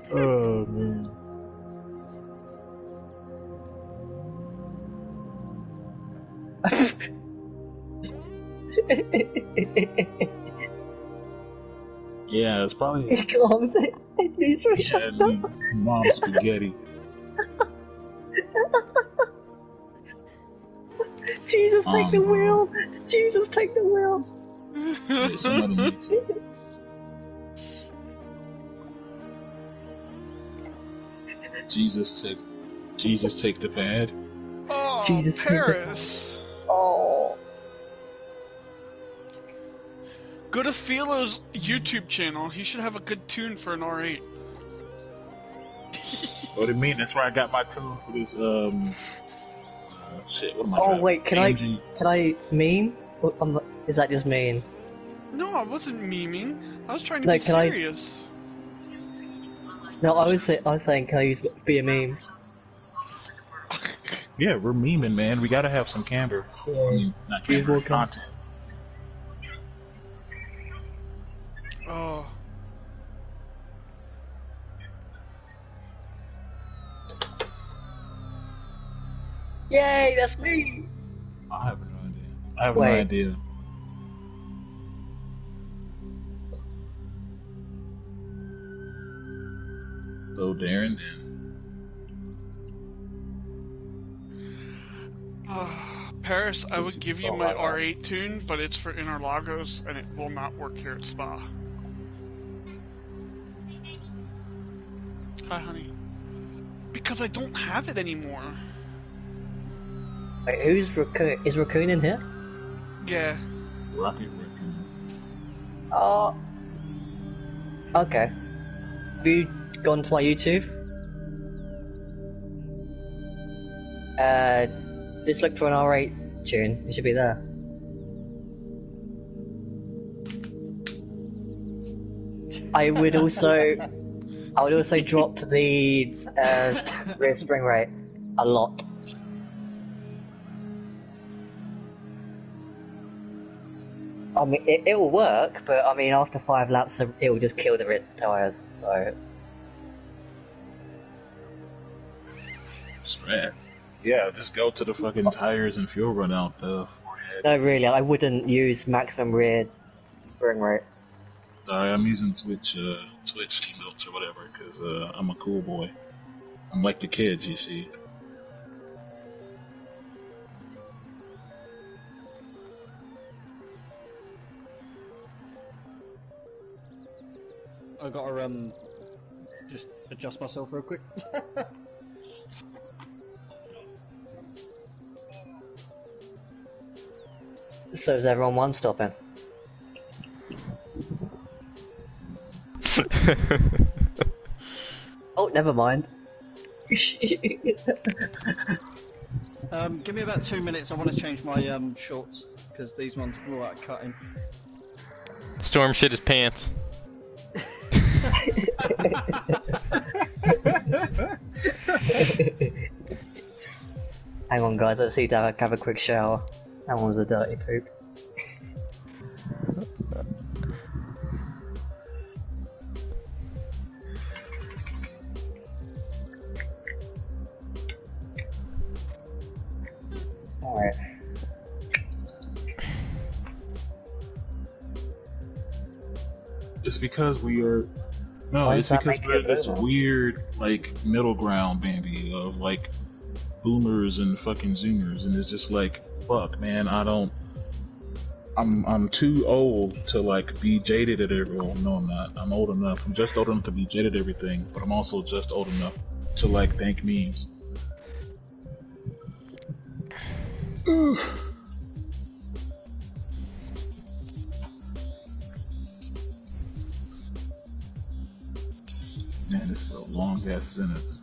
Oh man. Yeah, it's probably. Yeah, mom spaghetti. Jesus, take the wheel! Jesus, take the wheel! Yeah, somebody needs to. Jesus, take the pad. Oh, Jesus, Paris! Oh. Go to Philo's YouTube channel. He should have a good tune for an R8. What do you mean? That's where I got my tune for this. Shit. What am I? Oh driving? wait, can I meme? Is that just mean? No, I wasn't memeing. I was trying to No, be can I- serious. No, I was saying, can I be a meme? Yeah, we're memeing, man. We gotta have some candor. Yeah. I mean, not candor, content. Oh. Yay, that's me! I have no idea. I have no idea. So, Darren, Paris, I would give you my R8 tune, but it's for Interlagos, and it will not work here at Spa. Hi, honey. Because I don't have it anymore. Wait, who's Raccoon? Is Raccoon in here? Yeah. Rocket Raccoon. Oh. Okay. Have you gone to my YouTube? Just look for an R8 tune. It should be there. I would also drop the rear spring rate a lot. I mean, it will work, but I mean, after 5 laps, it will just kill the rear tyres. So. Stress. Yeah, just go to the fucking tires and fuel run out forehead. No, really, I wouldn't use maximum rear spring rate. Sorry, I'm using Twitch emotes or whatever, because I'm a cool boy. I'm like the kids, you see. I gotta just adjust myself real quick. So is everyone one stopping? Oh, never mind. Give me about 2 minutes. I want to change my shorts because these ones are all out of cutting. Storm shit his pants. Hang on, guys. Let's see Derek have a quick shower. That one was a dirty poop. Alright. It's because we are. No, it's because we're this weird, like, middle ground, baby, of, like, boomers and fucking zoomers, and it's just like, fuck, man, I'm too old to, like, be jaded at everyone. No, I'm not. I'm old enough. I'm just old enough to be jaded at everything, but I'm also just old enough to, like, thank memes. Man, this is a long ass sentence.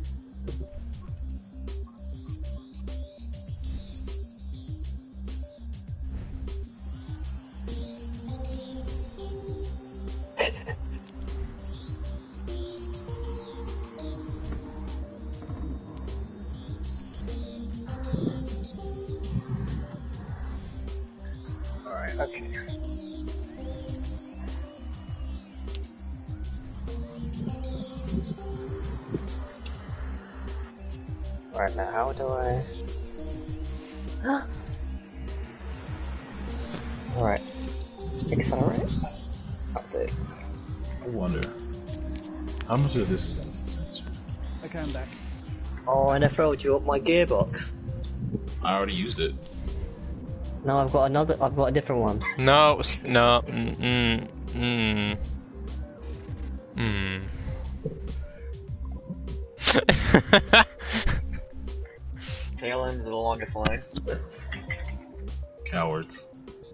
Alright, okay. Right now, how do I... Alright. Accelerate? Update. I wonder. How much of this is on the sensor? Okay, I'm back. Oh, and I filled you up my gearbox. I already used it. No, I've got a different one. No, no, Tail end of the longest line. Cowards.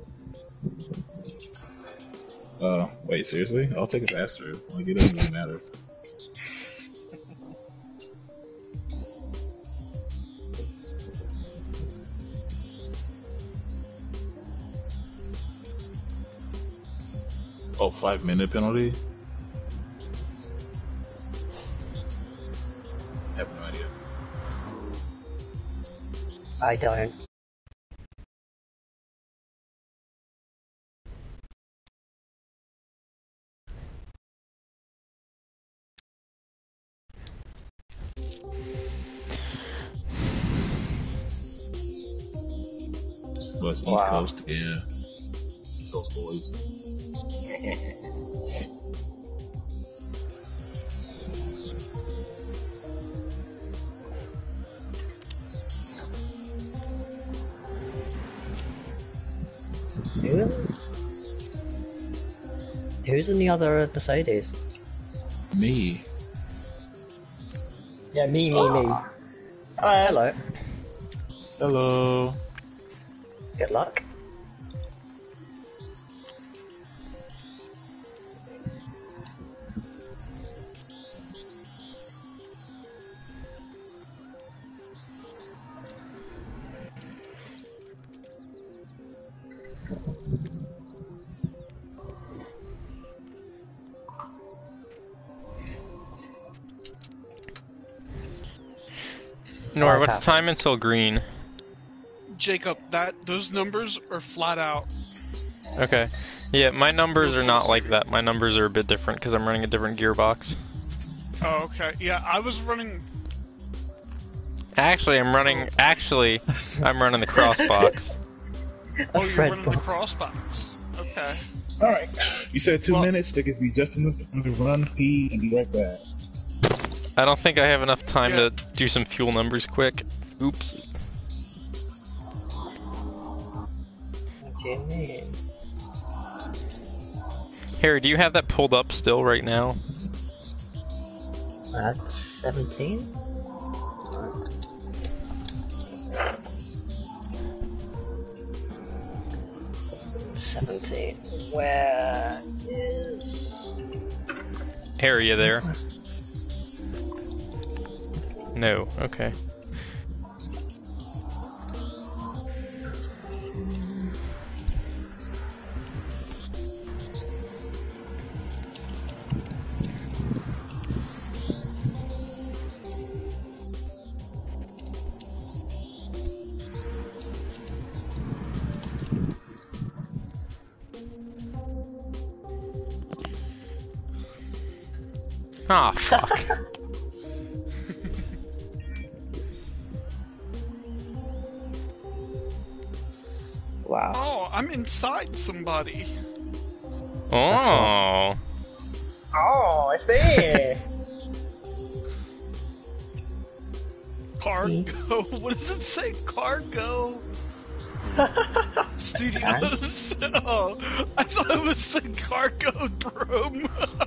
Wait, seriously? I'll take a pass through. Like, it doesn't really matter. Oh, 5-minute penalty? I have no idea. I don't. Well, it's East Coast, yeah. East Coast boys. Who's in the other Mercedes? Me. Yeah, me. Hello. Hello. Good luck. Nora, what's time until green? Jacob, those numbers are flat out. Okay. Yeah, my numbers are not like that. My numbers are a bit different because I'm running a different gearbox. Oh, okay. Yeah, I was running... Actually, I'm running the crossbox. Oh, you're running the crossbox. Okay. Alright. You said 2 minutes. That gives me just enough time to run, pee, and be right back. I don't think I have enough time to do some fuel numbers quick. Oops. Okay. Harry, do you have that pulled up still right now? That's 17? Where is... Harry, you there? No, okay. Ah, fuck. Wow. Oh, I'm inside somebody. Oh. Oh, I see! Cargo. What does it say? Cargo. Studios. Oh, I thought it was saying cargo broom.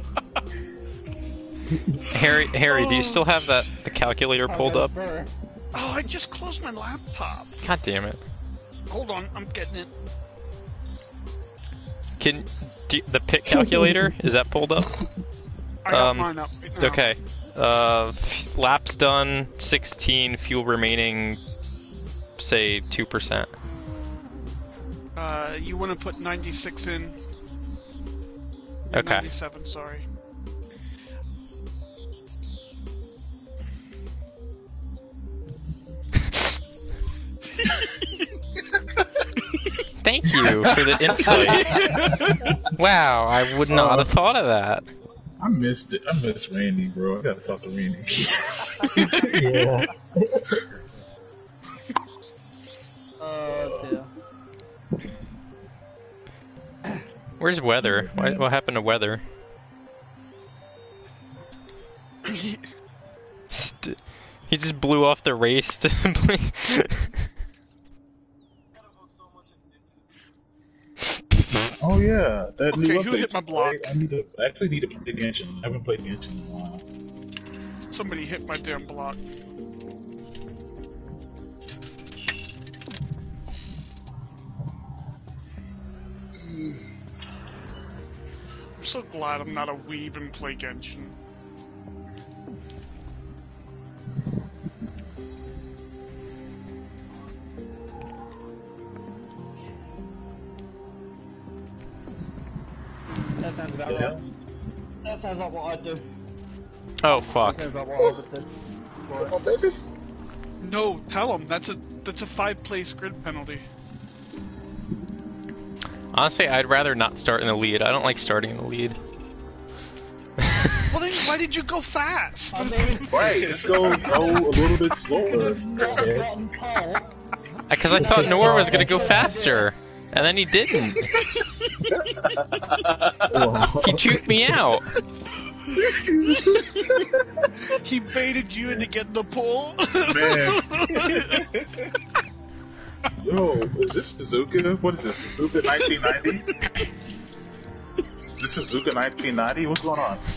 Harry, do you still have the calculator pulled up? Oh, I just closed my laptop. God damn it. Hold on, I'm getting it. The pit calculator, is that pulled up? I got mine up right now. Okay. Laps done, 16, fuel remaining, say 2%. You want to put 96 in. Okay. 97, sorry. Thank you for the insight. Wow, I would not have thought of that. I missed it. I miss Randy, bro. I gotta talk to Randy. Yeah. Oh dear. Where's Weather? What happened to Weather? He just blew off the race to play. Oh yeah, that new Okay, update. who hit my block? I actually need to play Genshin. I haven't played Genshin in a while. Somebody hit my damn block. I'm so glad I'm not a weeb and play Genshin. That sounds about right. That sounds like what I'd do. Oh fuck. That sounds like what I would do. Oh baby. No, tell him that's a 5-place grid penalty. Honestly, I'd rather not start in the lead. I don't like starting in the lead. Well then, why did you go fast? Right, just go a little bit slower. Because I thought Nora was gonna go faster, and then he didn't. He juked me out. He baited you into getting the pole. Man. Yo, is this Suzuka? What is this, Suzuka 1990? This is Suzuka 1990? What's going on?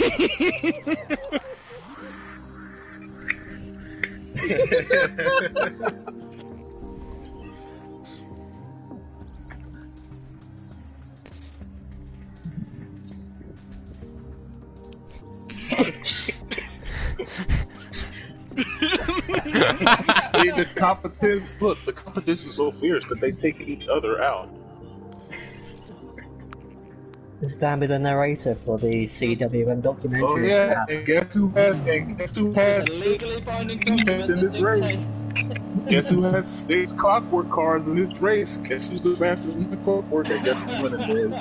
The competition is so fierce that they take each other out. Is Bambi the narrator for the CWM documentary? Oh yeah, and guess who has Legally binding document in this race? Guess who has 6 Clockwork cars in this race? Guess who's the fastest in the Clockwork? I guess who's winning this.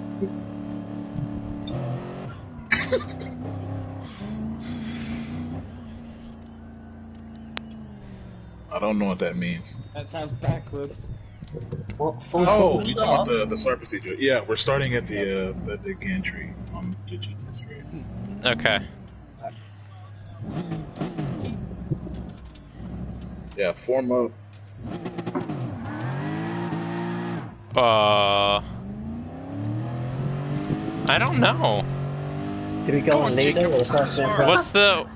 I don't know what that means. That sounds backwards. What? Oh, you talking about the start procedure? Yeah, we're starting at the gantry on the GT race. Okay. Yeah, form up. I don't know. Do we go on leader or first in front? What's the?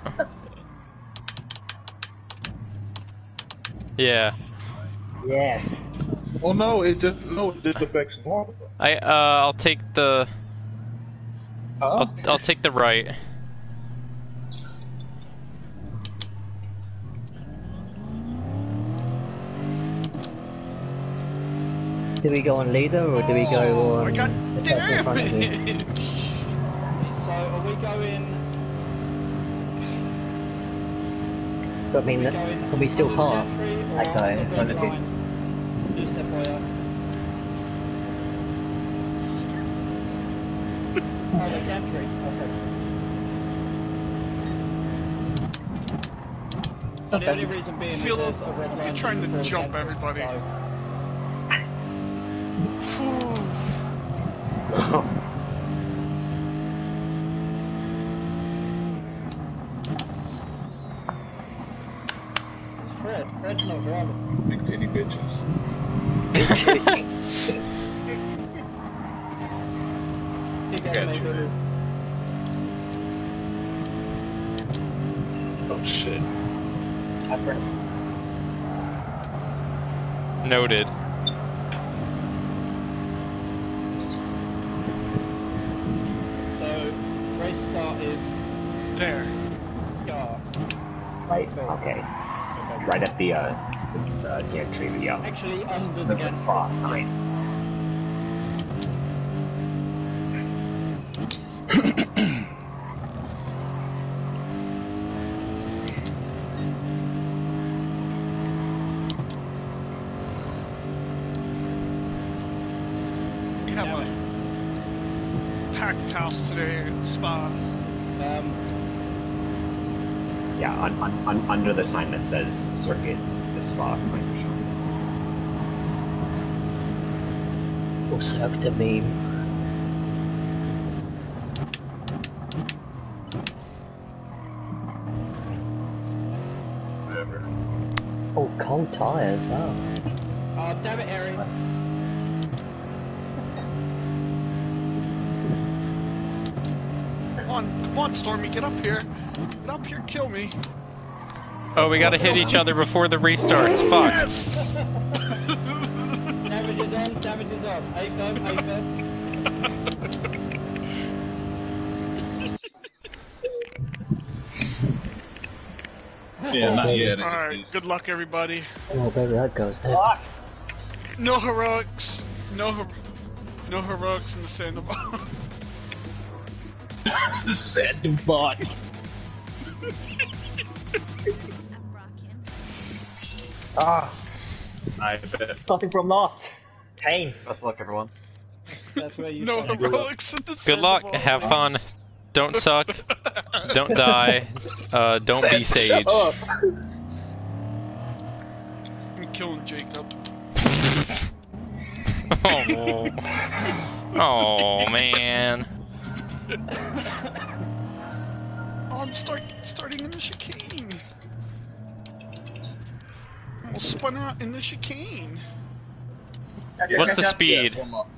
Yeah. Yes. Well, no, it just affects normal. I'll take the. I'll take the right. Do we go on leader or do we go on God the person in front of you? it! So are we going? But I mean, can we still pass that guy in front of you? Just FYI. Oh, the gantry. Okay. The only reason being is Feel there's a red line. you're trying to before the jump gantry, everybody. so- It's Fred. Fred's not driving. Big titty bitches. Big Got you, animators. Oh shit. Noted. So, race start is There. car. Right, okay. Right at the gantry, yeah. Actually, under the The gantry. spot sign. We have a packed house today at Spa. Yeah, under the sign that says circuit, the spot. Or circuit the meme. Whatever. Oh, cold tires, wow. Oh, damn it, Aaron. Come on, Stormy, get up here. Get up here, kill me. Oh, we gotta hit each other before the race starts. Fuck. Yes! Damage is on, damage is on. A-firm, A-firm. Yeah, not yet. Alright, good luck, everybody. Oh, baby, that goes there. No heroics. No heroics in the sandbar. The sandbot. Ah, I bet. starting from last. Pain. Best of luck, everyone. That's where you No start. heroics in the Good luck. sandbar. Have fun. Don't suck. Don't die. Don't be Sage. Up. I'm killing Jacob. Oh. Oh man. Oh, I'm starting in the chicane. Almost spun out in the chicane. What's the speed? Yeah, one more.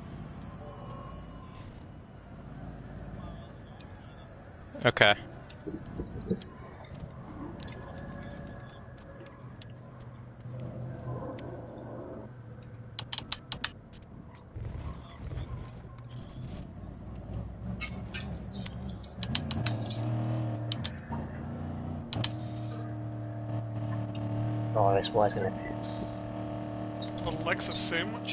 Okay. Oh, this was gonna. The Lexus sandwich.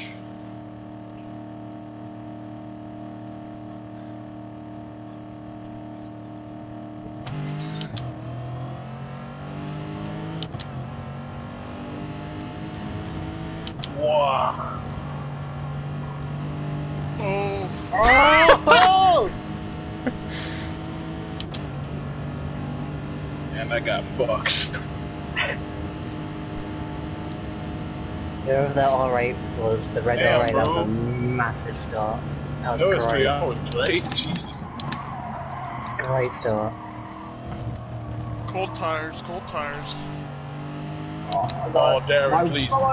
Wow. Oh, Oh! And I got fucked. Whoever that R8 was, the red Damn, R8, that was bro. a massive start. That No, was it's great. 3 hours late. Jesus. Great start. cold tires, cold tires. Oh, Darren, please. Oh!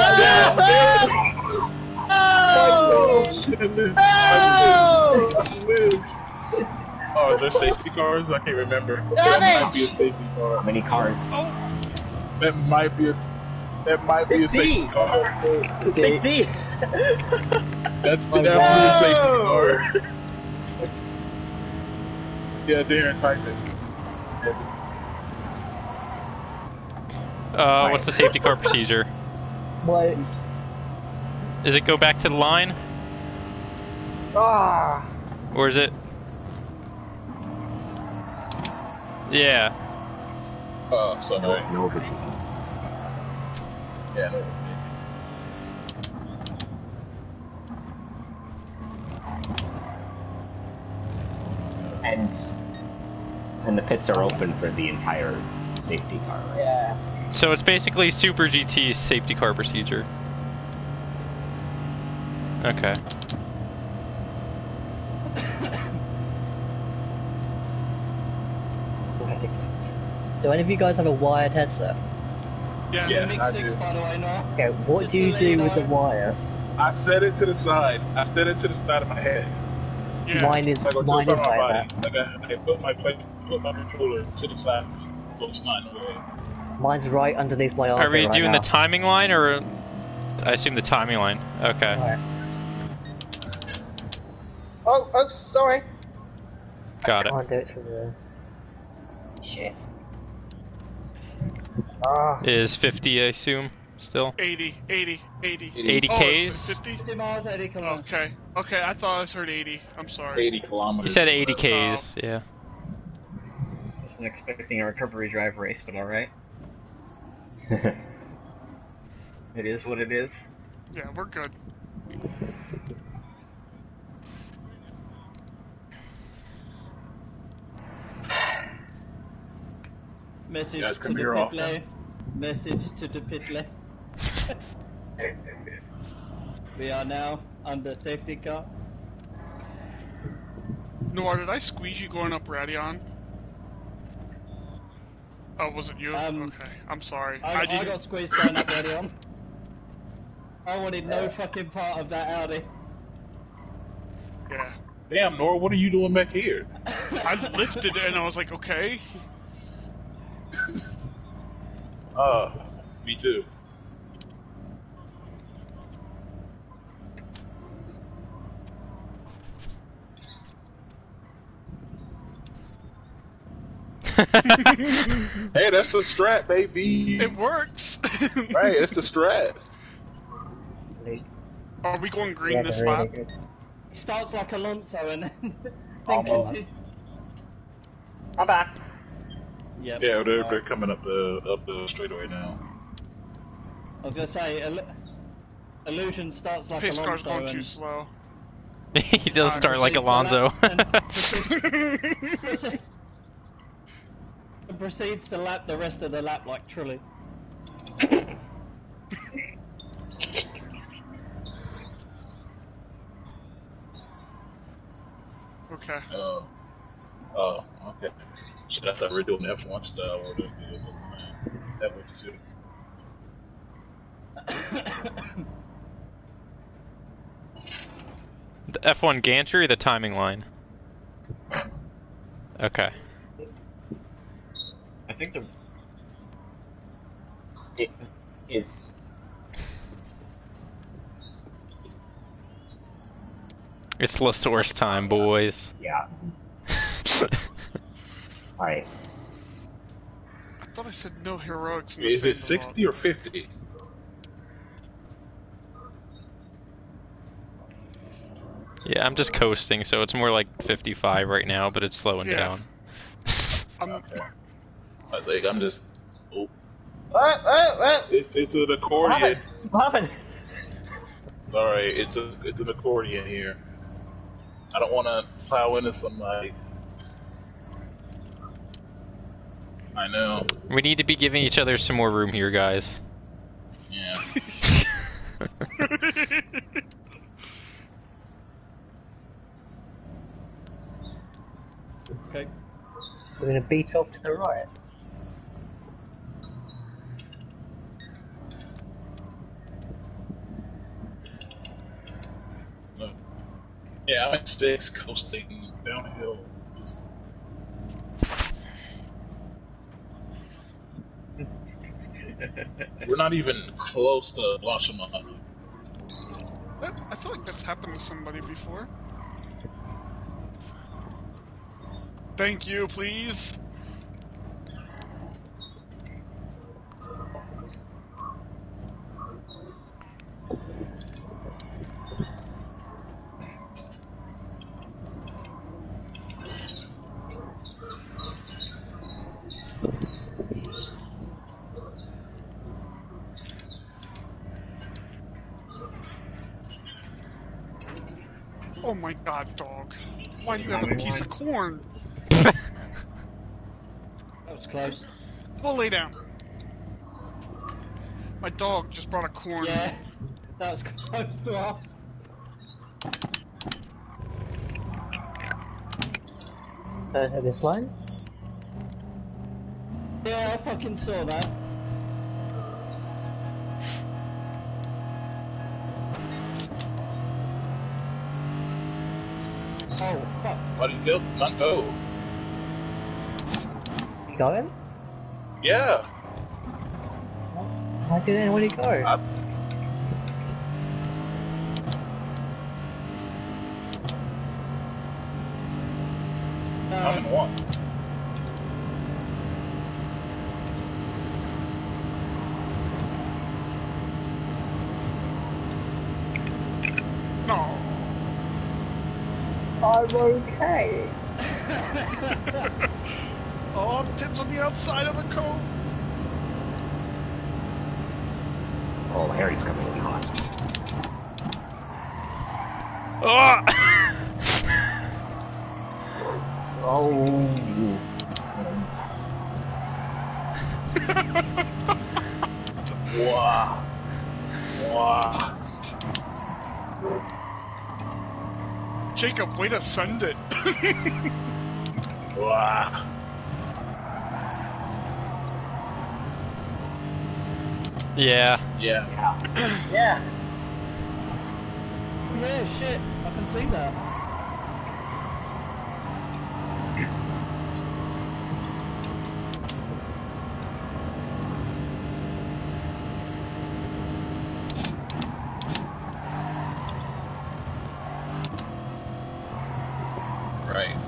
Oh, is there safety cars? I can't remember. That might be a safety car. How many cars? That might be a safety car. Big D! That's definitely a safety car. Yeah, Darren, type it. What's the safety car procedure? What? Does it go back to the line? Ah! Or is it? Yeah. Oh, sorry. No big Yeah, no. And the pits are open for the entire safety car, right? Yeah. So it's basically Super GT's safety car procedure. Okay. Do any of you guys have a wired headset? Yeah, Yeah. Nick I 6, do. by the way, now. Okay, what Just do to you let you do with the know. wire? I set it to the side. I set it to the side of my head. yeah. Mine is Like, or to the mine is side of my like body. that. Like I put my controller to the side of me, so it's not in the way. Mine's right underneath my arm. Are we right doing now. the timing line or? I assume the timing line. Okay. Alright. Oh, sorry. Got it. Can't do it through the. Shit. Ah. Is 50, I assume, still? 80. 80 Oh, Ks? it's 50? 50 miles, 80 kilometers. Okay. Okay, I thought I heard 80. I'm sorry. 80 kilometers. You said 80 Ks, yeah. Wasn't expecting a recovery drive race, but alright. It is what it is. Yeah, we're good. Message Guys, to come the here pit often. lane. Message to the pit lane. We are now under safety car. Noir, did I squeeze you going up Radion? Oh, was it you? Okay, I'm sorry. I didn't... got squeezed going up ready on. I wanted no fucking part of that Audi. Yeah. Damn, Nora, what are you doing back here? I lifted it and I was like, okay. Me too. Hey, that's the strat, baby. It works! Right, it's the strat. Are we going green Yeah, this they're really lap? good. He starts like Alonso and then Almost. continue. I'm back. Yep. Yeah, they're coming up the straightaway now. I was gonna say, Illusion starts like Pace car's Alonso going and too slow. He does start like proceeds to Alonso. and proceeds to lap the rest of the lap like Trulli. Okay. Oh, okay. Shit, I thought we were doing F1 style or that way too. The F1 gantry or the timing line? Okay. I think it is. It's Lasor's time, boys. Yeah. Alright. I thought I said no heroics in the Is it sand 60 or 50? Yeah, I'm just coasting, so it's more like 55 right now, but it's slowing Yeah. down. Okay. I was like, I'm just. Oh. What? It's an accordion. What happened? Sorry, it's an accordion here. I don't want to plow into somebody. I know. We need to be giving each other some more room here, guys. Yeah. Okay. We're gonna beat off to the right. No. Yeah, I'm at 6, coasting downhill. Just... We're not even close to Blanchimont. I feel like that's happened to somebody before. Thank you, please. Oh my god, dog. Why do you have a piece of corn? That was close. We'll lay down. My dog just brought a corn. Yeah, that was close to off. This line? Yeah, I fucking saw that. Oh, fuck. Why did you not go? You going? Yeah. Why didn't you go? I'm in 1. No. I'm okay. Oh, Tim's on the outside of the cove. Oh, Harry's coming in hot. Oh! Oh. Jacob, way to send it. Wow. Yeah. Yeah. Yeah. Yeah, shit. I can see that. Right.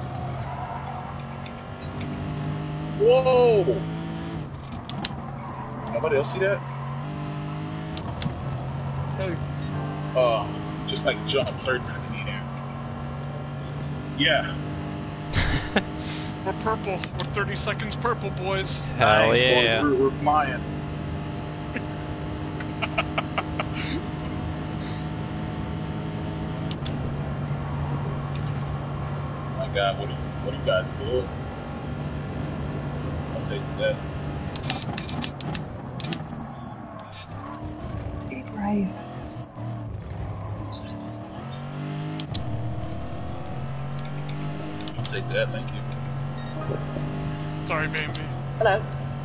Whoa! Nobody else see that? Who? Just like jump third back in the air. Yeah. We're purple. We're 30 seconds purple, boys. Hell Nice, yeah. boys. We're flying. My God, what are you guys doing? I'll take that. Be brave. I'll take that, thank you. Sorry, baby. Hello.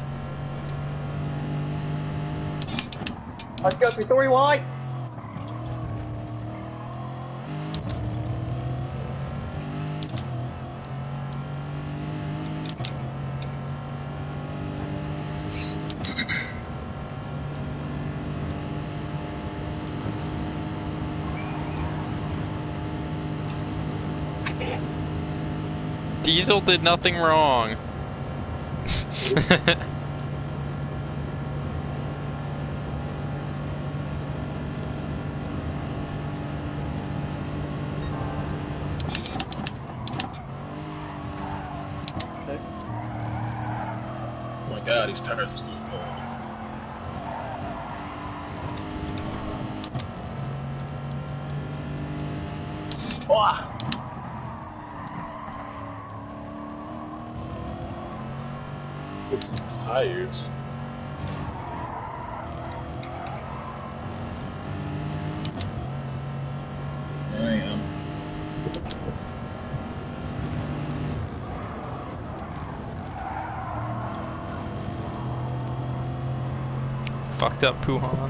Let's go for 3 wide. Diesel did nothing wrong. Oh my God, these tires are still cold. Ah! Fix these tires. There I am. Fucked up Puhan.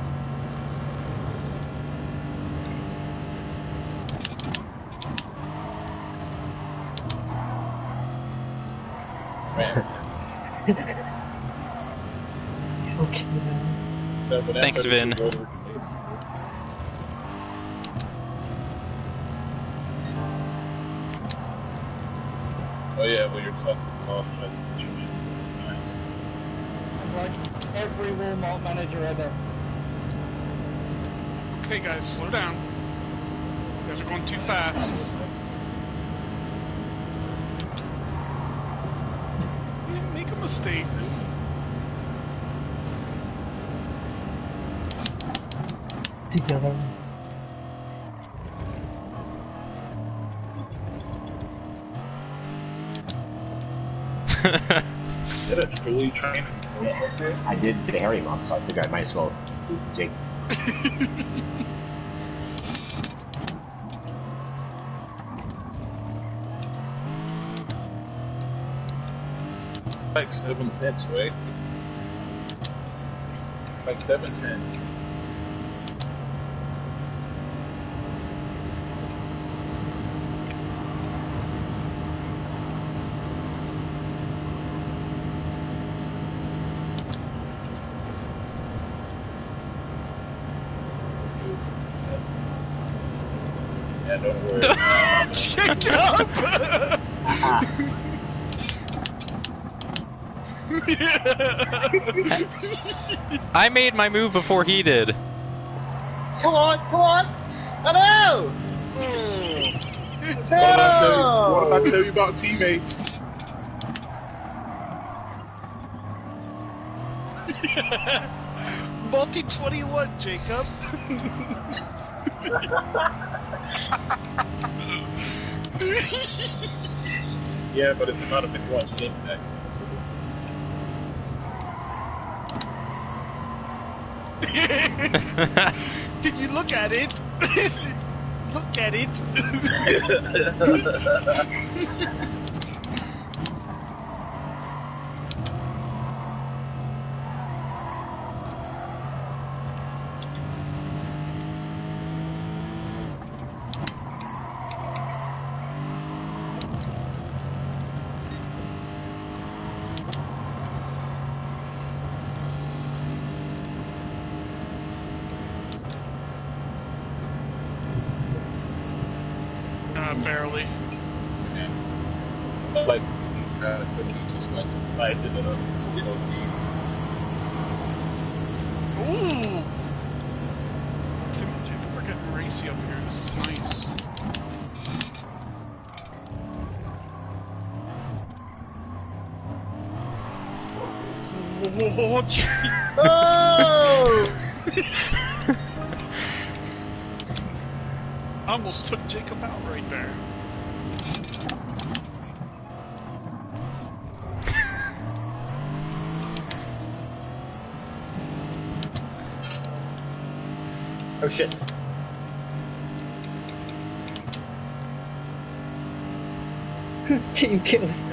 Thanks, Vin. Oh yeah, well you're talking off. It's like every Walmart manager ever. Okay, guys, slow down. You guys are going too fast. You didn't make a mistake. Together. Did it fully train? I did the Harry month, so I figured I might as well do Jake's. Like 7/10, right? Like 7/10. Yeah, don't worry. Jacob! I made my move before he did. Come on, come on! I know! What did I tell you about teammates? Multi 21, Jacob. Yeah, but it's not a 51 game back. Can you look at it? Look at it! Barely. Like, just went right to the Ooh! We're getting racy up here. This is nice. Oh! Almost took Jacob out right there. Oh shit. Team kills.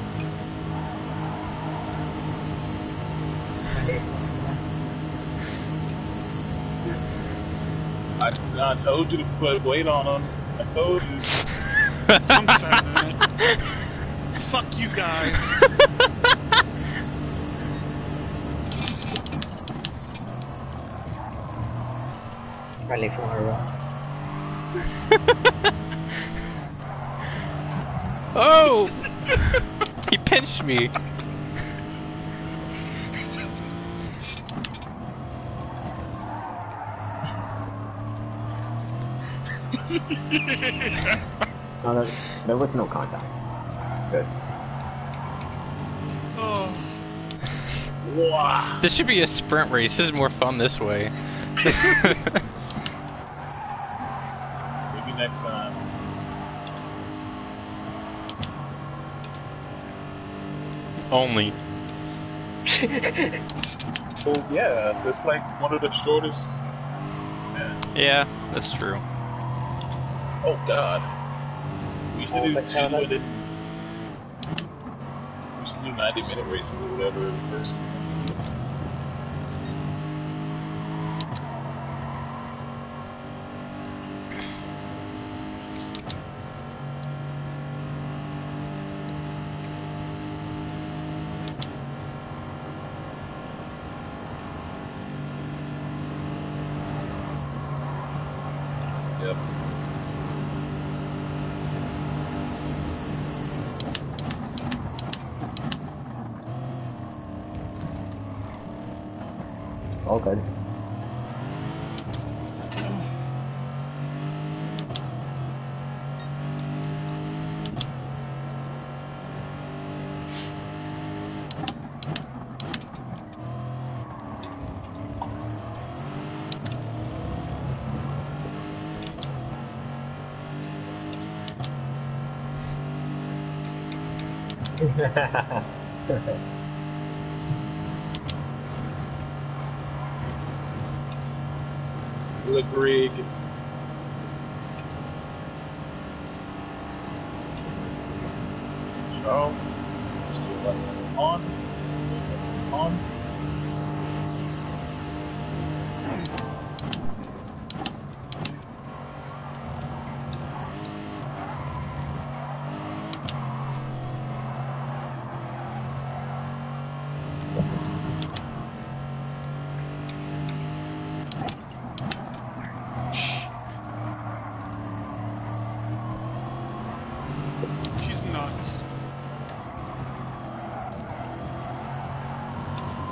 I told you to put weight on him. I told you. I'm saying it. Fuck you guys. Rally for a run. Oh! He pinched me. No, there was no contact. It's good. Oh. Wow. This should be a sprint race. This is more fun this way. Maybe next time. Only. Well, yeah, it's like one of the shortest. Yeah, that's true. Oh God. We used to do 90-minute races or whatever in person. Yep. All good. Look, Greg. So, still on. On. She's nuts.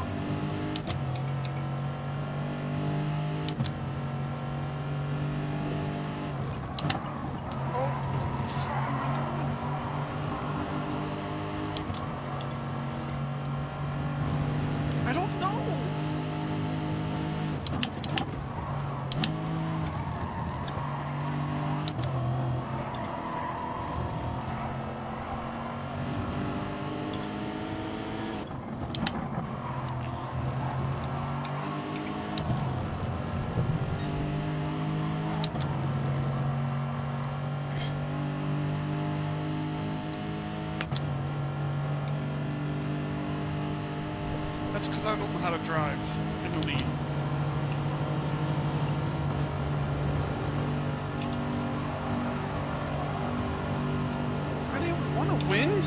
because I don't know how to drive in the lead. I didn't want to win.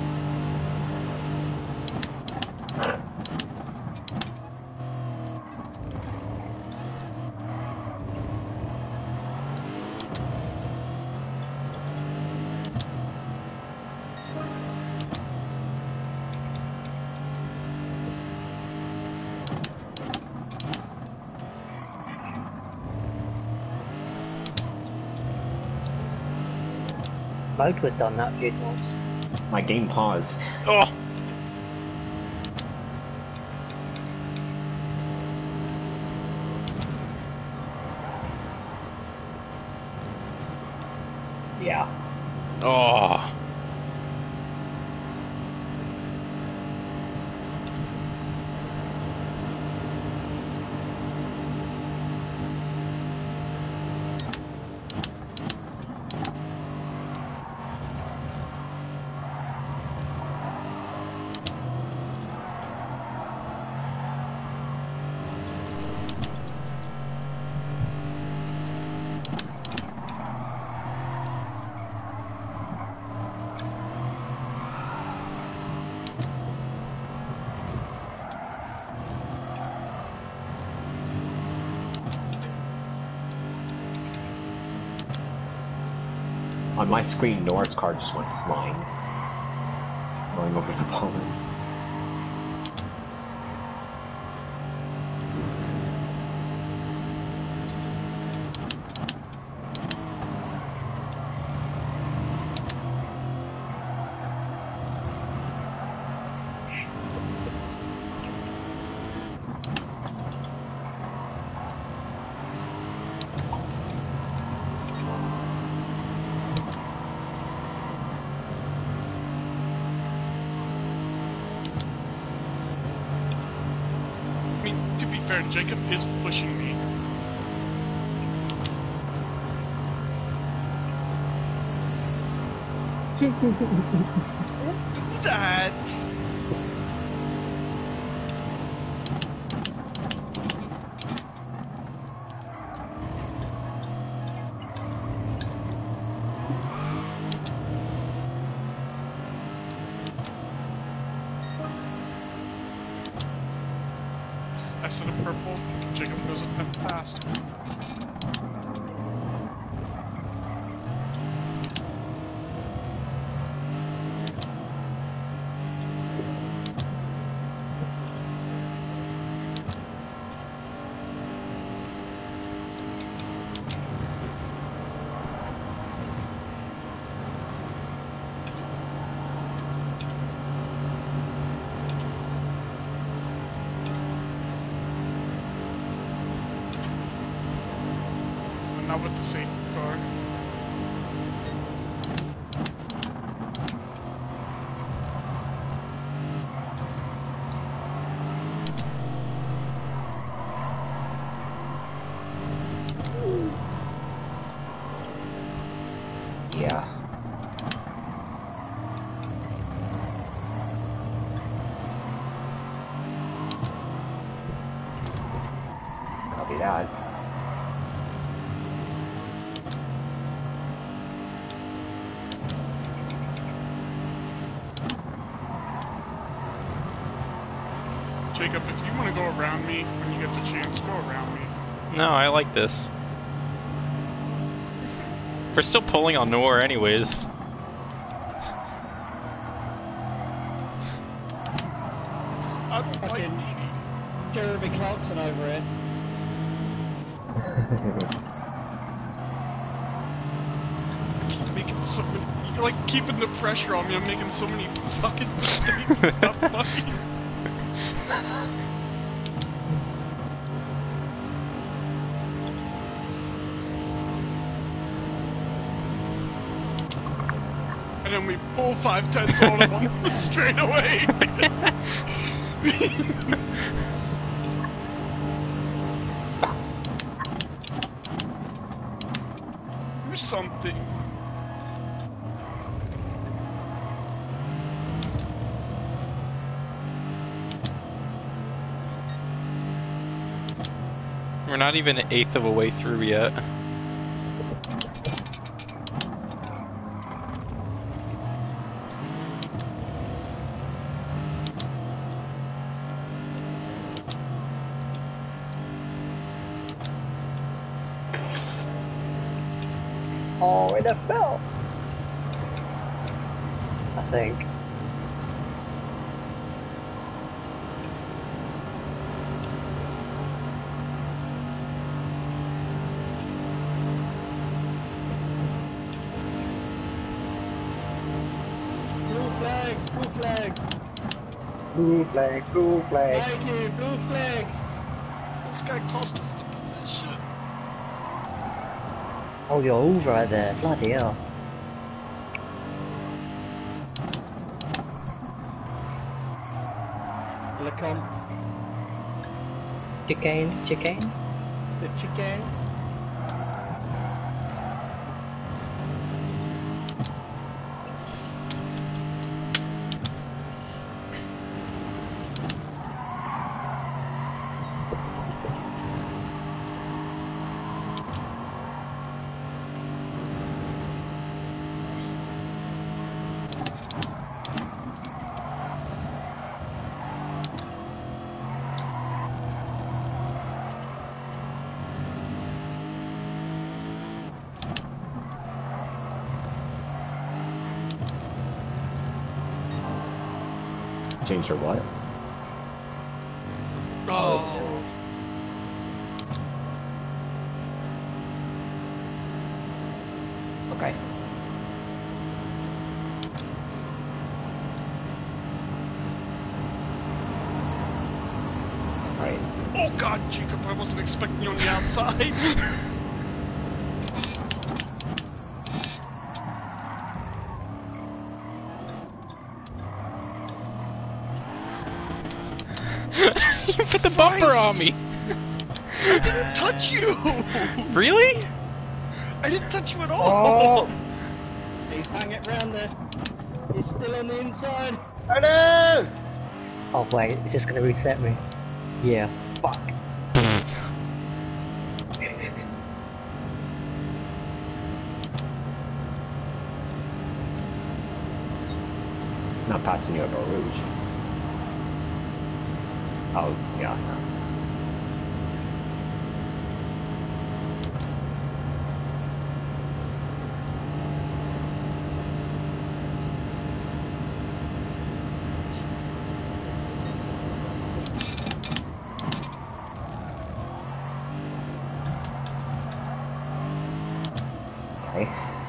Mode was done that few times. My game paused. Oh! Yeah. Oh! On my screen, Nora's car just went flying. Going over the pond. Fair, Jacob is pushing me. Don't do that! I said a purple, Jacob goes a bit fast. Not with the safety car. Yeah. Copy that. Jacob, if you want to go around me when you get the chance, go around me. No, I like this. We're still pulling on Noor anyways. I don't like Fucking Jeremy Clarkson over here. Making so many, you're like keeping the pressure on me. I'm making so many fucking mistakes. It's not funny. And then we pull 5/10 all at once straight away. Do something. We're not even an eighth of a way through yet. Oh, it fell. I think. Blue flags, blue flags. Blue flag, blue flag. Thank you, blue flags. This guy cost us the position. Oh, you're over right there. Bloody hell. Lacon, Chicane, chicane. the chicken. Change your what? Oh. Okay. Alright. Oh god, Jacob, I wasn't expecting you on the outside. You put the bumper on me! I didn't touch you! Really? I didn't touch you at all! He's hanging round there. He's still on the inside. Oh no! Oh wait, is this gonna reset me? Yeah. Fuck. Not passing you up a rouge. Oh, yeah. Okay.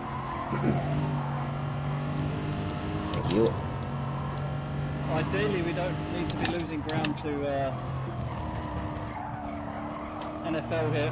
Thank you. Ideally, we don't need to be losing ground to NFL here.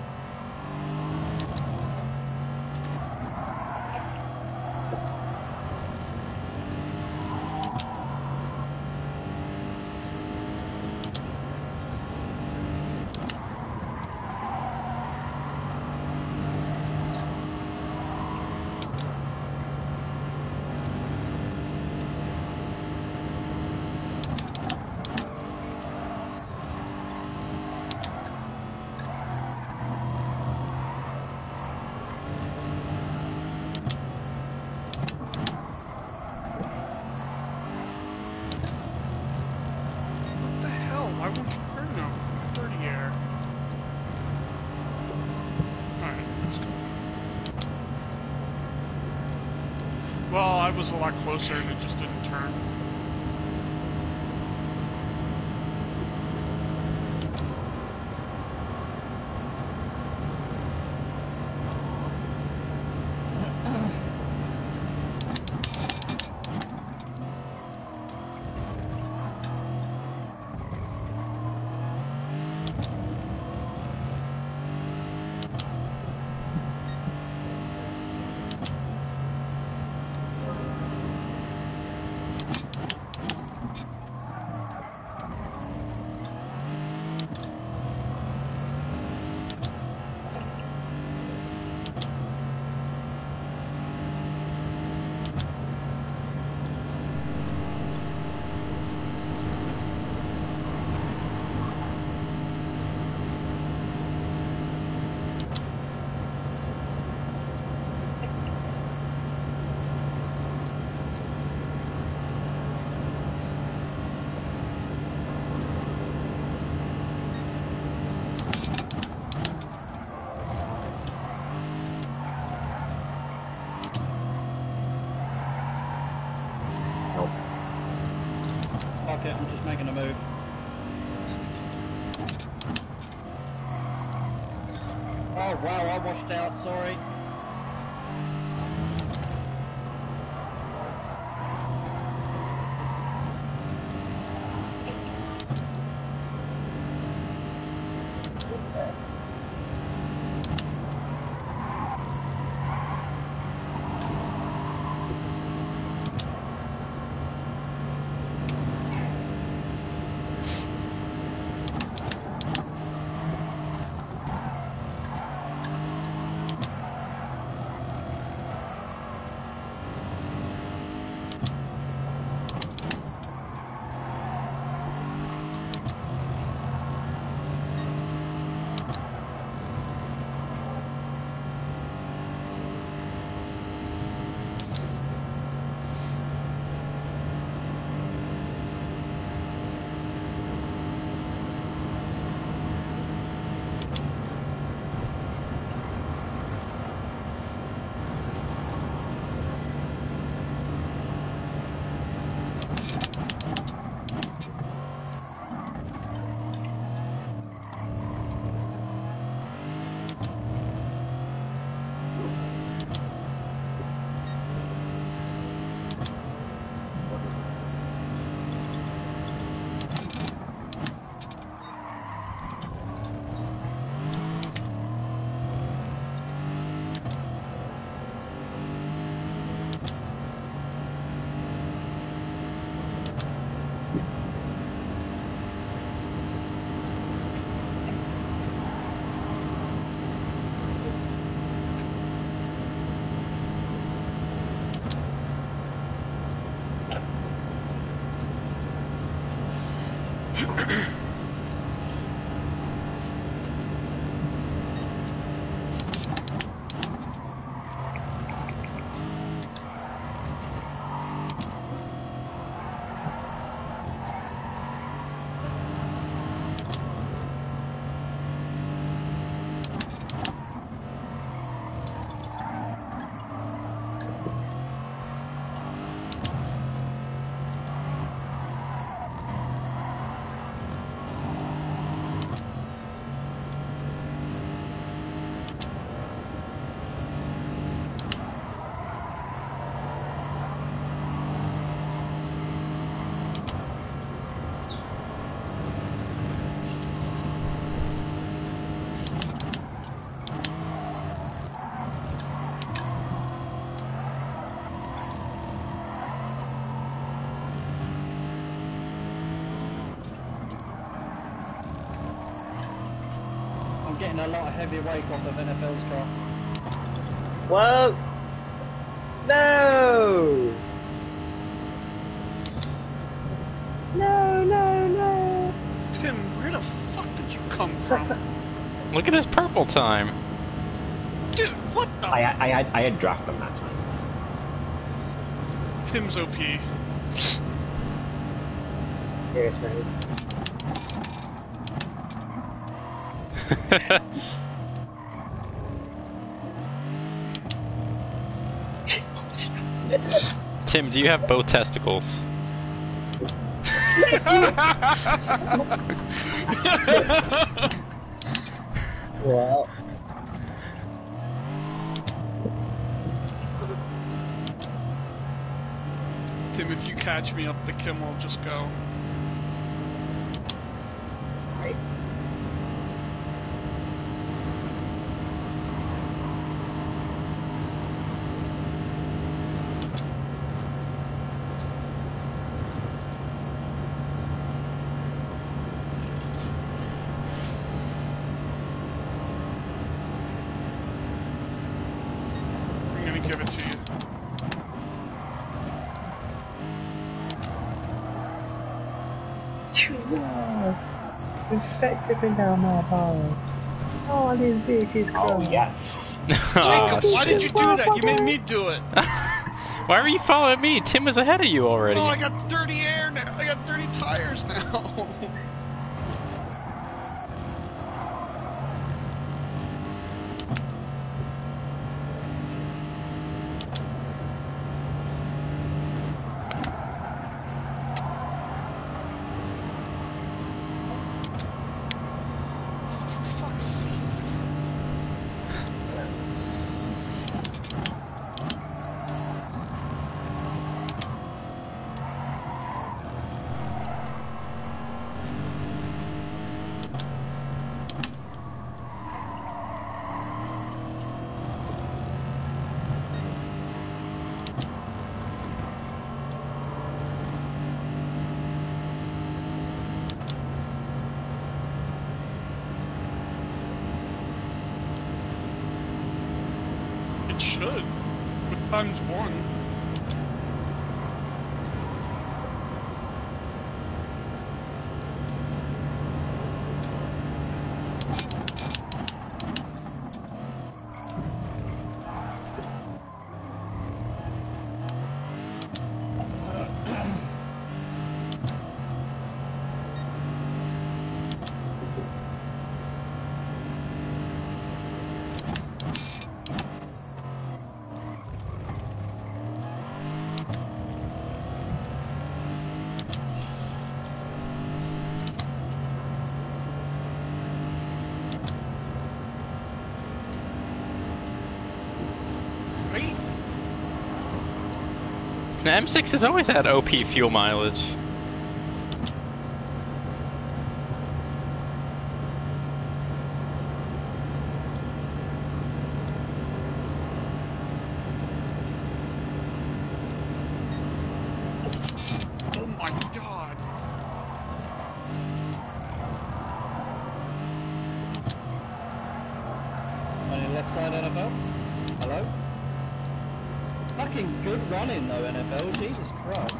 What the hell? Why won't you burn them? Dirty air. Alright, let's go. Well, I was a lot closer and it just didn't turn. it, I'm just making a move. Oh wow, I washed out, sorry. Getting a lot of heavy weight off of NFL's car. Whoa! No! No, no, no! Tim, where the fuck did you come from? Look at his purple time. Dude, what the? I had draft them that time. Tim's OP. Serious, right? Tim, do you have both testicles? Well, Tim, if you catch me up the Kimmel, just go. right. I'm gonna give it to you. Respect dripping down my balls. Oh, this bitch is Oh gross. yes. Jacob, why did you do that? You made me do it. Why were you following me? Tim was ahead of you already. Oh, I got dirty air now. I got dirty tires now. It should. With times 1. The M6 has always had OP fuel mileage. Oh my god. On your left side, NFL. Hello? Fucking good running though, NFL. Jesus Christ.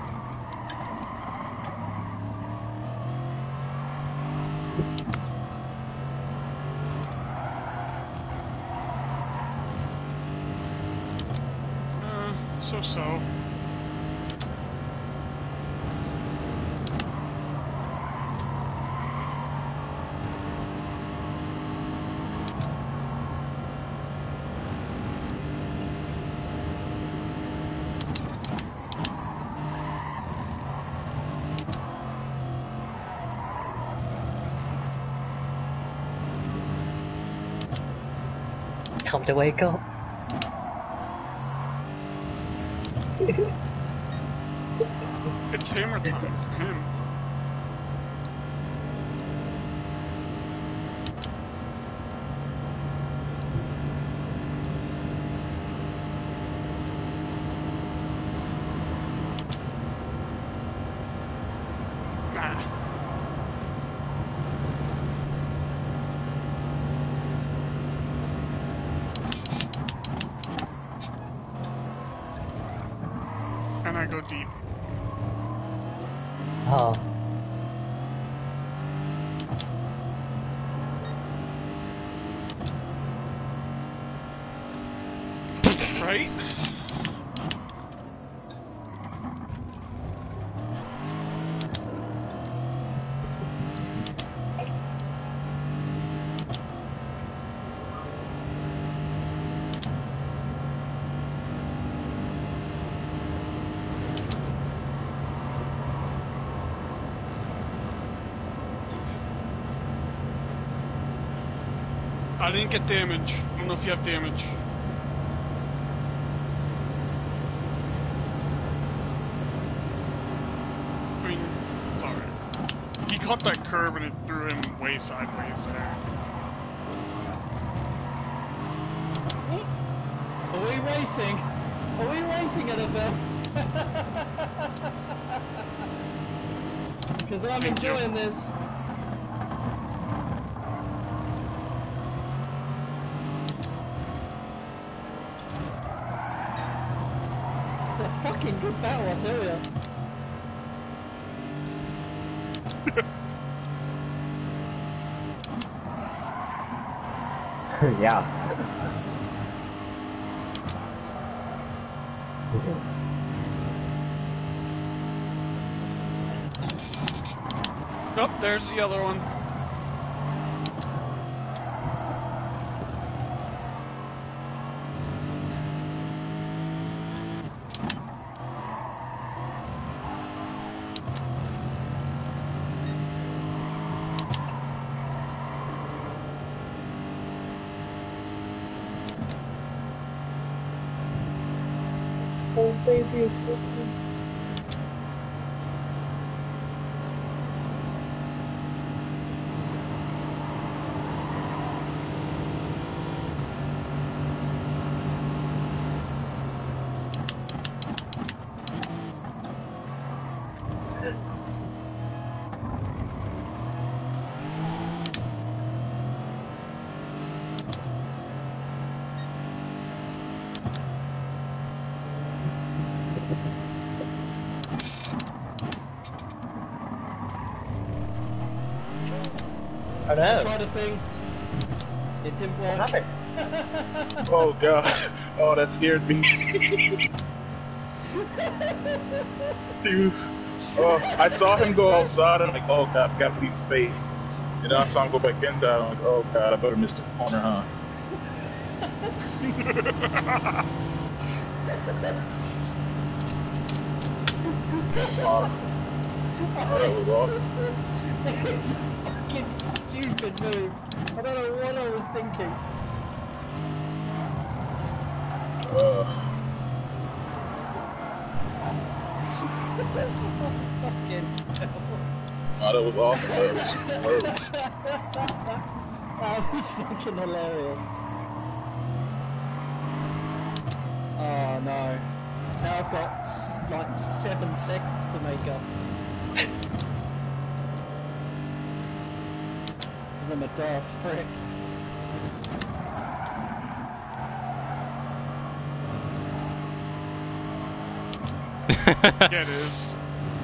So. Time to wake up. It's hammer time for him. Nah. And I go deep. Oh. Right? I didn't get damage. I don't know if you have damage. I mean, it's alright. He caught that curve and it threw him way sideways there. Are we racing? Are we racing, Annabelle? Because I'm enjoying this. Fucking good battle, I tell ya. Yeah. Oh, there's the other one. Oh baby. Oh no. I tried a thing. It didn't work. What happened? Oh god. Oh, that scared me. Dude. Oh, I saw him go outside. I'm like, oh god, I gotta leave space. And then I saw him go back inside. I'm like, oh god, I better miss the corner, huh? Oh, that was awesome. It's a fucking stupid move. I don't know what I was thinking. Oh, that was awesome. That was superb. That was fucking hilarious. Oh no. Now I've got like 7 seconds to make up. Because I'm a daft prick. Yeah, it is.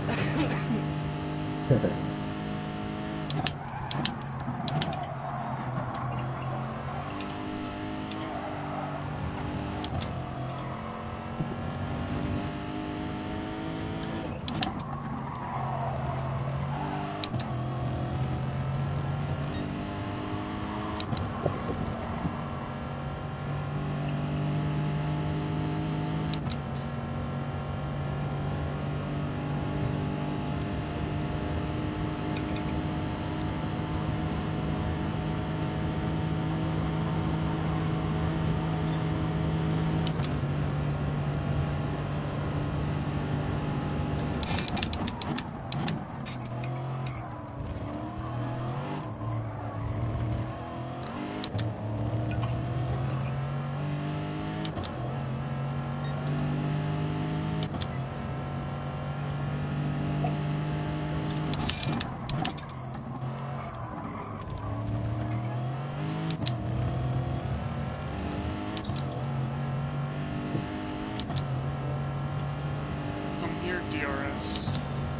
DRS.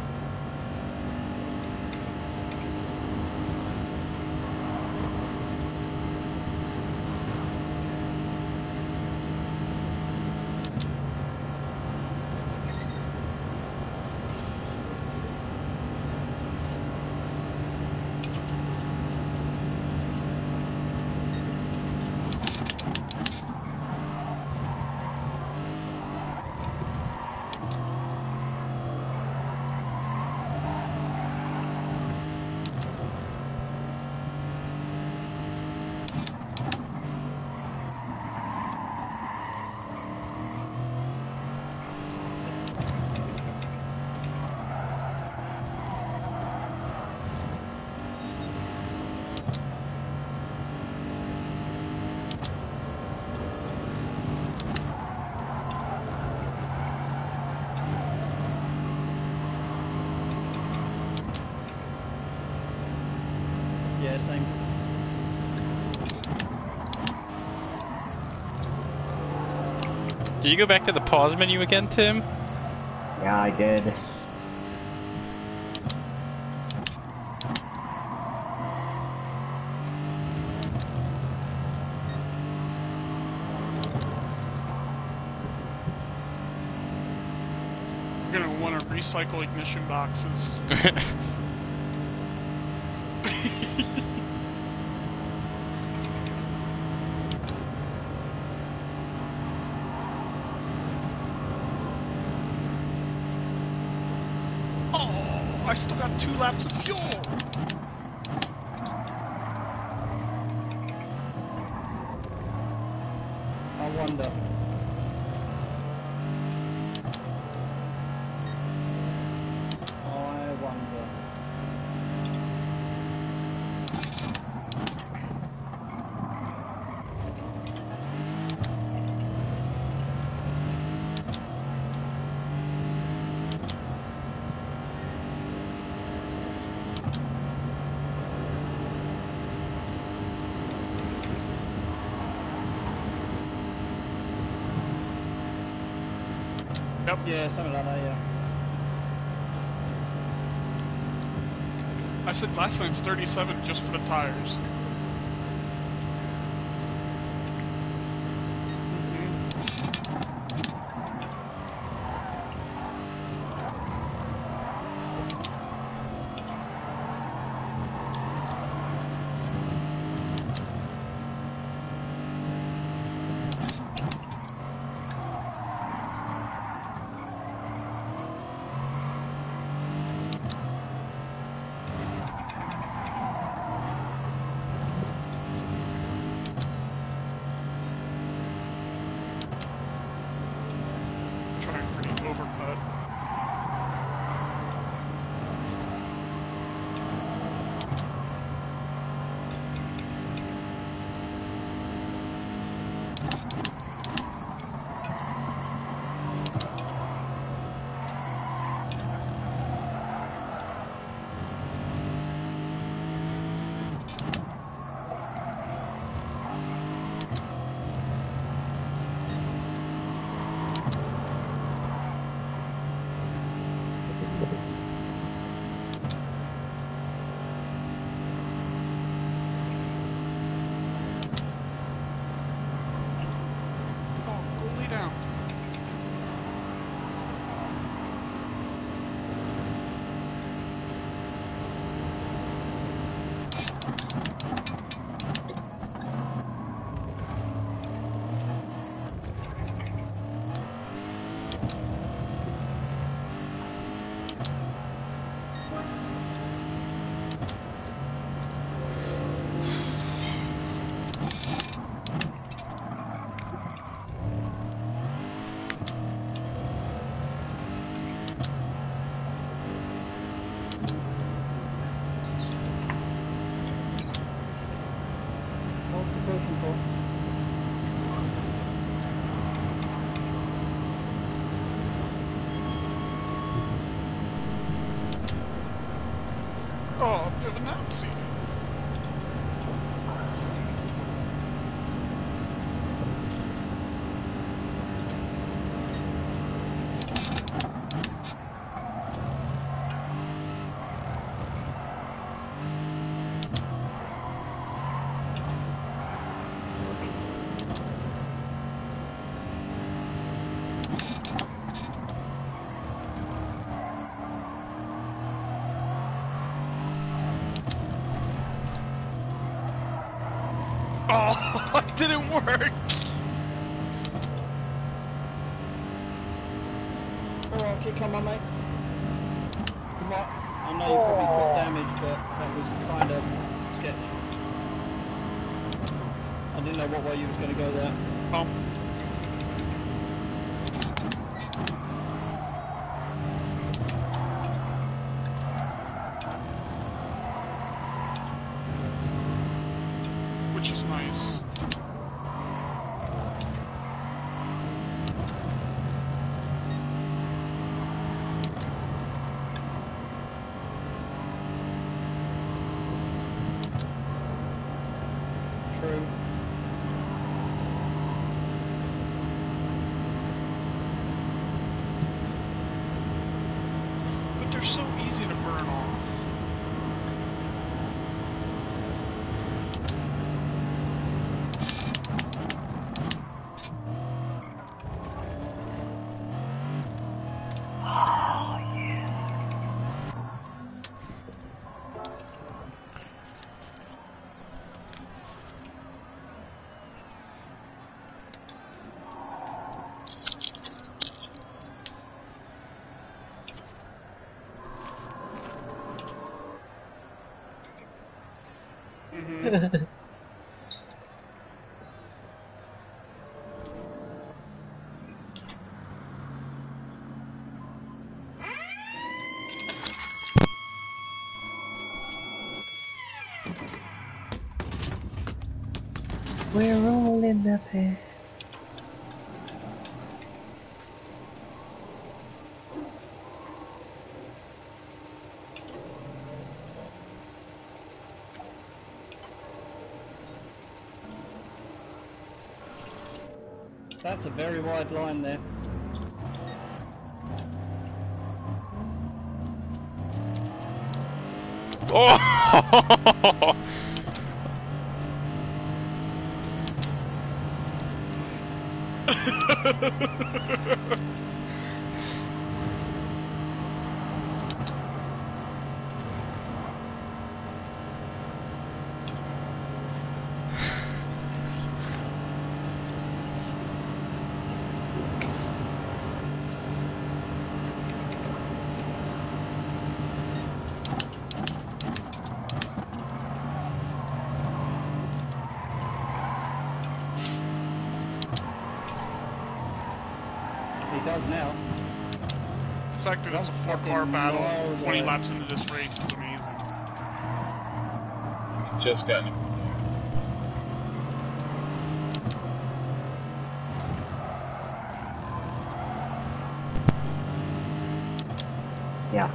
Yeah, same. Did you go back to the pause menu again, Tim? Yeah, I did. You're gonna want to recycle ignition boxes. Oh, I still got 2 laps of fuel. I wonder. I wonder. Yep. Yeah, something like that, yeah. I said last night's 37 just for the tires. Oh, a bit of a Nazi. Oh, it didn't work! Alright, okay, come on, mate. Come on. I know you probably got damage, but that was kind of sketch. I didn't know what way you was going to go there. Oh. Which is nice. True. But they're so easy to burn off. We're all in the pit. That's a very wide line there. Oh! He does now. The fact that it's a 4-car battle 20 laps into this race is amazing. Just got it. Yeah.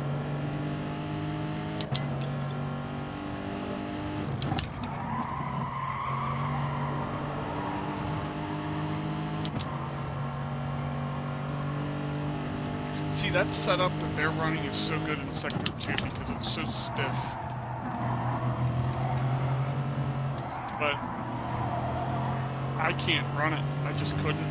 See, that setup that they're running is so good in Sector 2 because it's so stiff. But I can't run it. I just couldn't.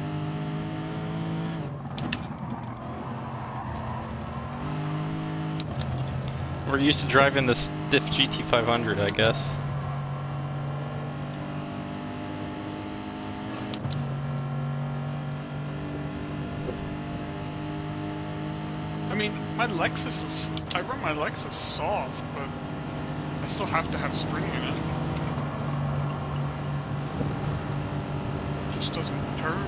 We're used to driving the stiff GT500, I guess. I mean, my Lexus is... I run my Lexus soft, but I still have to have spring in it. It just doesn't turn.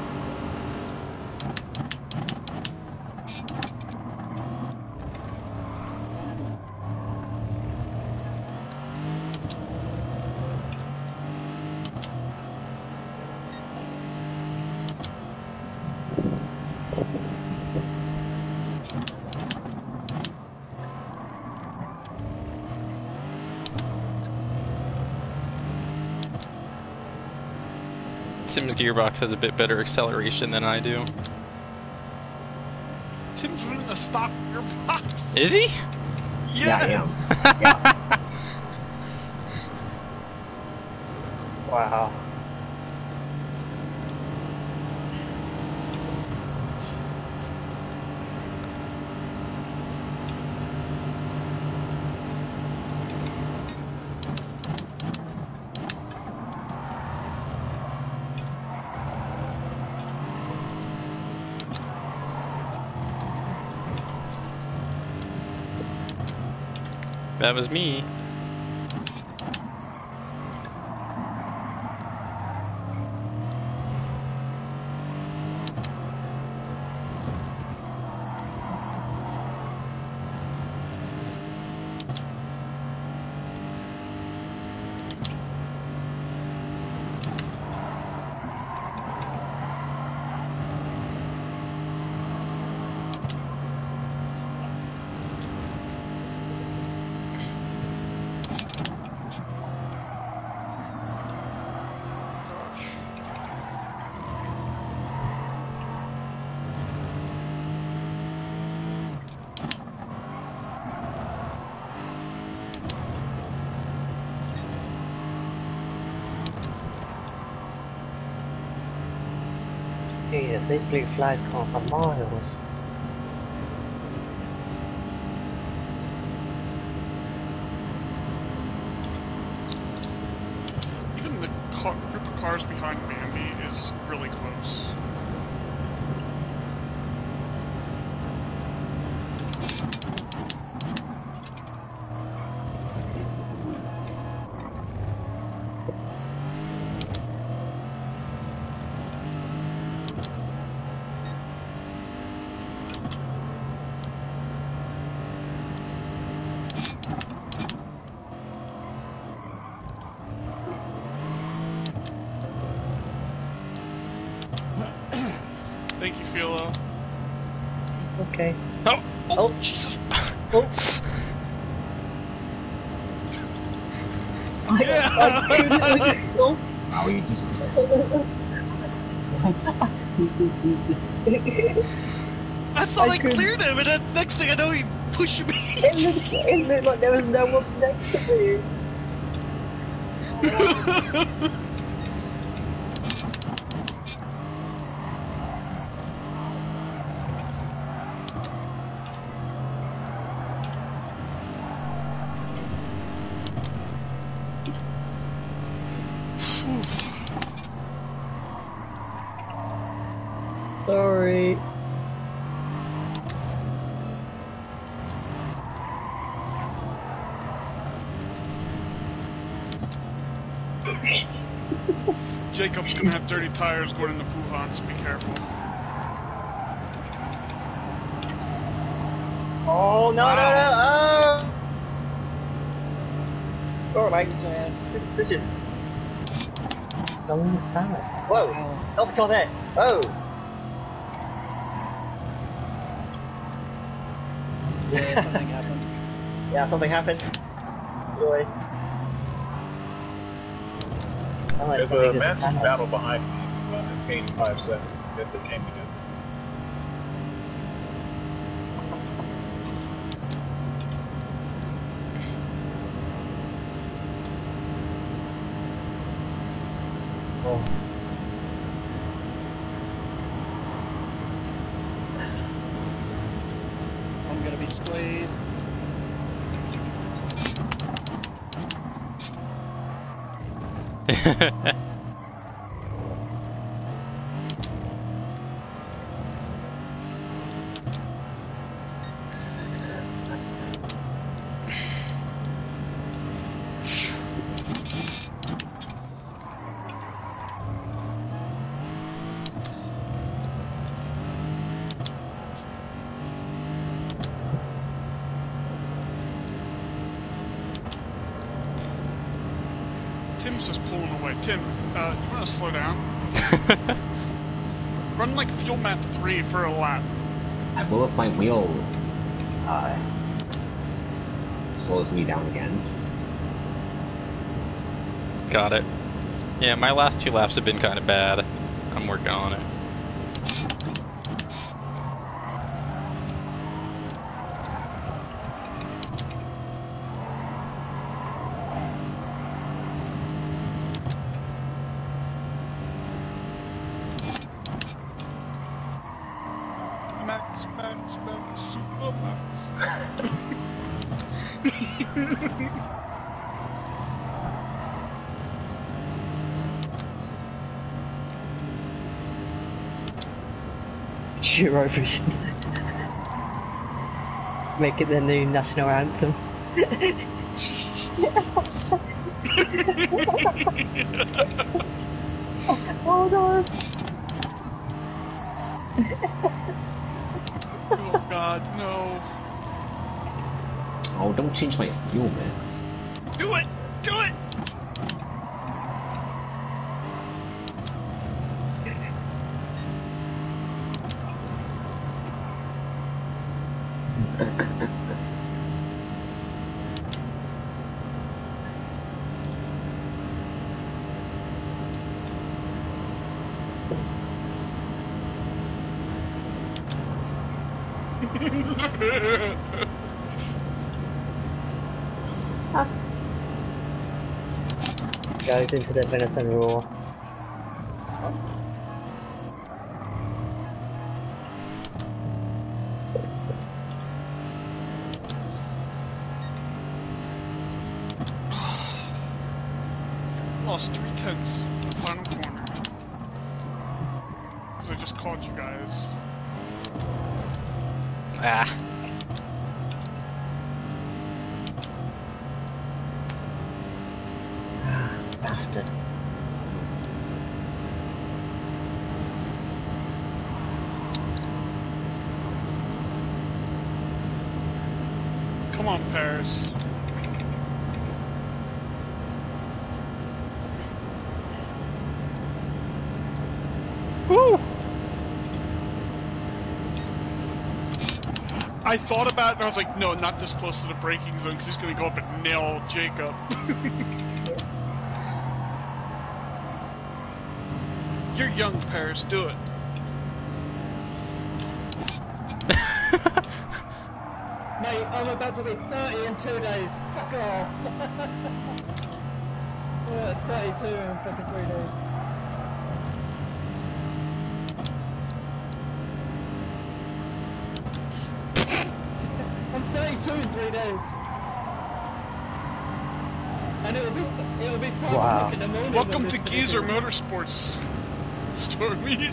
Tim's gearbox has a bit better acceleration than I do. Tim's running a stock gearbox. Is he? Yes! Yeah, I am. Yeah. Wow. That was me. Jesus, these blue flags come for miles. Even the group of cars behind Bambi is really close. Thank you, Philo. It's okay. Oh, Oh. Jesus. Oh. Yeah. Oh. Wow, you just... I thought I cleared him, and then next thing I know, he pushing me? It looked like there was no one next to me. Sorry. Jacob's gonna have dirty tires going into Puhan, so be careful. Oh, no, no, no! Oh! Sorry, mate. Good decision. Someone's passed. Whoa! Not the Corvette! Oh! Yeah, something happened. Yeah, something happened. Joy. There's a massive battle behind me. This came 5 seconds. Guess they came together. Oh. I'm gonna be squeezed. Tim's just pulling away. Tim, you wanna slow down? Run like fuel map 3 for a lap. I will if my wheel slows me down again. Got it. Yeah, my last 2 laps have been kind of bad. I'm working on it. Max, Max, Max, Super Max. Eurovision. Make it the new national anthem. Oh no! Oh god, no. Oh, don't change my fuel mix. Do it! Do it! Goes into the venison raw. Lost 3/10 in the final corner. Because I just called you guys. Ah. Bastard. Come on, Paris. Woo! I thought about it and I was like, no, not this close to the braking zone because he's going to go up and nail Jacob. You're young, Paris. Do it. Mate, I'm about to be 30 in 2 days. Fuck off. We're at 32 in fucking 3 days. I'm 32 in 3 days. And it'll be 5 o'clock in the morning. Welcome to Geezer Motorsports store meet.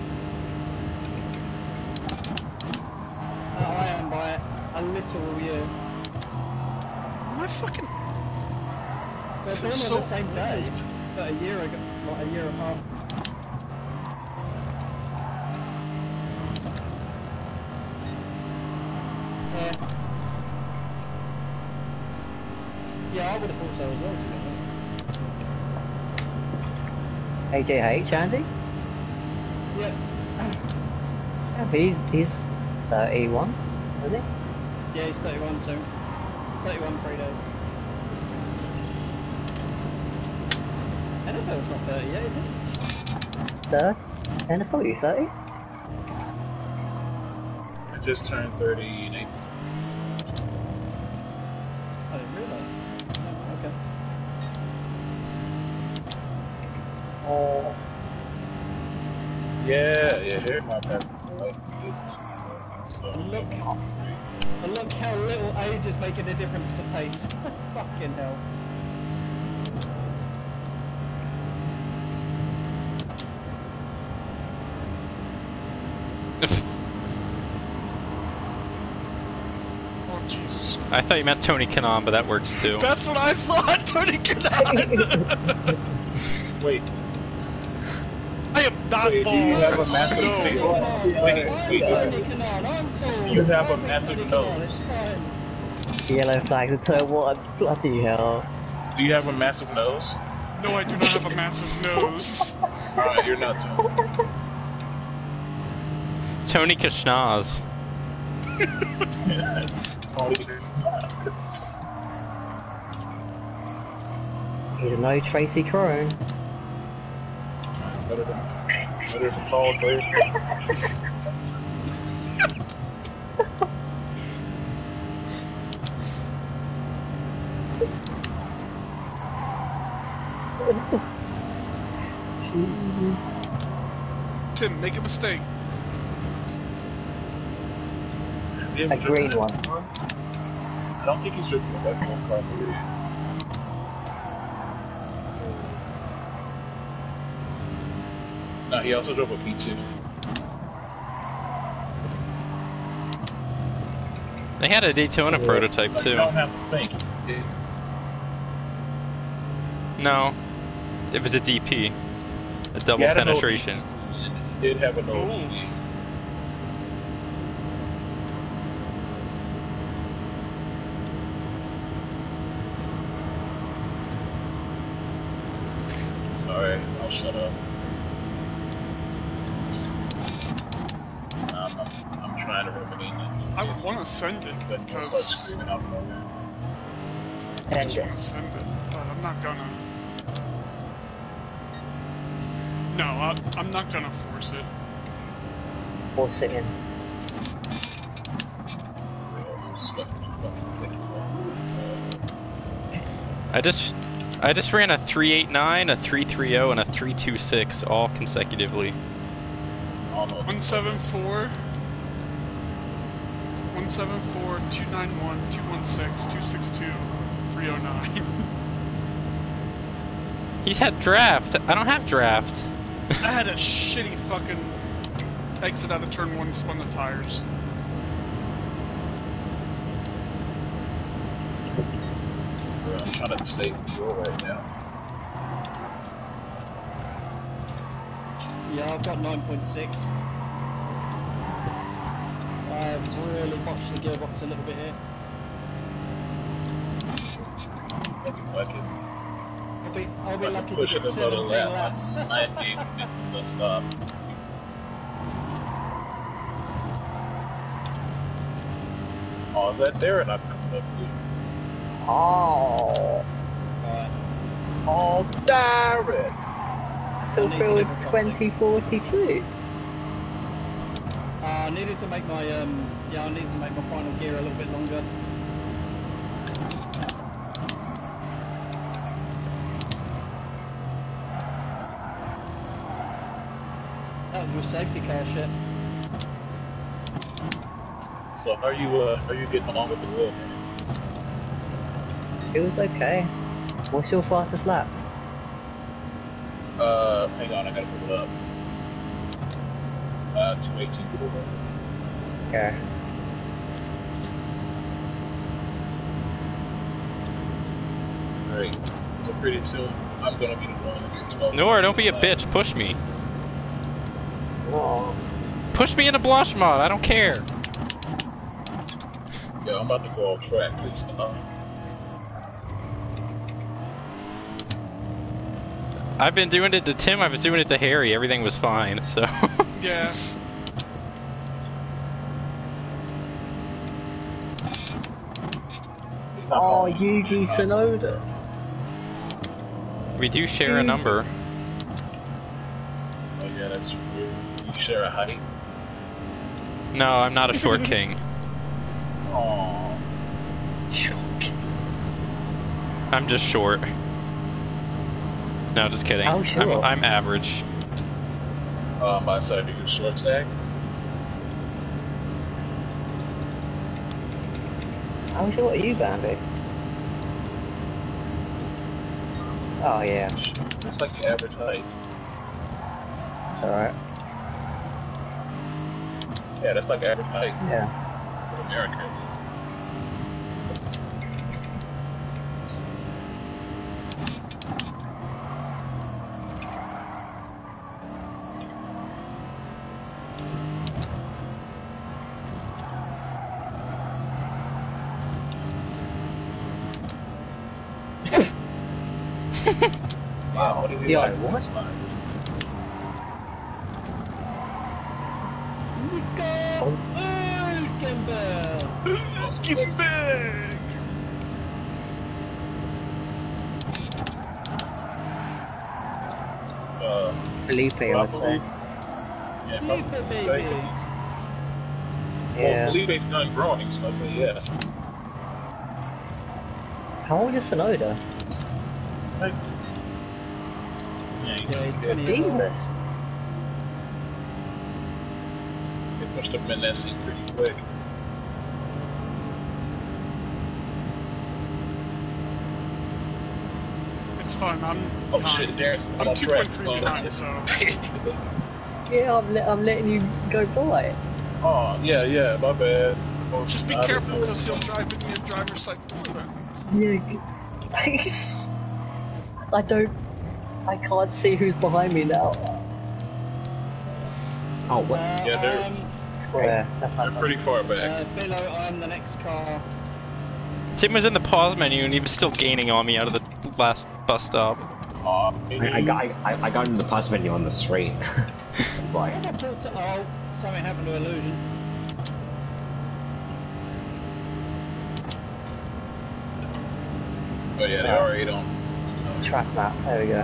I am by a literal year. My fucking. They're born on the same day, but a year ago, like a year apart. Yeah, I would have thought so as well, to be honest. AJH, Andy? Yep. Yeah, he's 31, isn't he? Yeah, he's 31 soon. 31 3-day. NFL's not 30 yet, is it? 30? NFL, you 30? I just turned 30 in April. I didn't realise. Oh, okay. Oh. Yeah, they're my best. And look how little age is making a difference to pace. Fucking hell. Oh, Jesus. I thought you meant Tony Kanaan, but that works too. That's what I thought, Tony Kanaan! Wait. I am not Wait, do bald. you have a massive No. table? You have a massive nose. Yellow flag to turn one, bloody hell. Do you have a massive nose? No, I do not have a massive nose. Alright, you're not Tony. Tony Kashnaz. He's no Tracy Crone. Better than Paul Tracy. Tim, make a mistake. A green one. I don't think he's driven the F1 car for you. No, he also drove a P2. They had a Daytona prototype Like, too. You don't have to think. No, it was a DP, a double penetration. It did have an OE. Sorry, I'll shut up. I'm trying to ruminate it. I would want to send it But don't start because screaming out loud. I just want to send it, but I'm not gonna. No, I'm not gonna force it. Force it in. I just ran a 389, a 330, and a 326 all consecutively. 174, 291, 216, 262, 309. He's had draft. I don't have draft. I had a shitty fucking exit out of turn 1, spun the tires. I'm trying to save fuel right now. Yeah, I've got 9.6. I've really botched the gearbox a little bit here. Fuck it. I'll be lucky to Push get it another 17 lap. laps. I ain't gonna stop. Oh, is that Darren I'm coming up with? Oh. Alright. Oh, Darren! I need to Fulfilled get my top 2042. I needed to make my I need to make my final gear a little bit longer. with safety car shit. So how are you getting along with the wheel, man? It was okay. What's your fastest lap? Hang on, I gotta pull it up. 2:18. Okay. Alright. So pretty soon, I'm gonna be the one. Nora, don't be a bitch. Push me. Oh. Push me into Blanchemont. I don't care. Yeah, I'm about to go off track. Please stop. I've been doing it to Tim. I was doing it to Harry. Everything was fine. So. Yeah. Oh, Yugi Tsunoda. We do share a number. Oh yeah, that's weird. You share a height? No, I'm not a short king. Aww. I'm just short. No, just kidding. How short? I'm average. I decided to use short stack. How short are you, Bambi? Oh yeah, It's like the average height. it's alright. Yeah, that's like average height. Yeah. For America, at Wow, what is he Yo, like? what? 6'5"? Get back! Felipe, I would say. Yeah, Felipe, probably baby. say, 'cause he's- Yeah. Well, Felipe's done growing, so I'd say yeah. How old is Tsunoda? It's like, yeah, Yeah, he's good. 20 years old. Jesus. They pushed him in that seat pretty quick. It's fine. I'm. Oh behind. shit, Darren's I'm on track. 2.3 behind, so. Yeah, I'm letting you go by. Oh, yeah, my bad. Oh, Just be I careful, didn't know. because he'll drive into your driver's side door then. Yeah. I can't see who's behind me now. Oh, what? Yeah, they're- Square. That's They're my pretty far back. Philo, I'm the next car. Tim was in the pause menu and he was still gaining on me out of the last bus stop. Aw, I got into the pause menu on the straight. That's why. Oh, something happened to Illusion. Oh yeah, they already don't. track map. There we go.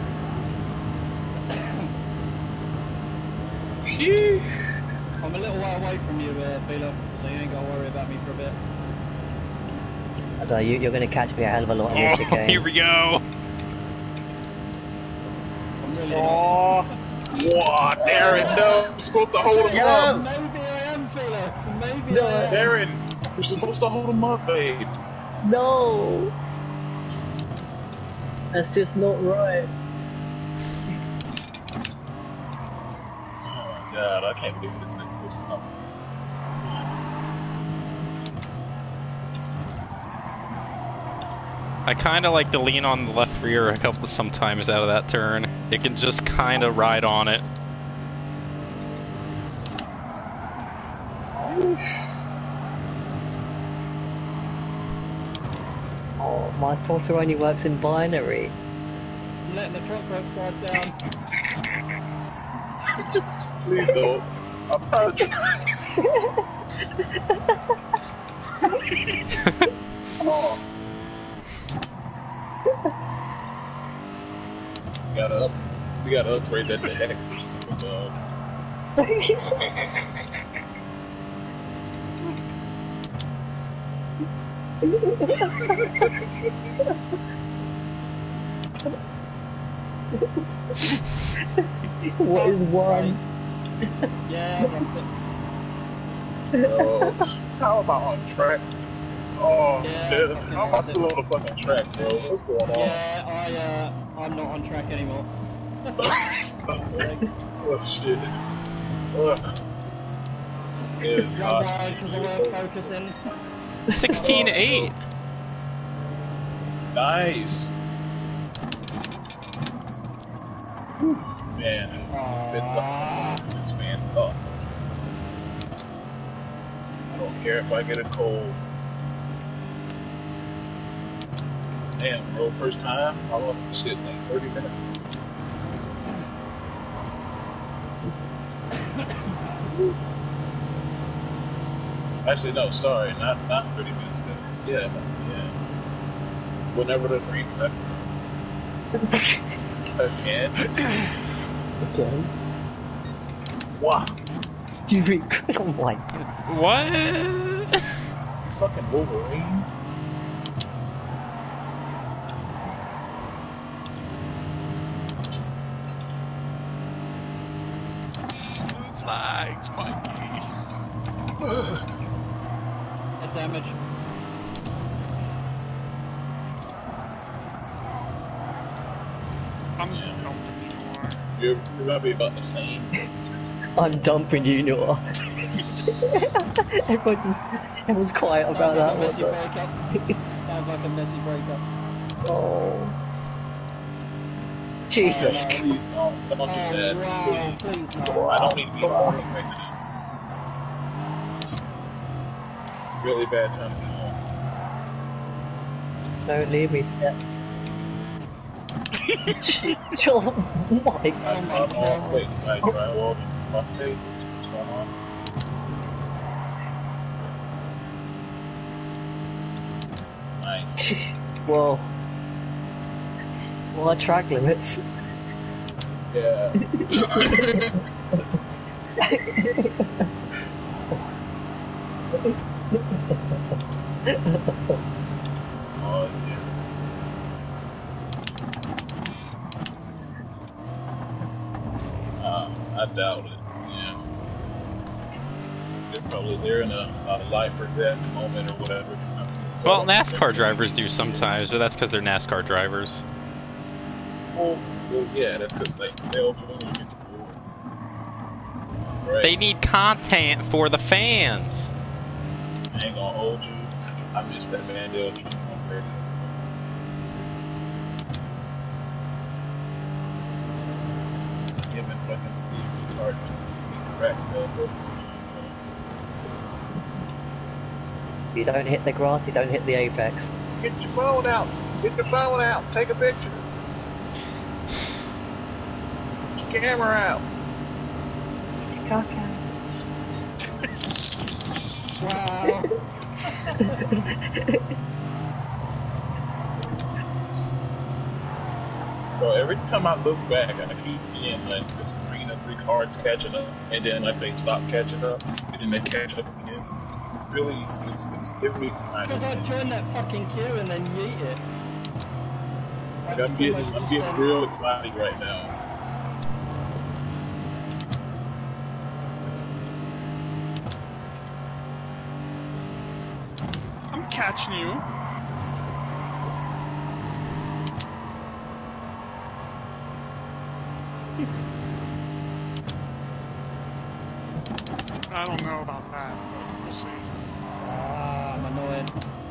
I'm a little while away from you, Philo, so you ain't got to worry about me for a bit. I don't know, you're going to catch me a hell of a lot in this Oh, game. here we go. I'm really Aw, what? Darren, no! You're supposed to hold him up! Maybe I am, Philo. Maybe No. I am. Darren, you're supposed to hold him up, babe. No! That's just not right. Oh my god, I can't believe this thing was up. I kind of like to lean on the left rear sometimes out of that turn. It can just kind of ride on it. Oh, my spotter only works in binary. I'm letting the Clockwork side down. Please don't. I'm not trying. Oh. We gotta upgrade that to X or something, dog. What is one? Yeah, I lost it. Bro, how am I on track? Oh, Yeah, dude, fucking how am I lost it. still on the fucking track, bro? What's going on? Yeah, I'm not on track anymore. Oh shit. Ugh. It is Run hot. wide because I weren't focusing. 16-8. Nice. Man, it's been tough. This man up. I don't care if I get a cold. Damn, bro, first time? I lost shit like 30 minutes. Actually, no, sorry, not 30 minutes. Yeah. Whenever the green again. Again? Wow. Do you read? Oh my. What? Fucking Wolverine. Blue flags, Mikey. Head damage. I'm dumping you more. You're gonna be about the same. I'm dumping you, Noah. Everyone's quiet about that one. Messy breakup. Sounds like a messy breakup. Oh. Jesus. Oh, no. Please don't do that. Wow, Please. please no. I don't need to be arguing right now. Really bad time to Don't leave me, Step. Oh my god. Wait, I drywall my stage. What's going on? Nice. Whoa. What are track limits? Yeah. Oh yeah. I doubt it. Yeah. They're probably in a life or death moment or whatever. So, Well, NASCAR drivers do sometimes, but that's because they're NASCAR drivers. well, yeah, that's because they'll do it. Right. They need content for the fans. I ain't gonna hold you. I miss that Mandel treatment already. Giving fucking Steve Hart cracked up. If you don't hit the grass, you don't hit the apex. Get your phone out. Get your phone out. Take a picture. Get your camera out. Get your cock out. Wow. Bro, every time I look back, I keep seeing like this green and three cards catching up, and then like they stop catching up, and then they catch up again. Really, it's giving me kind Because I joined that fucking queue and then yeet it. like I'm getting real excited right now. I'm catching you. I don't know about that, but we'll see. Ah, I'm annoyed.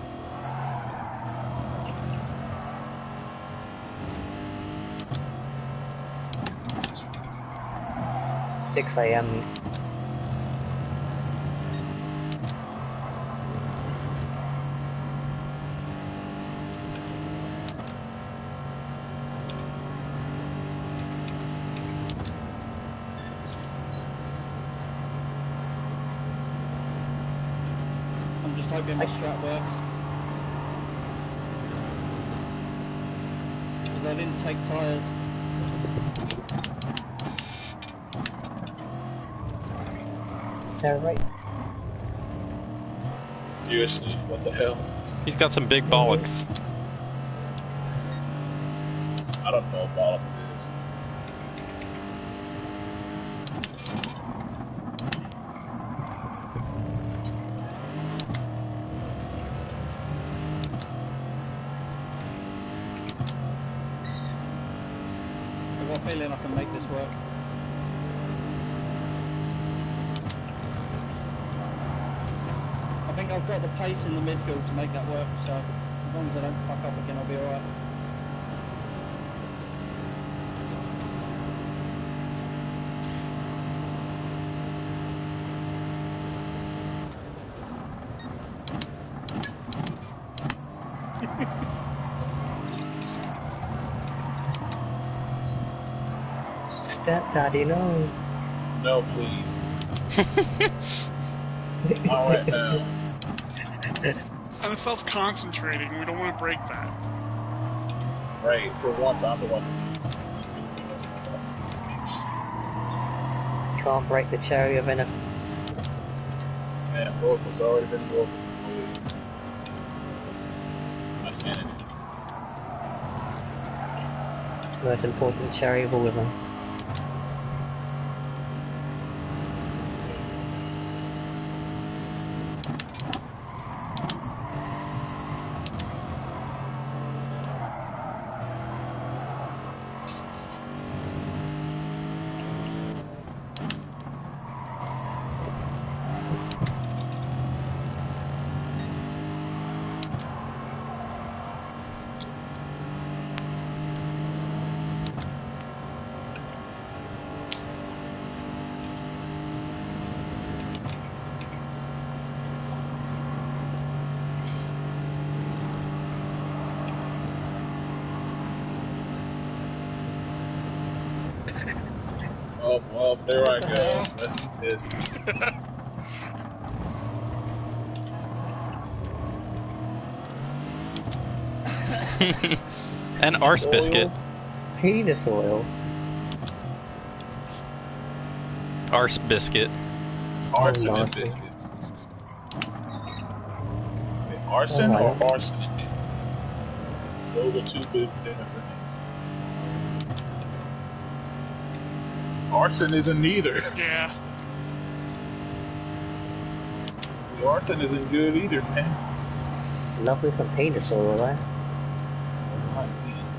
It's 6 AM. I'm just hoping my strat works. Because I didn't take tyres. They're right. Seriously, what the hell? He's got some big bollocks. I don't know about this. feeling I can make this work. I think I've got the pace in the midfield to make that work, so as long as I don't fuck up again, I'll be alright. Stepdaddy, no. No, please. Not right now. NFL's concentrating. We don't want to break that. Right, for once, I'm the one. Can't break the cherry of anything. Man, Local's already been broken. My sanity. Most important cherry of all of them. Oh, well, there I go. Let's do this. An arse biscuit. Penis oil. Arse biscuit. Arson and nasty. biscuits. Wait, arson Oh, or arsenic? Those are two big different things. Arson isn't either. Yeah. The arson isn't good either, man. Love with some penis oil, right? My penis.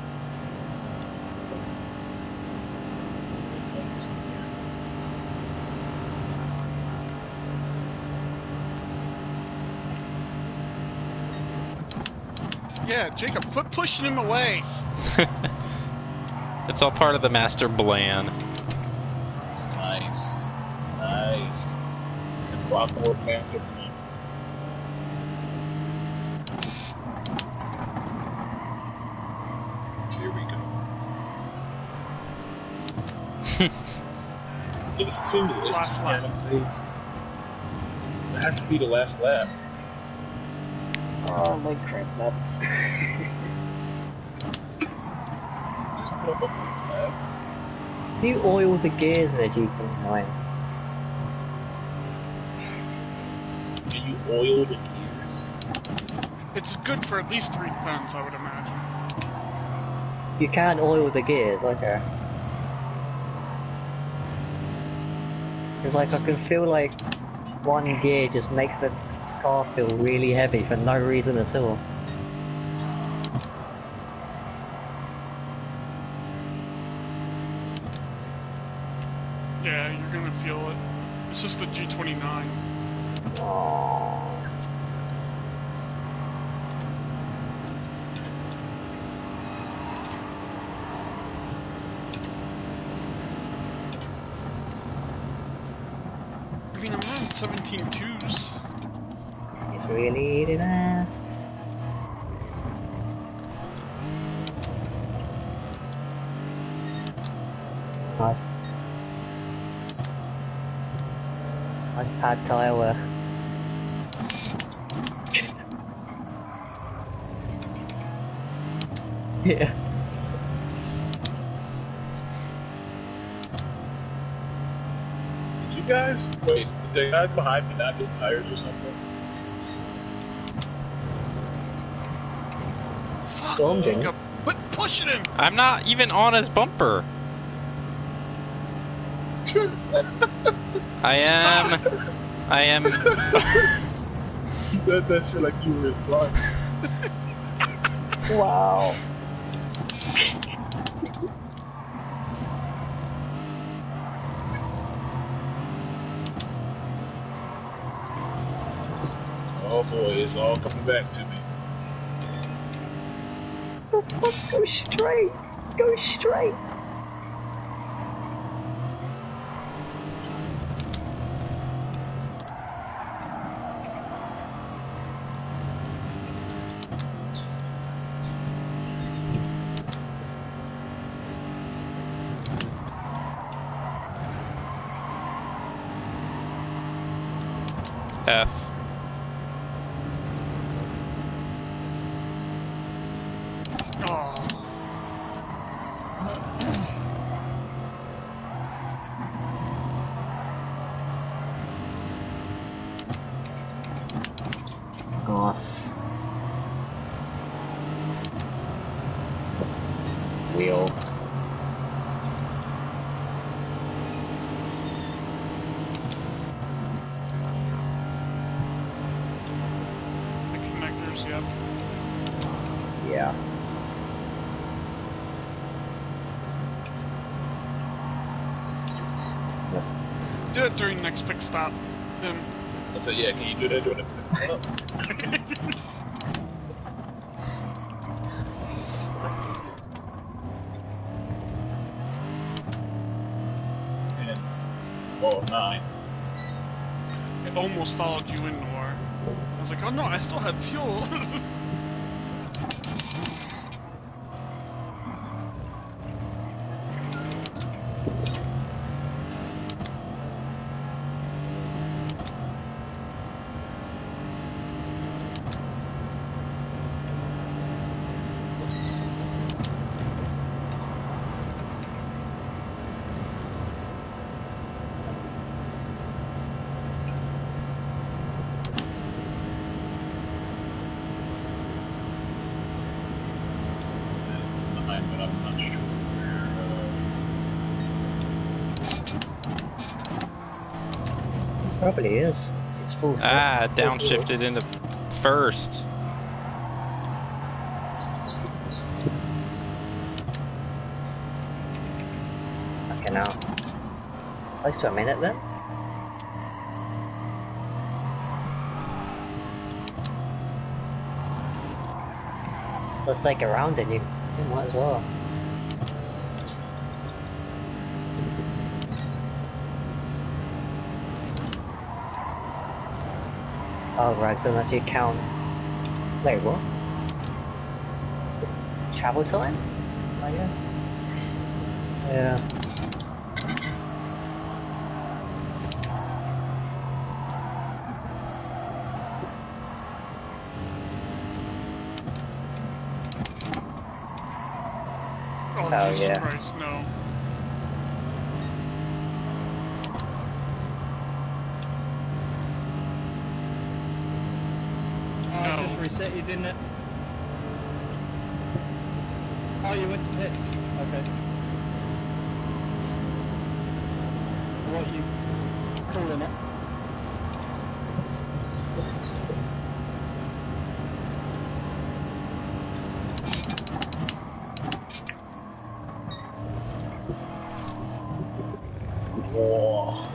Yeah, Jacob, quit pushing him away. It's all part of the master plan. Nice. Nice. The Clockwork master plan. Here we go. It's two. Last lap. It has to be the last lap. Oh, my crap, that. Just put up a flag. You oil the gears there, G29. Do you oil the gears? It's good for at least 3 tons, I would imagine. You can oil the gears, okay. It's like I can feel like one gear just makes the car feel really heavy for no reason at all. Yeah, you're gonna feel it. It's just the G29. Aww. I mean, I'm running 17.2s. It's really nice. Nice. Nice pad tyre work. Yeah. Did you guys wait? Did the guys behind me not get tires or something? Fuck, Storm Jacob, quit pushing him! I'm not even on his bumper. I am. He said that shit like you were his son. Wow. Oh boy, it's all coming back to me. The fuck? Go straight! Go straight! F. Oh. Off. Wheel. The connectors, yep. Yeah. Do it during next pit stop. Then. I said, yeah, can you do that during the Ten. Well, 9. It almost followed you in, Noir. I was like, oh no, I still had fuel. It's 9, but I'm not sure where. Probably is. It's full. Ah, downshifted into first. Fucking hell. Close to a minute then. Let's take a round and you might as well. Oh right, so unless you count... Wait, what? Travel time? I guess? Yeah. Oh, Jesus yeah. Christ, no. Oh, No. it just reset you, didn't it? Oh, you went to pits. Okay. What are you calling it? Whoa.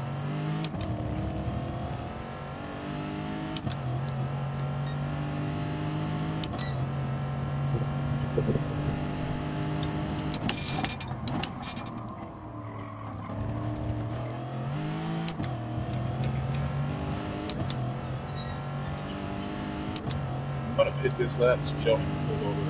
I'm gonna pit this lap so you don't pull over.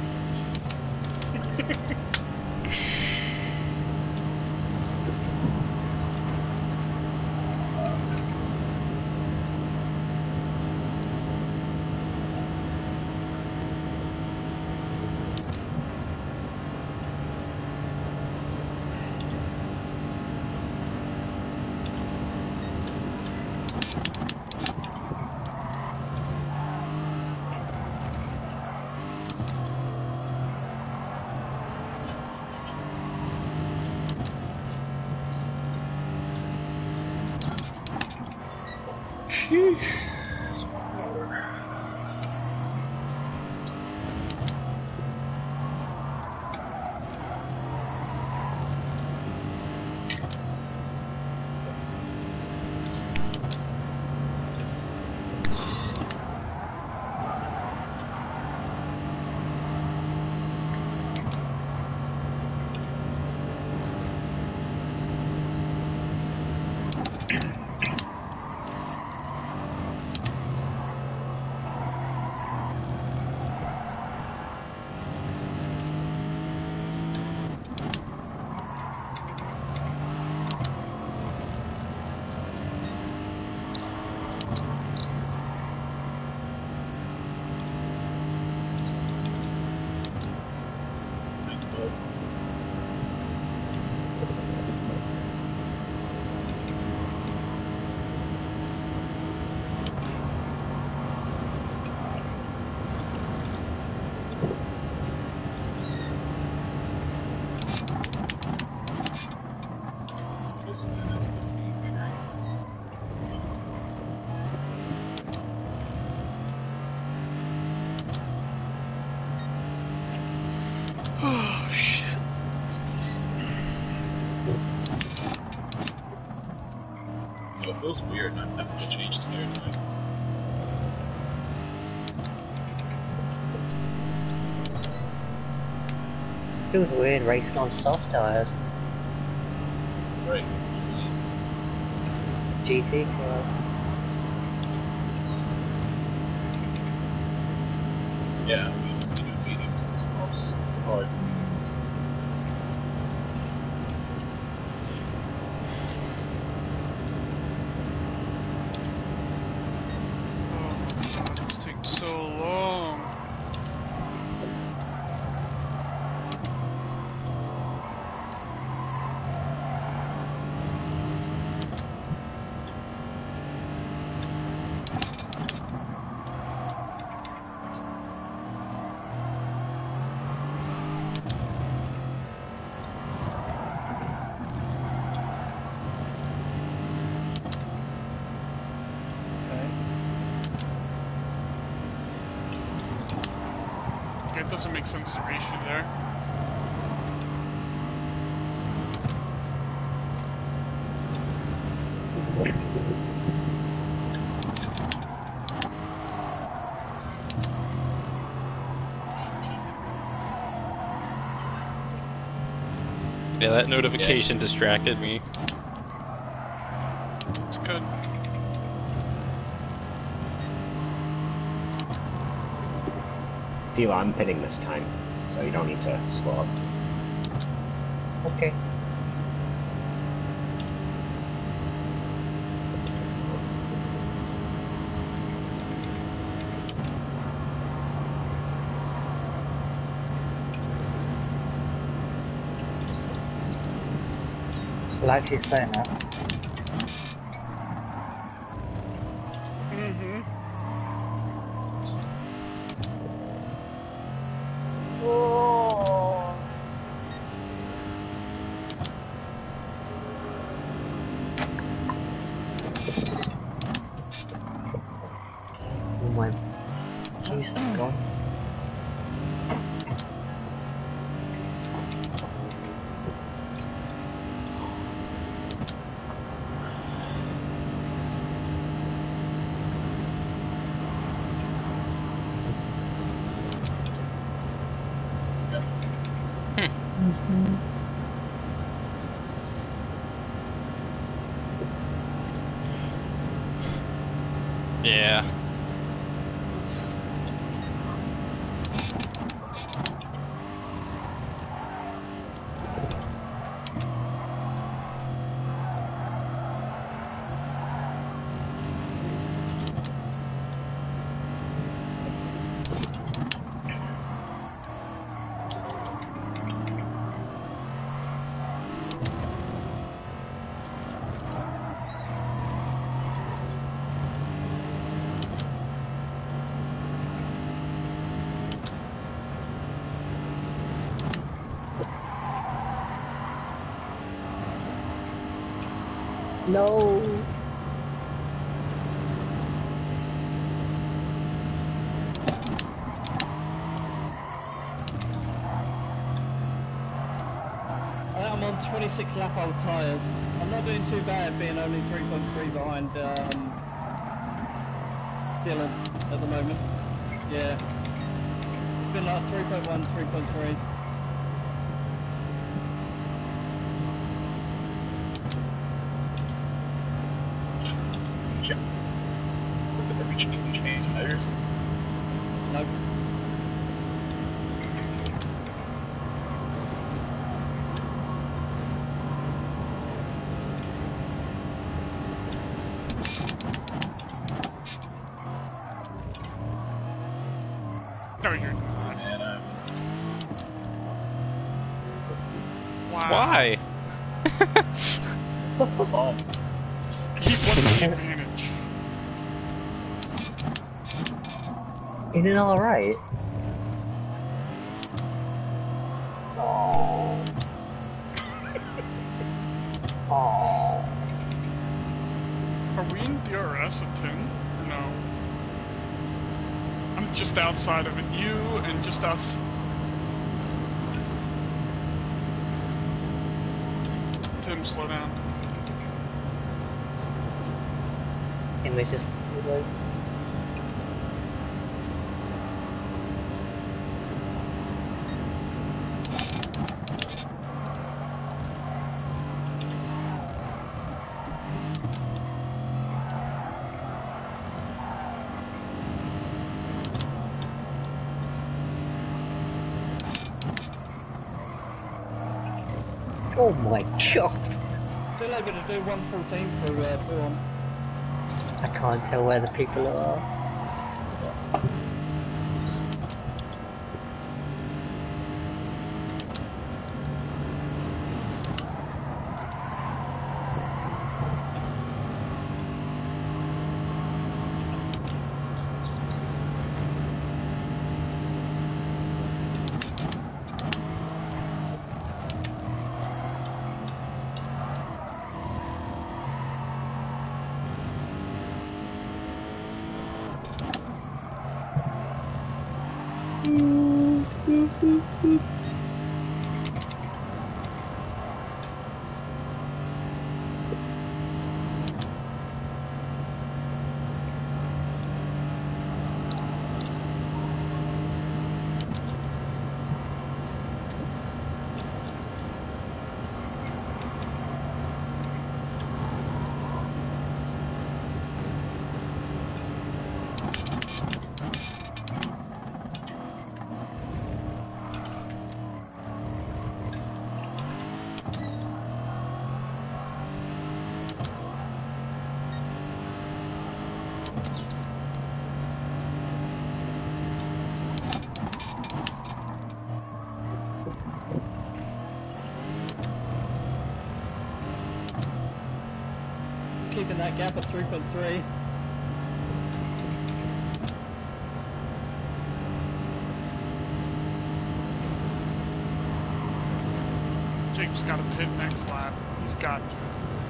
feels weird not having to change tire type. Feels weird racing on soft tires. Right. GT cars. Yeah, we do mediums and stuff. Hard to mediums. Oh god, this takes so long. It doesn't make sense to race you there. Yeah, that notification distracted me. It's good. Deal, I'm pitting this time, so you don't need to slow up. Okay. Like she's saying that. Mm-hmm. Oh. Oh my. Jesus God. Yeah. No. I'm on 26 lap old tyres. I'm not doing too bad being only 3.3 behind Dylan at the moment. Yeah. It's been like 3.1, 3.3. Was it every change tires? Nope. No, you're not. And Wow. Why? He wants the advantage. Isn't it alright? Oh. Oh. Are we in DRS at 10? Or no? I'm just outside of it. You and just us. Tim, slow down. And we're just too low. Oh my god! Still able to do 114 for Bourne. I can't tell where the people are. Keeping that gap at 3.3. Jake's got to pit next lap. He's got to.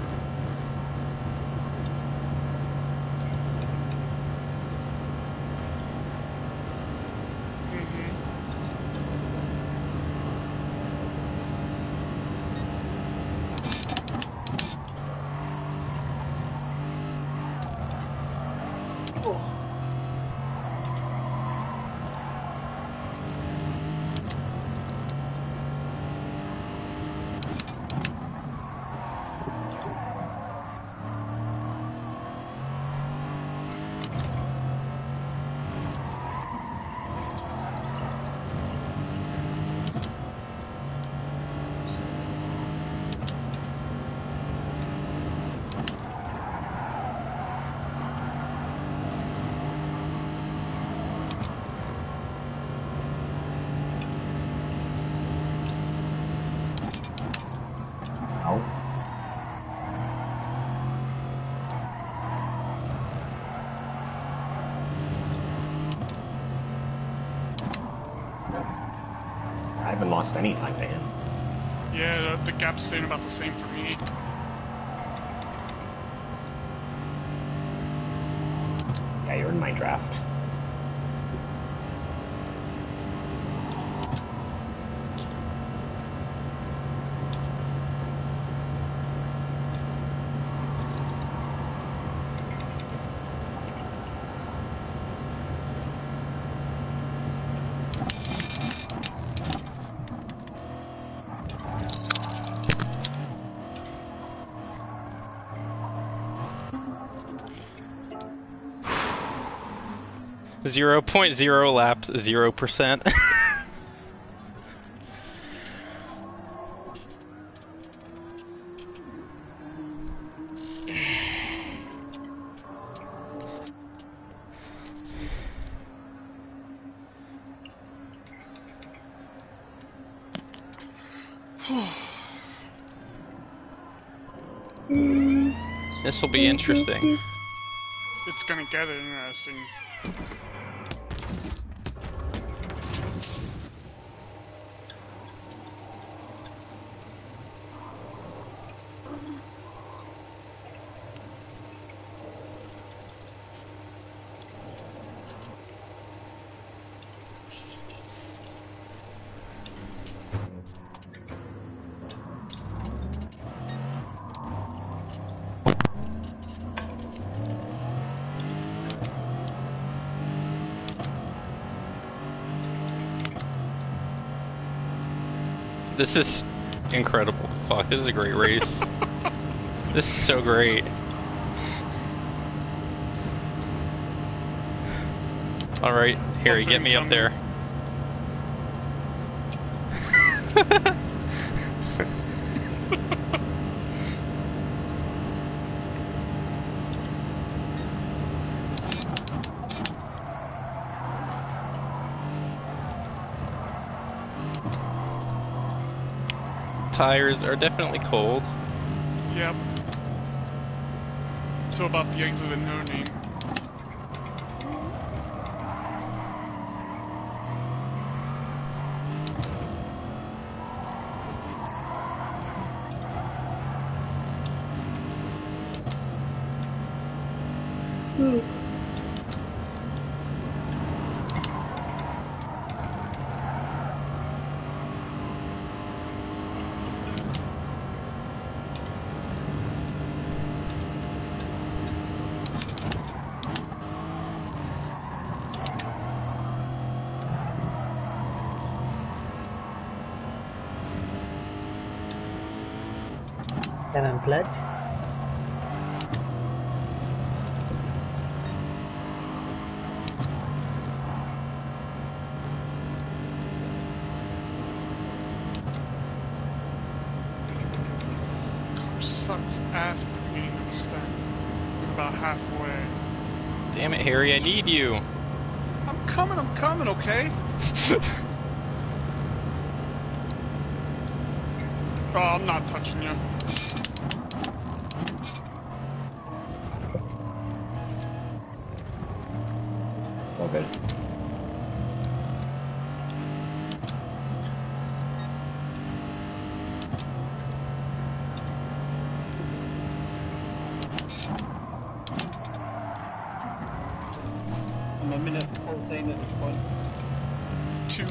I haven't lost any time to him. Yeah, the gap's staying about the same for me. Yeah, you're in my draft. .0 laps, 0%. This will be interesting. It's gonna get interesting. This is incredible. Fuck, this is a great race. This is so great. Alright, Harry, get me up there. Tires are definitely cold. Yep. So about the exit of No Name. Can pledge? Car sucks ass at the beginning of the stack. I'm about halfway. Damn it, Harry, I need you. I'm coming, okay? Oh, I'm not touching you. It's all good. I'm a minute 14 at this point. 2.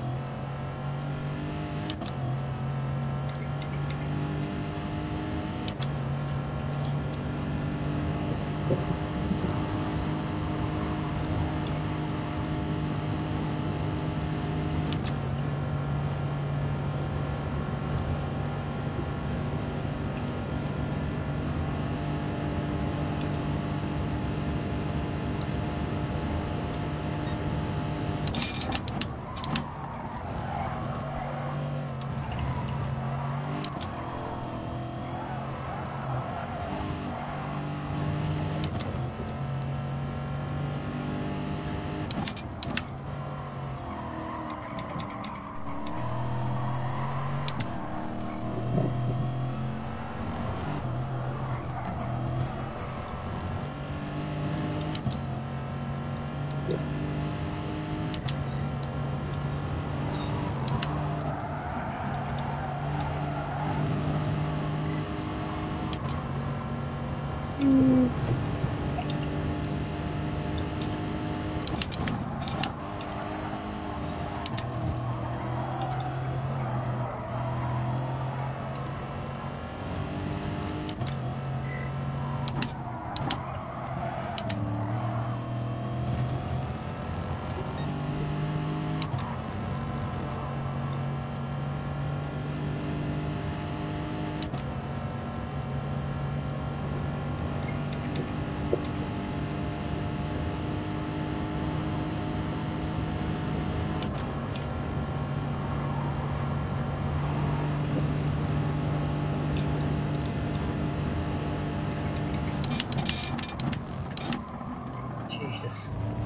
Jesus.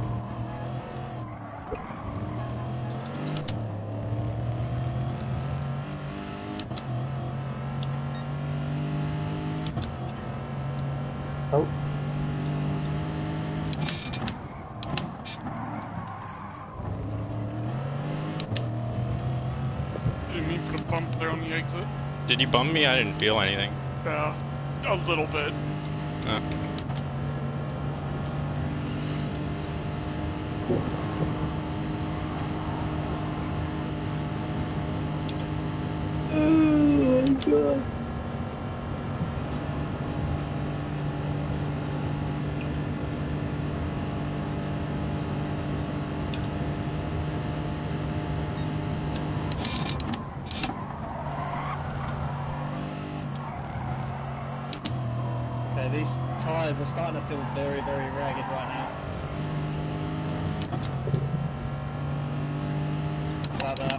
Oh. Didn't mean for the bump there on the exit. Did you bum me? I didn't feel anything. Yeah, a little bit. Oh. Oh my god. these tyres are starting to feel very, very ragged right now. Like that.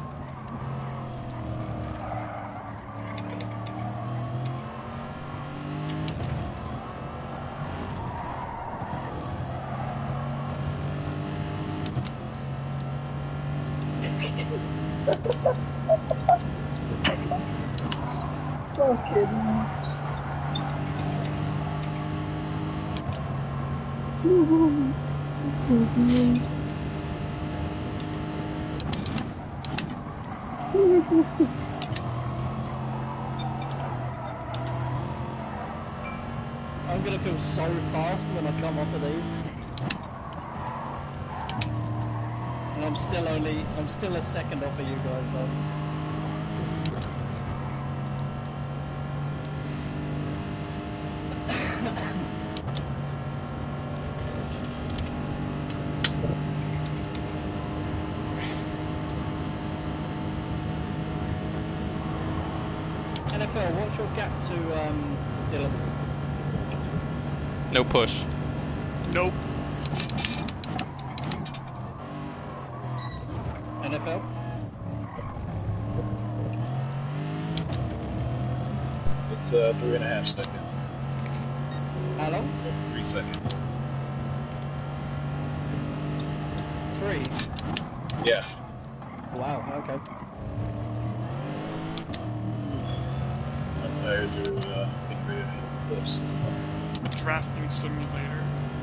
I'm gonna feel so fast when I come off of these. And I'm still a second off of you guys though. NFL, what's your gap to Dylan? No push. Nope. NFL? It's 3.5 seconds. How long? 3 seconds. 3? Yeah. Wow, okay. My tires are getting ready to hit the cliffs. Drafting simulator.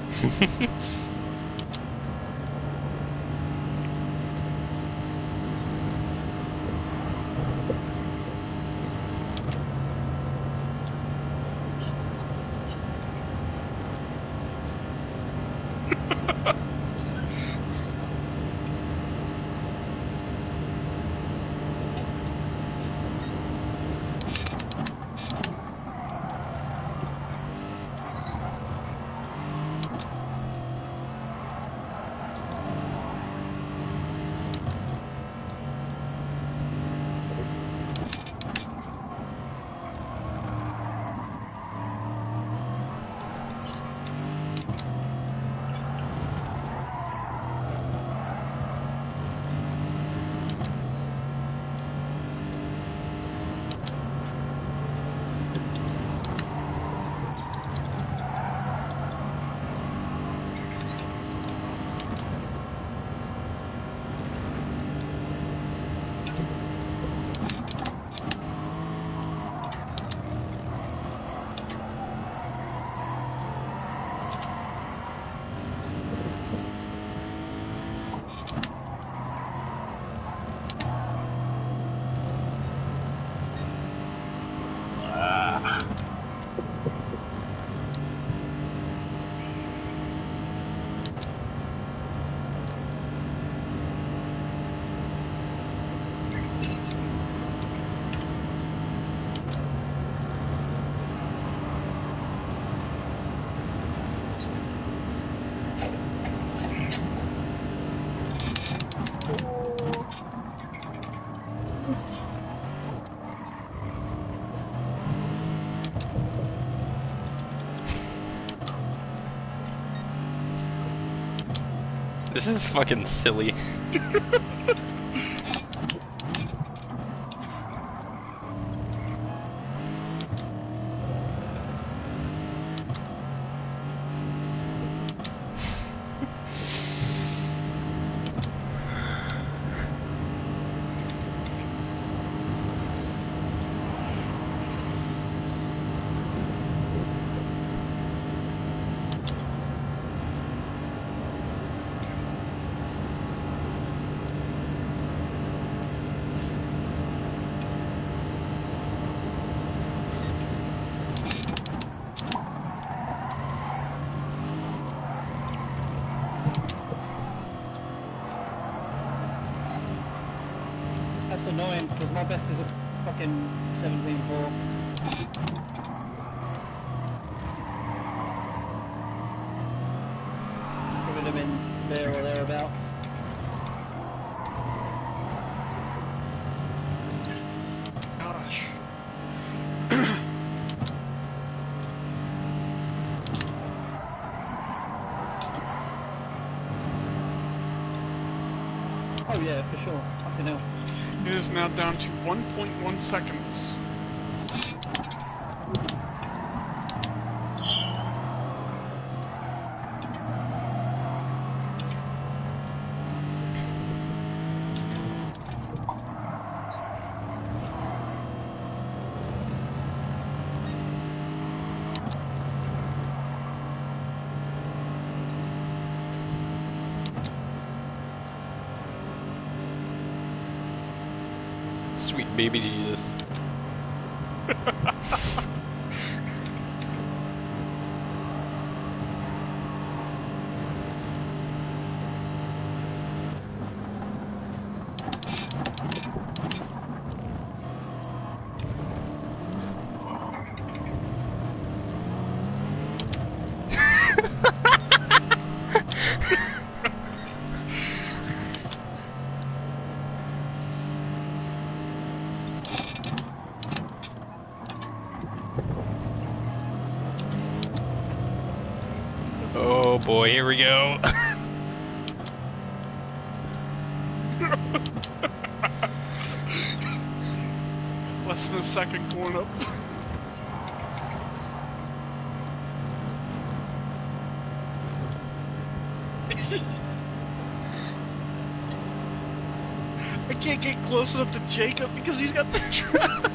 This is fucking silly. That's annoying because my best is a fucking 17.4. Putting them in there or thereabouts. Gosh. Oh yeah, for sure. Fucking hell. It is now down to 1.1 seconds. Sweet baby Jesus. Oh boy, here we go. Less than a second going up. I can't get close enough to Jacob because he's got the trap.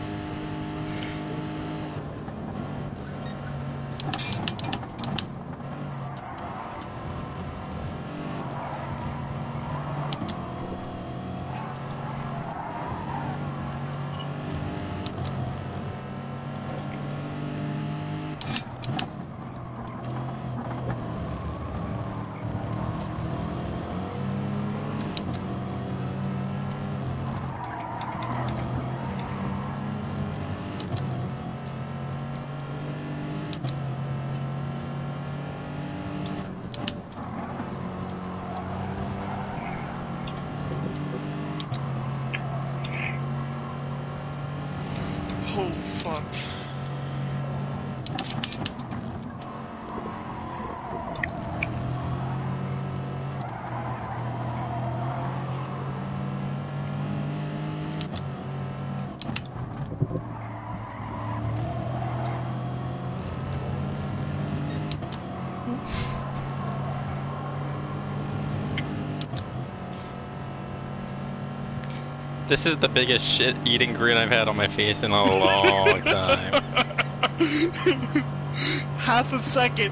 Holy fuck. This is the biggest shit-eating grin I've had on my face in a long time. Half a second.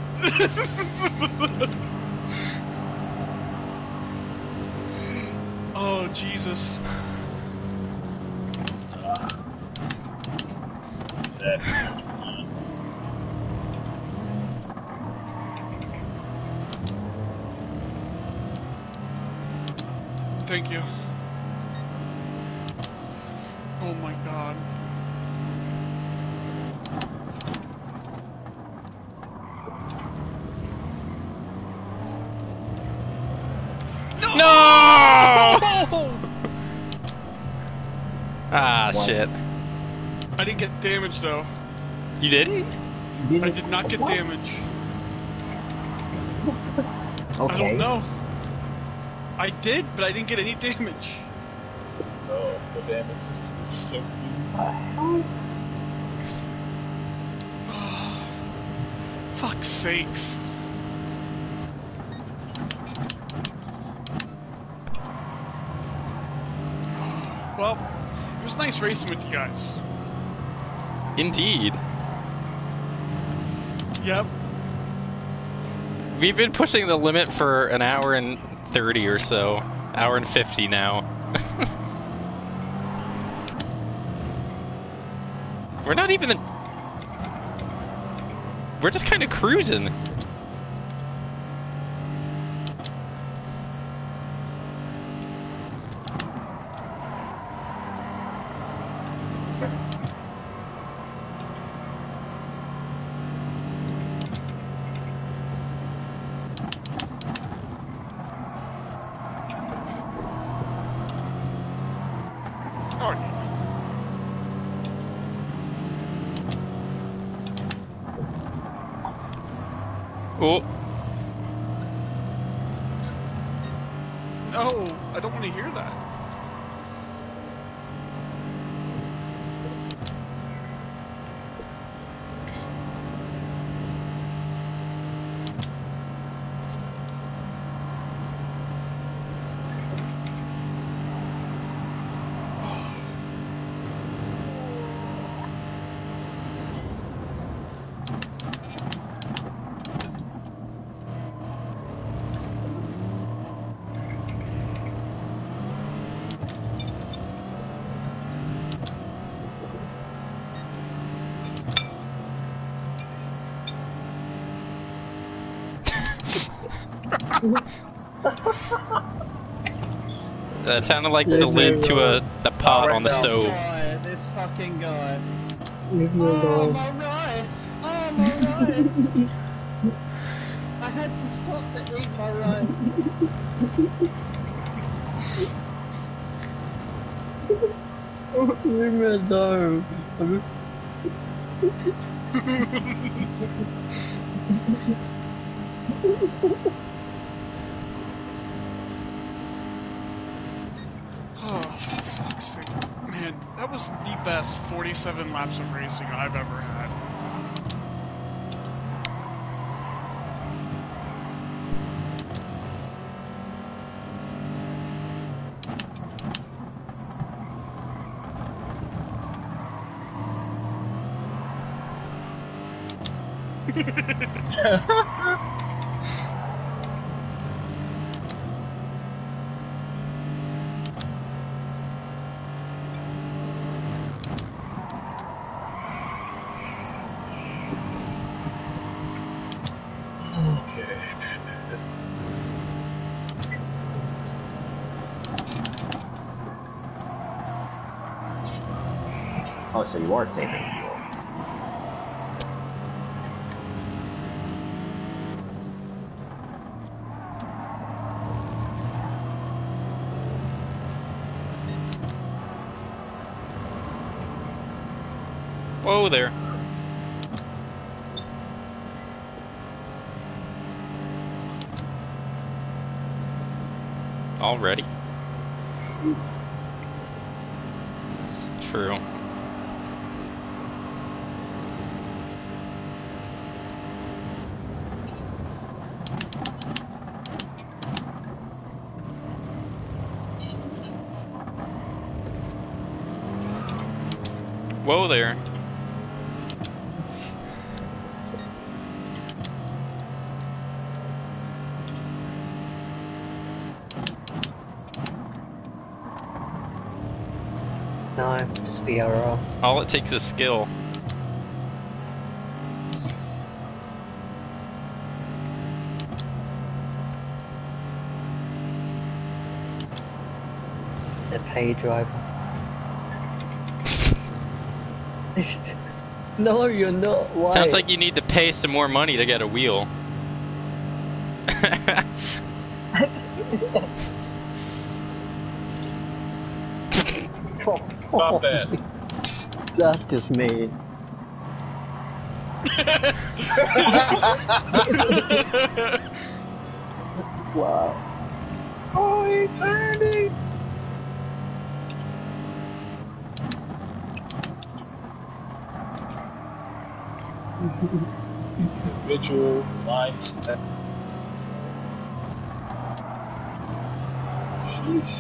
Oh, Jesus. Thank you. Oh my god. No! Ah, shit. I didn't get damage though. You didn't? I did not get damage. Okay. I don't know. I did, but I didn't get any damage. Oh, the damage is so Fuck's sakes. Well, it was nice racing with you guys. Indeed. Yep. We've been pushing the limit for an hour and 30 or so. Hour and 50 now. We're not even... We're just kind of cruising. Oh. No, I don't want to hear that. That sounded like the lid to a pot on the stove. This fucking guy. Leave me Oh, alone. my rice! Oh, my rice! I had to stop to eat my rice. Leave me alone. Oh, for fuck's sake. Man, that was the best 47 laps of racing I've ever had. Oh, so you are saving fuel. Whoa there. Already? True. Whoa there. No, just VRR. All it takes is skill. It's a paid driver. No, you're not. Why? Sounds like you need to pay some more money to get a wheel. Stop that. That's just me. Wow. Oh, he's turning. Individual lives. Sheesh.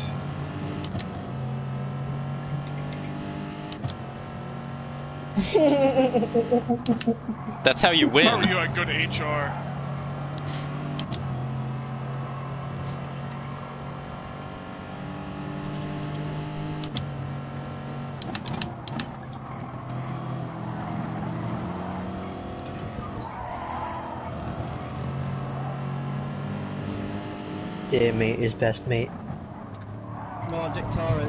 That's how you win. How are you at good HR? Dear mate is best mate. More Dictaras.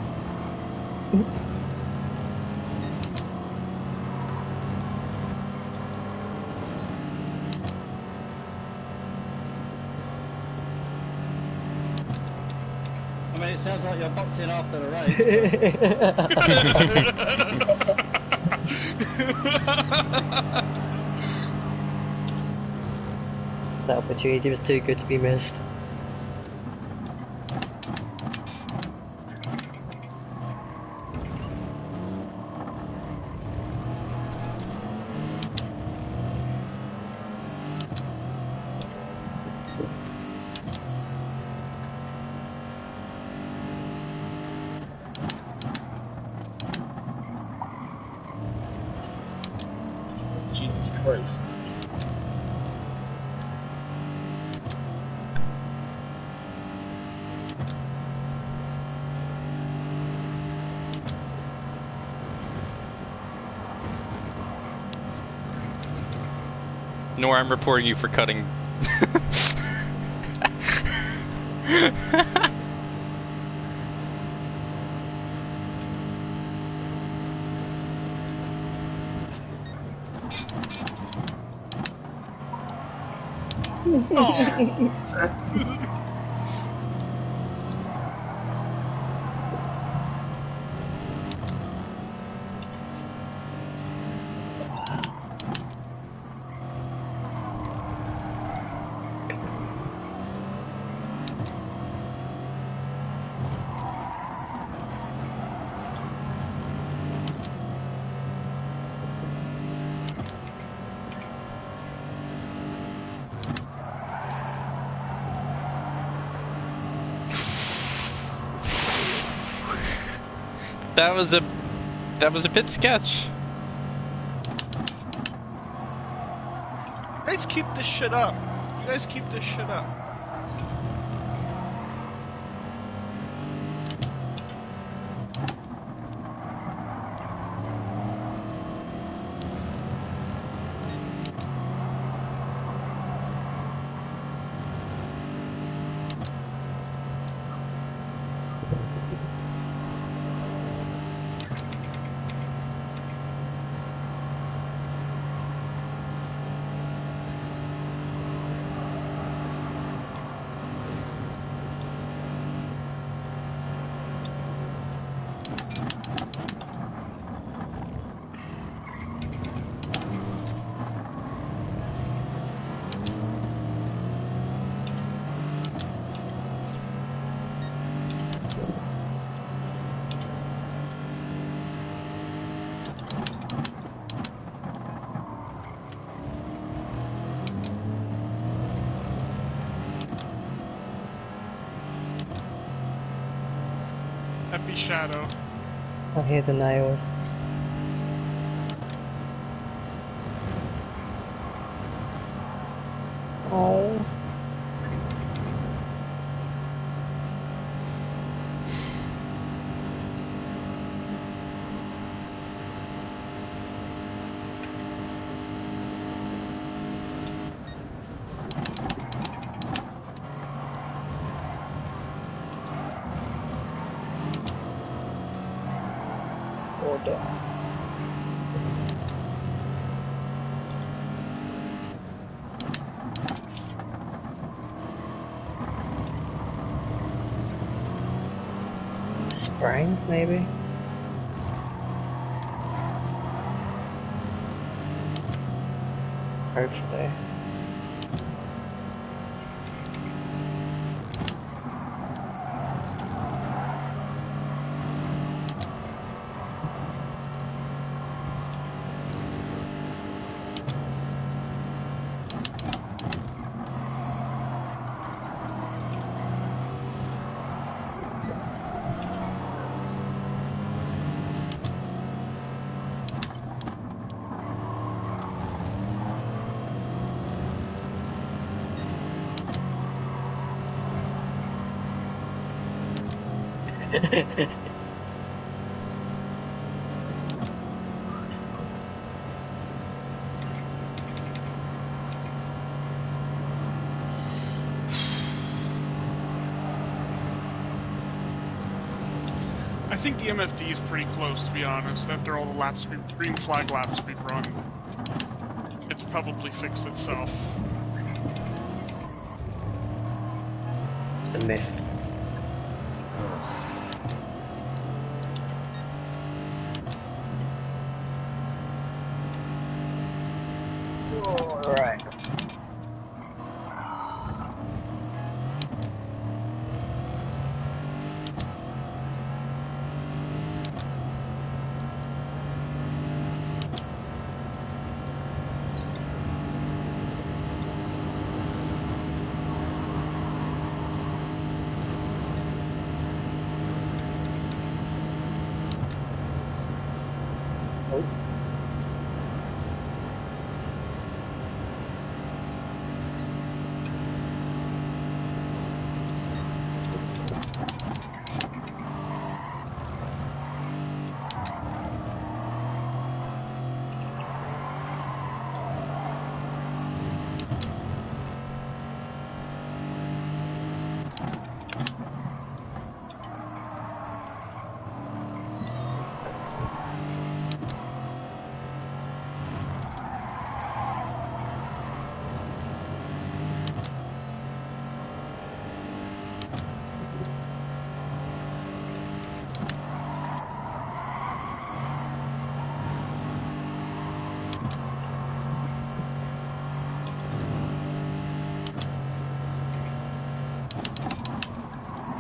I mean, it sounds like you're boxing after the race. That opportunity was too good to be missed. first. Nor I'm reporting you for cutting. That was a bit sketch. You guys keep this shit up. You guys keep this shit up. Happy Shadow. I hear the nails. Oh. Spring, maybe? Hopefully. I think the MFD is pretty close, to be honest, after all the laps, green flag laps we've run. It's probably fixed itself. The myth. Alright.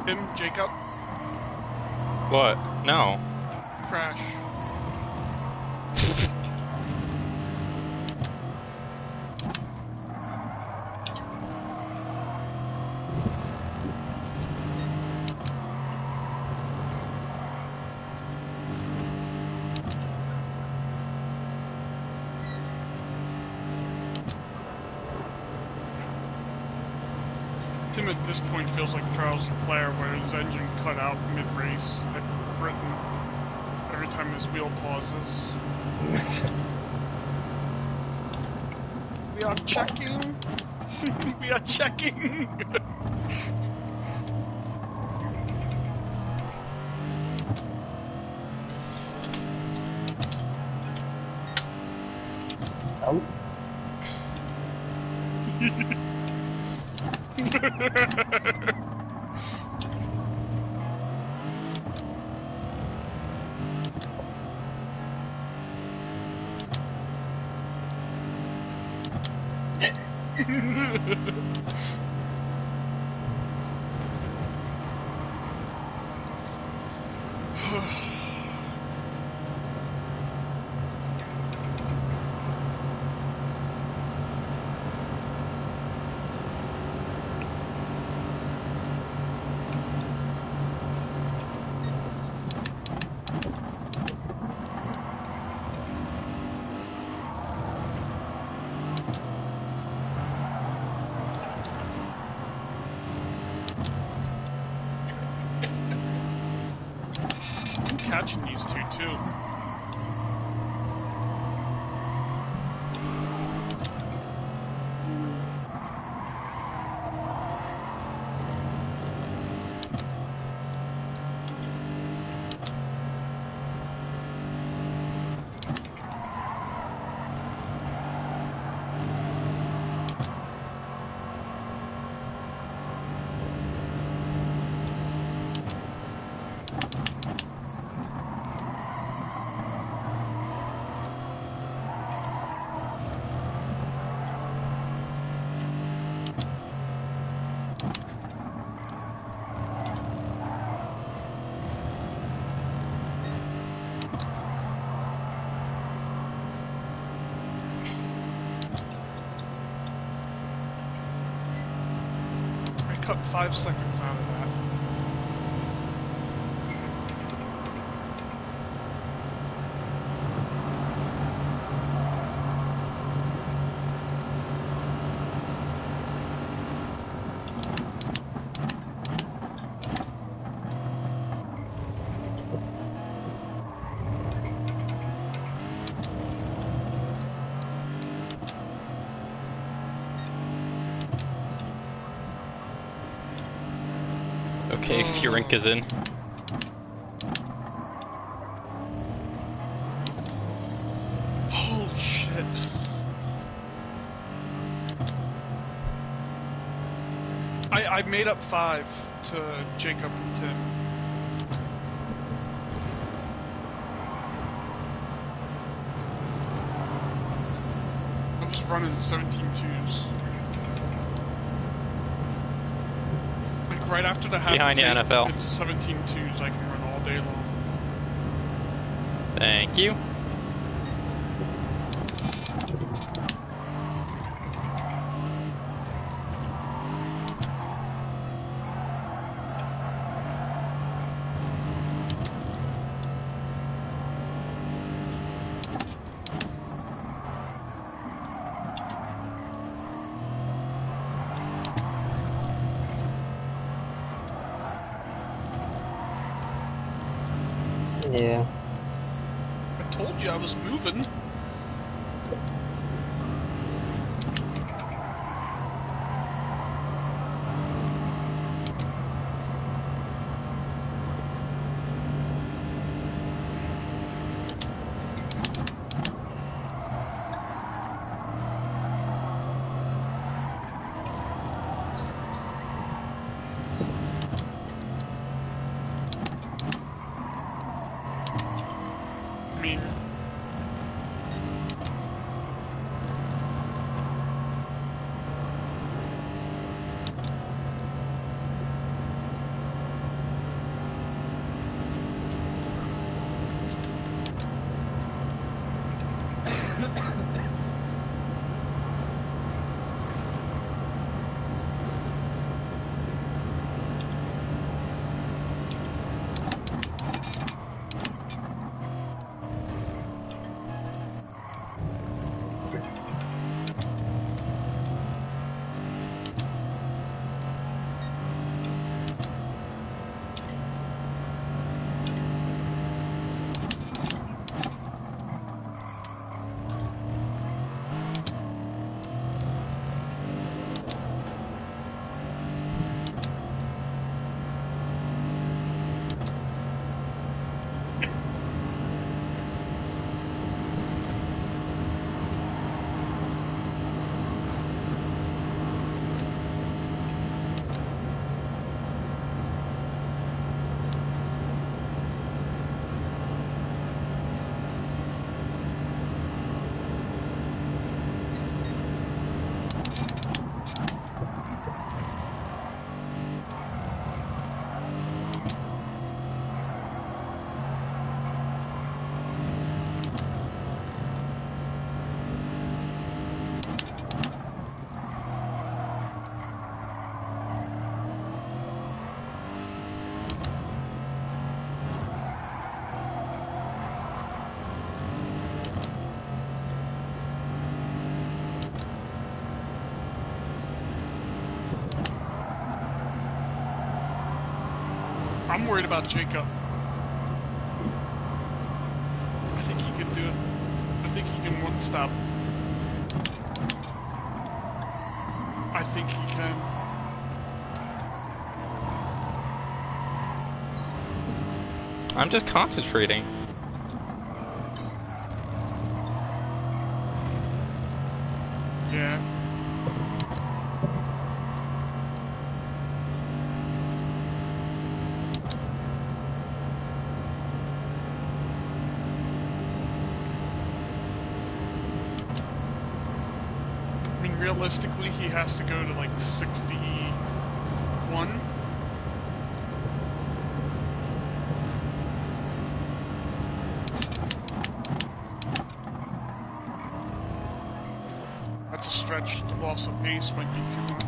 Him, Jacob? What? No. Crash. Tim at this point feels like Charles Leclerc, where his engine cut out mid-race at Britain every time his wheel pauses. We are checking. We are checking. Oh. I'm catching these two too. Cut 5 seconds out of that. Okay, Furink is in. Holy shit. I made up 5 to Jacob and Tim. I was running 17.2s. Like right after the half Behind you, tape, NFL. it's 17.2s I can run all day long. Thank you. Yeah. I told you I was moving. I mean, I'm worried about Jacob. I think he can do it. I think he can one stop. I think he can. I'm just concentrating. Yeah. I mean, realistically, he has to go to like 61. That's a stretch. The loss of pace might be too much.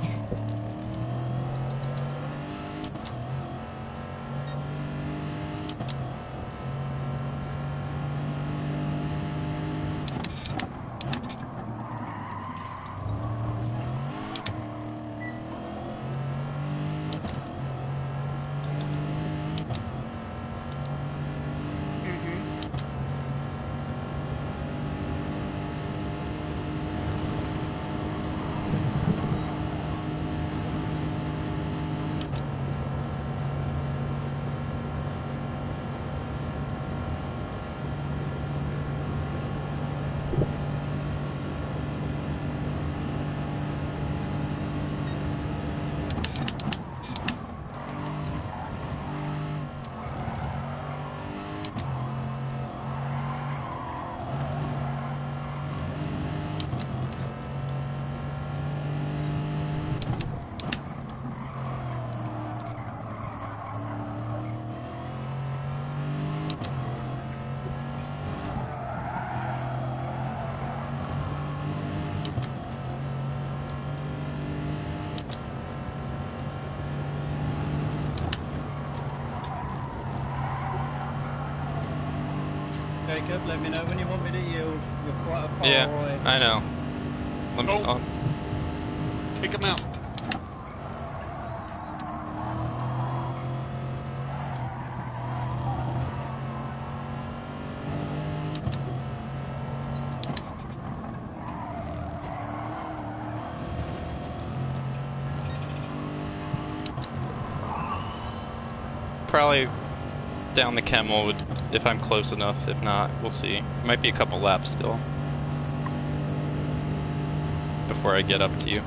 Jacob, let me know when you want me to yield. You're quite a far Yeah, away. I know. Let me, Oh. Take him out. probably down the Camel would, if I'm close enough. If not, we'll see. Might be a couple laps still before I get up to you.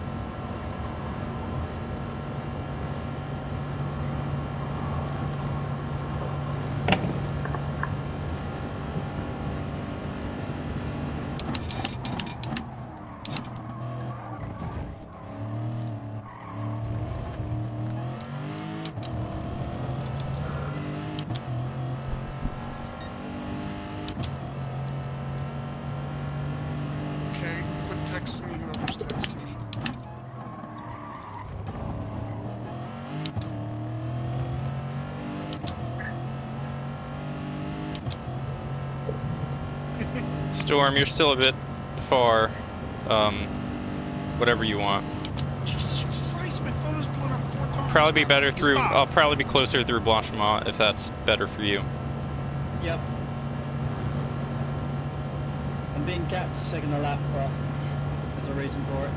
Storm, you're still a bit far. Whatever you want. Jesus Christ, my phone is blowing up 4 times. Probably be better through. Stop. I'll probably be closer through Blanchemont if that's better for you. Yep. I'm being capped second a lap, but there's a reason for it.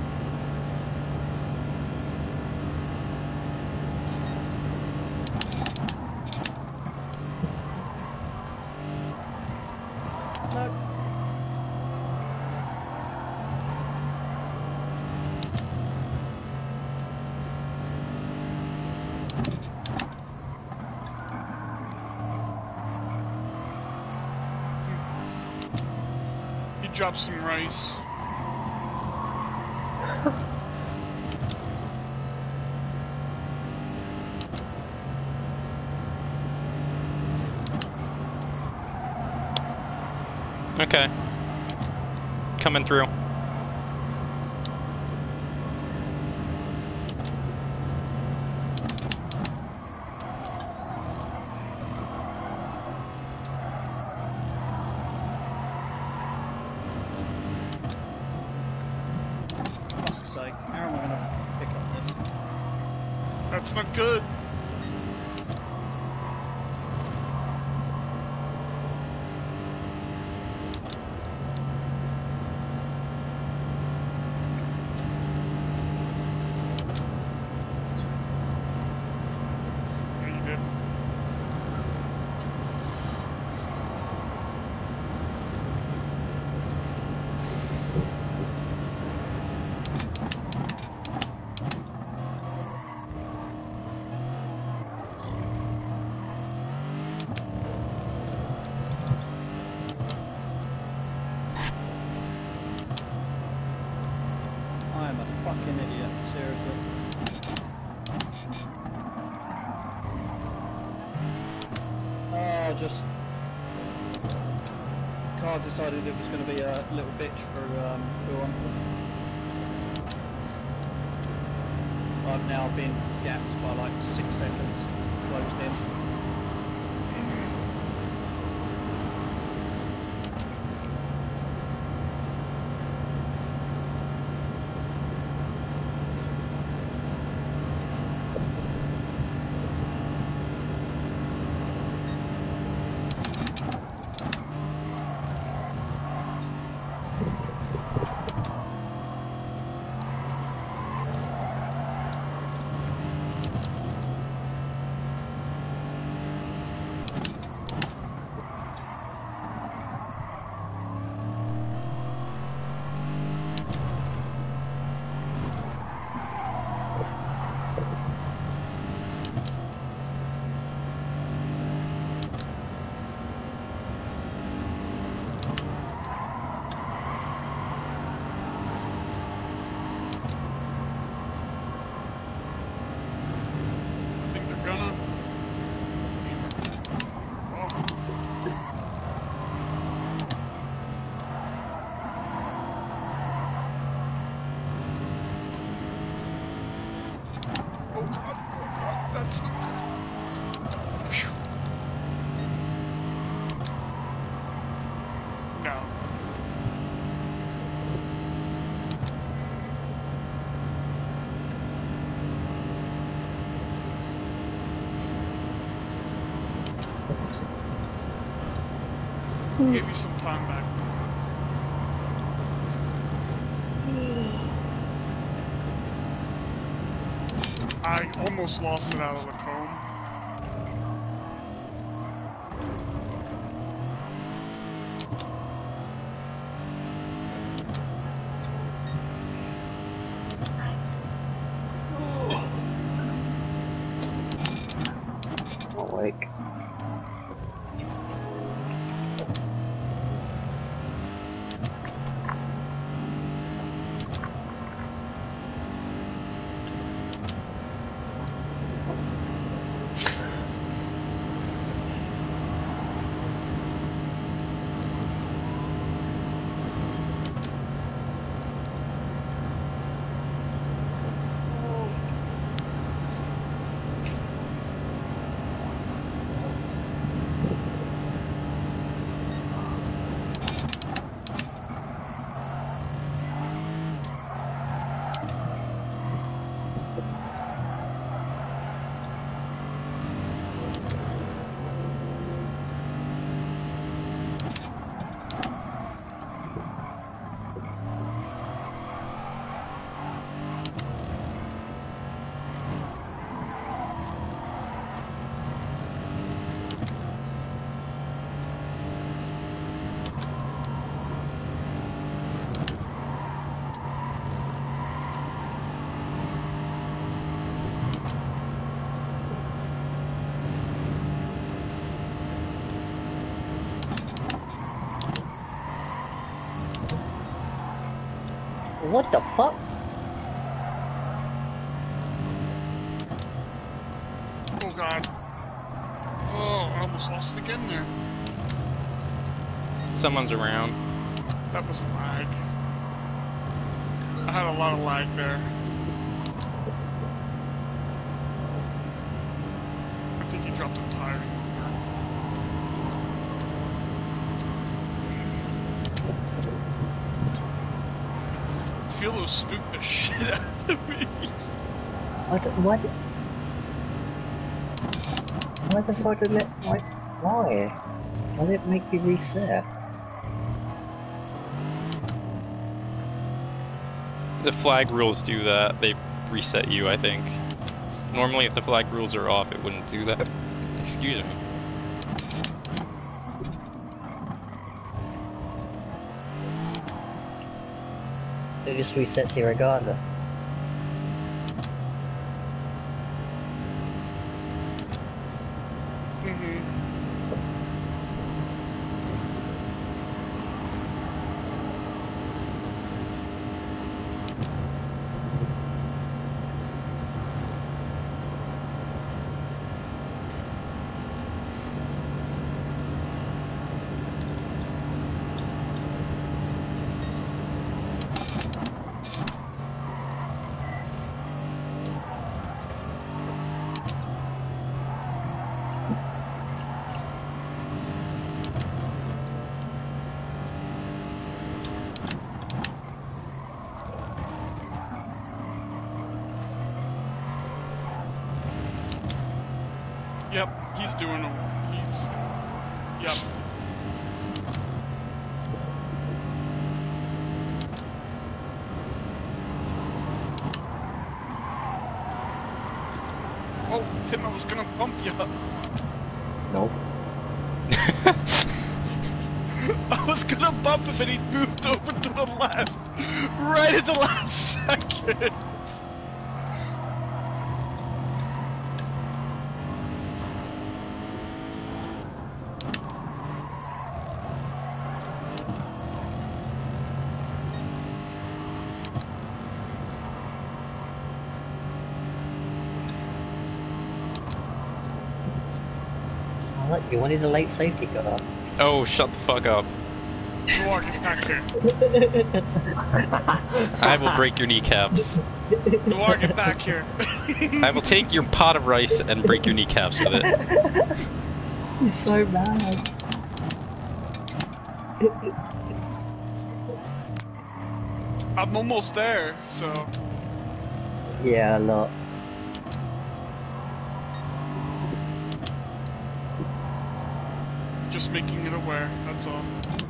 No. You dropped some rice. Okay. Coming through. Fuck's sake, how am I going to pick up this? That's not good. just car decided it was going to be a little bitch for on. I've now been gapped by like 6 seconds, closed in. Give you some time back. I almost lost it out of the comb. Not like. What the fuck? Oh god. Oh, I almost lost it again there. Someone's around. That was lag. I had a lot of lag there. I think you dropped a tire. Philo spooked the shit out of me. What? Why the fuck did it? Why? Why did it make you reset? The flag rules do that. They reset you, I think. Normally, if the flag rules are off, it wouldn't do that. Excuse me. It just resets you regardless. Yep, he's doing them. Yep. Oh, Tim, I was gonna bump you. Nope. I was gonna bump him and he moved over to the left. Right at the last second. Look, you wanted a late safety car. Oh, shut the fuck up. Noir, get back here. I will break your kneecaps. Noir, get back here. I will take your pot of rice and break your kneecaps with it. He's so mad. I'm almost there, so... Yeah, a lot. Just making it aware, that's all.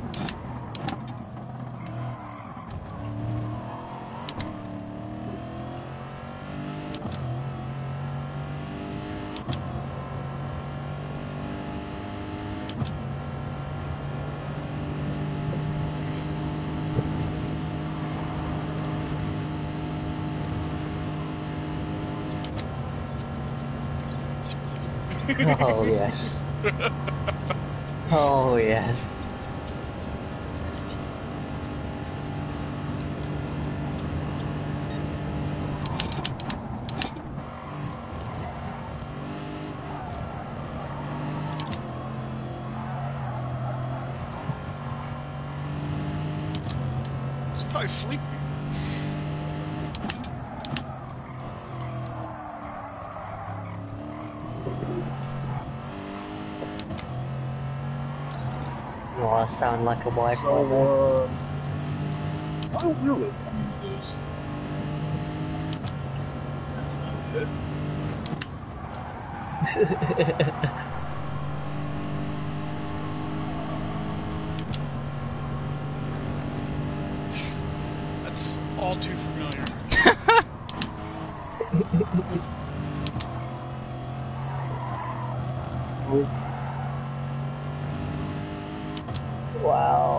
Oh, yes. Oh, yes. He's probably sleeping. Oh, I sound like a wife. So, why will is coming loose? That's not good. That's all too familiar. Wow.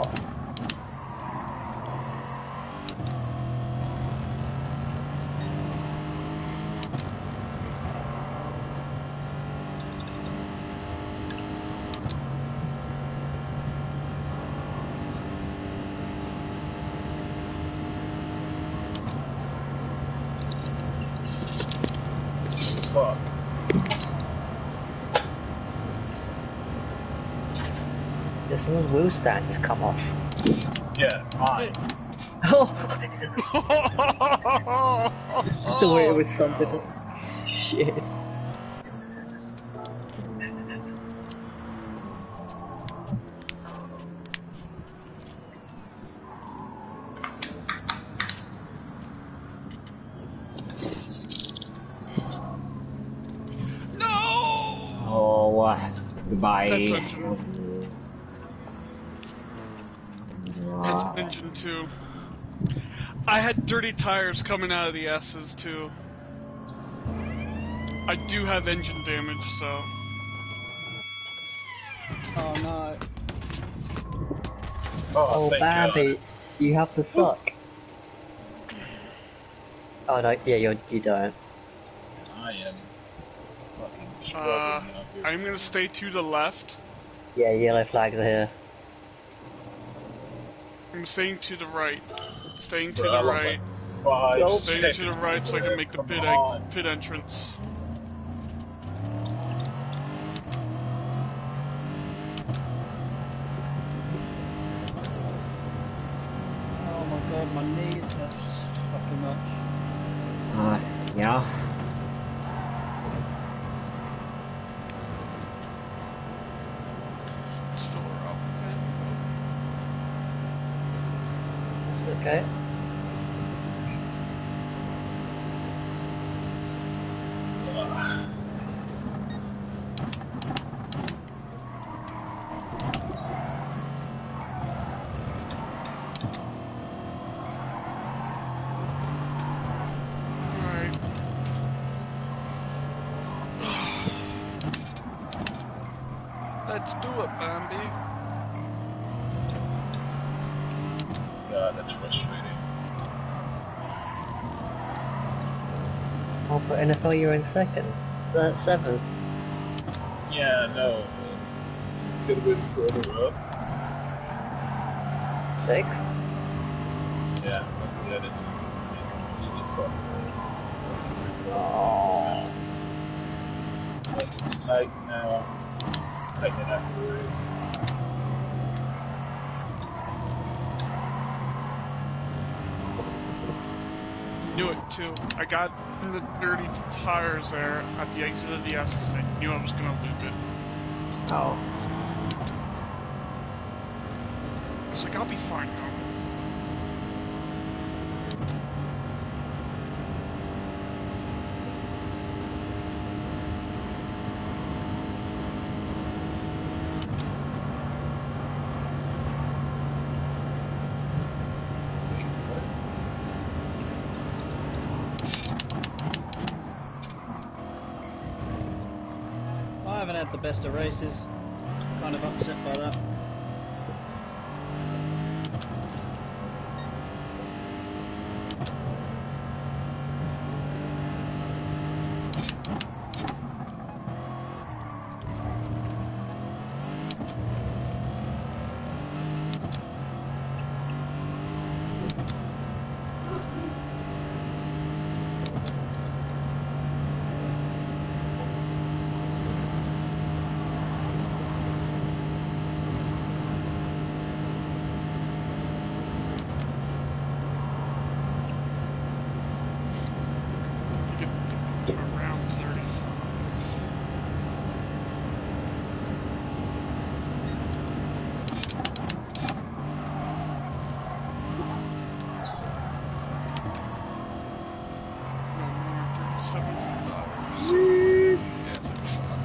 Fuck. Did someone's wheel stand just come off? Yeah, mine. Oh! I thought it was something. Shit. No! Oh, goodbye. That's engine. It's engine 2. I had dirty tires coming out of the S's too. I do have engine damage, so... Oh no. Oh, thank Bambi, God. you have to suck. Oh no, yeah, you don't. I am fucking struggling out here. I'm gonna stay to the left. Yeah, yellow flags are here. I'm staying to the right. Staying to Bro, the I lost right. like 5 Staying seconds. to the right so I can make the Come pit on. pit entrance. Oh my god, my knees hurt so fucking much. Yeah. Let's fill her up. That's okay. Let's do it, Bambi. God, that's frustrating. Oh, but NFL, you're in second. Seventh. Yeah, no. Could have been further up. Sixth? Yeah, but that didn't completely fuck. Oh. But it's tight now. Tighten it after the race. Knew it too. I got in the dirty tires there at the exit of the S's and I knew I was gonna loop it. Oh. I was like, I'll be fine now. I haven't had the best of races. Kind of upset by that. To get to around 35. No more 37 $5. Yeah, 35.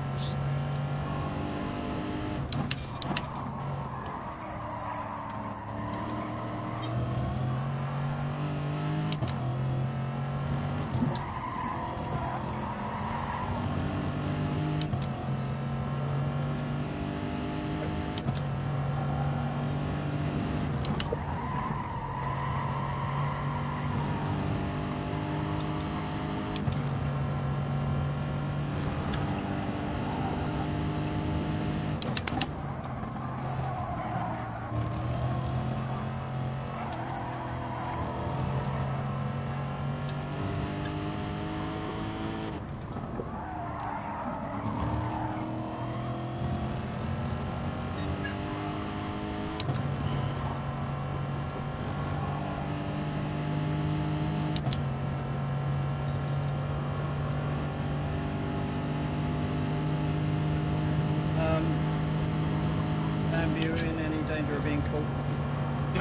Bambi, you in any danger of being caught? Yep.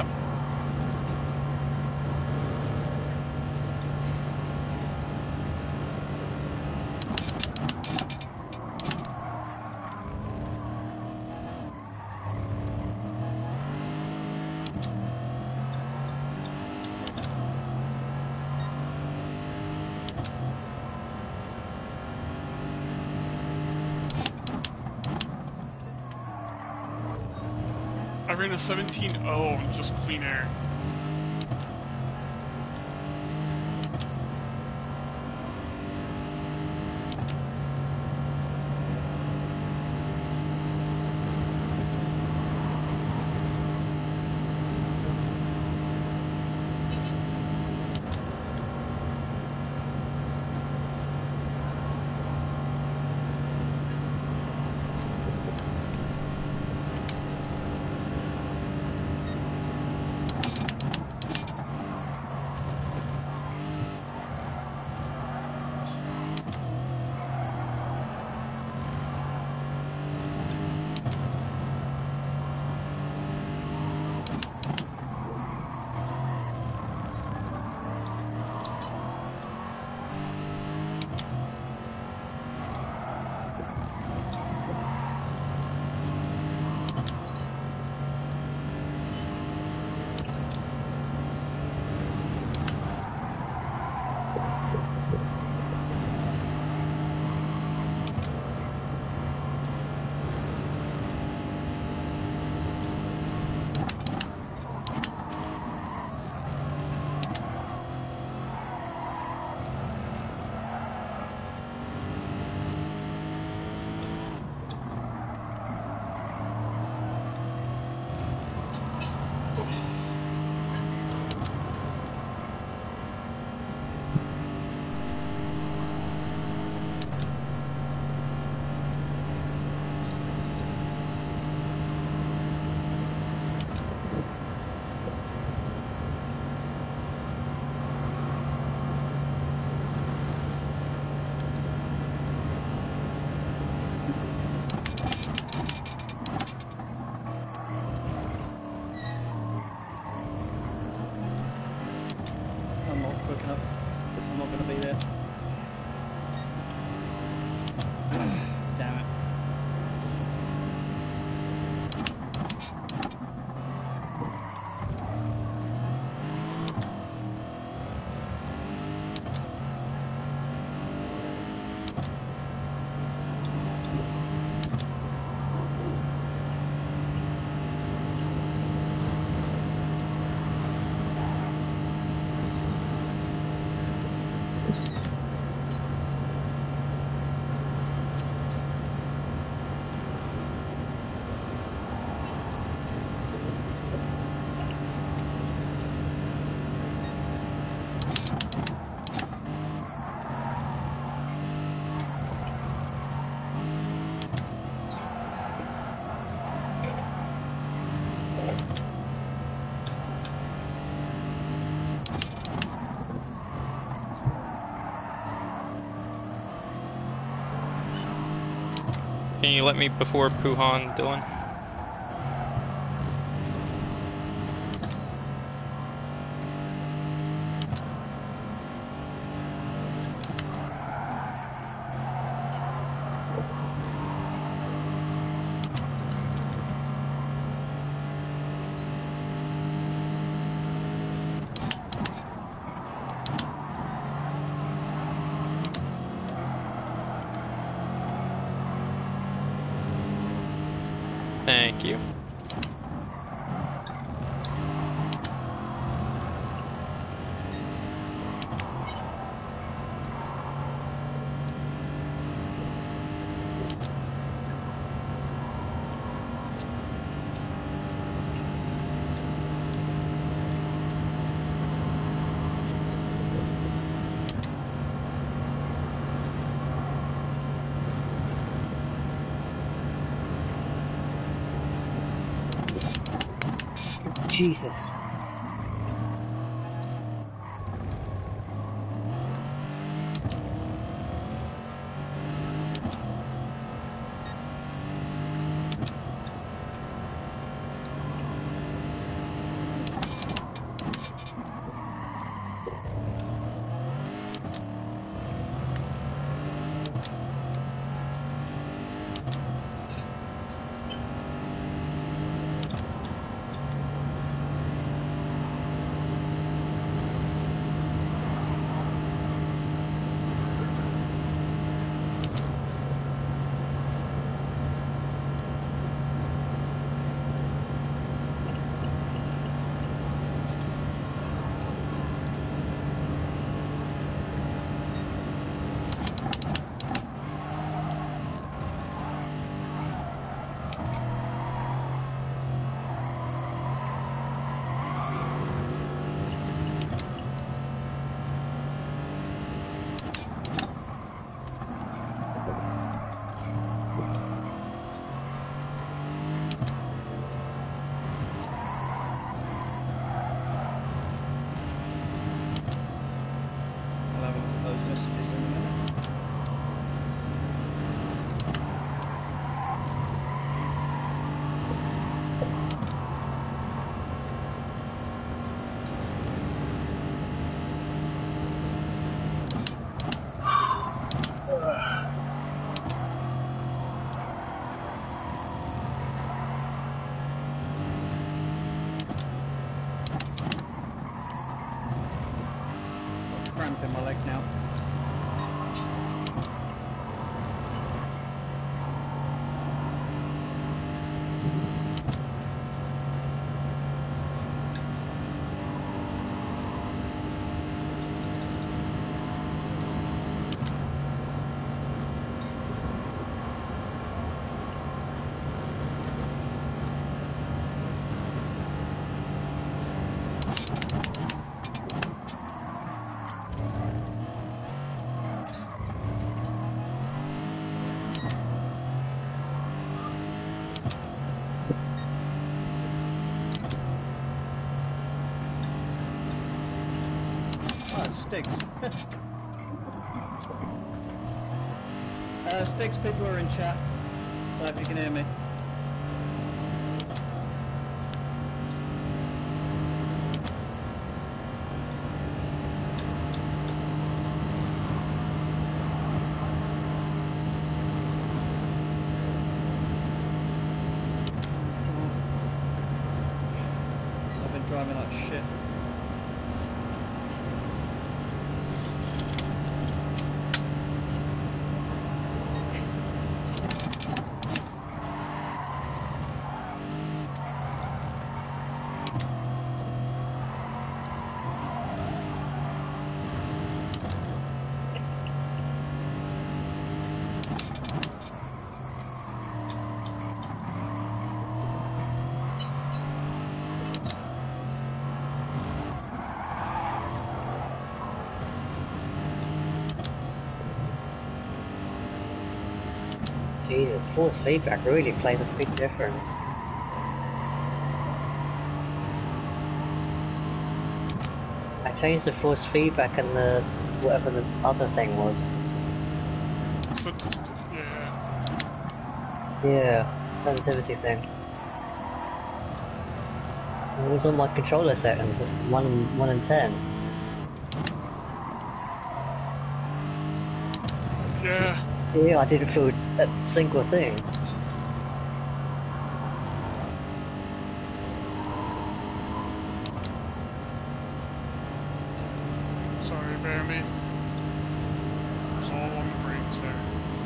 I ran a 17.0 on just clean air. Can you let me before Puhan, Dylan? Thank you. Jesus. Cramp in my leg now. Sticks. Sticks, people are in chat, so if you can hear me. I've been driving like shit. Jesus, force feedback really plays a big difference. I changed the force feedback and the whatever the other thing was. So, yeah. Yeah, sensitivity thing. It was on my controller settings, 1 and 10. Yeah. Yeah, I didn't feel a single thing. Sorry, Bambi. It was all on the brakes there.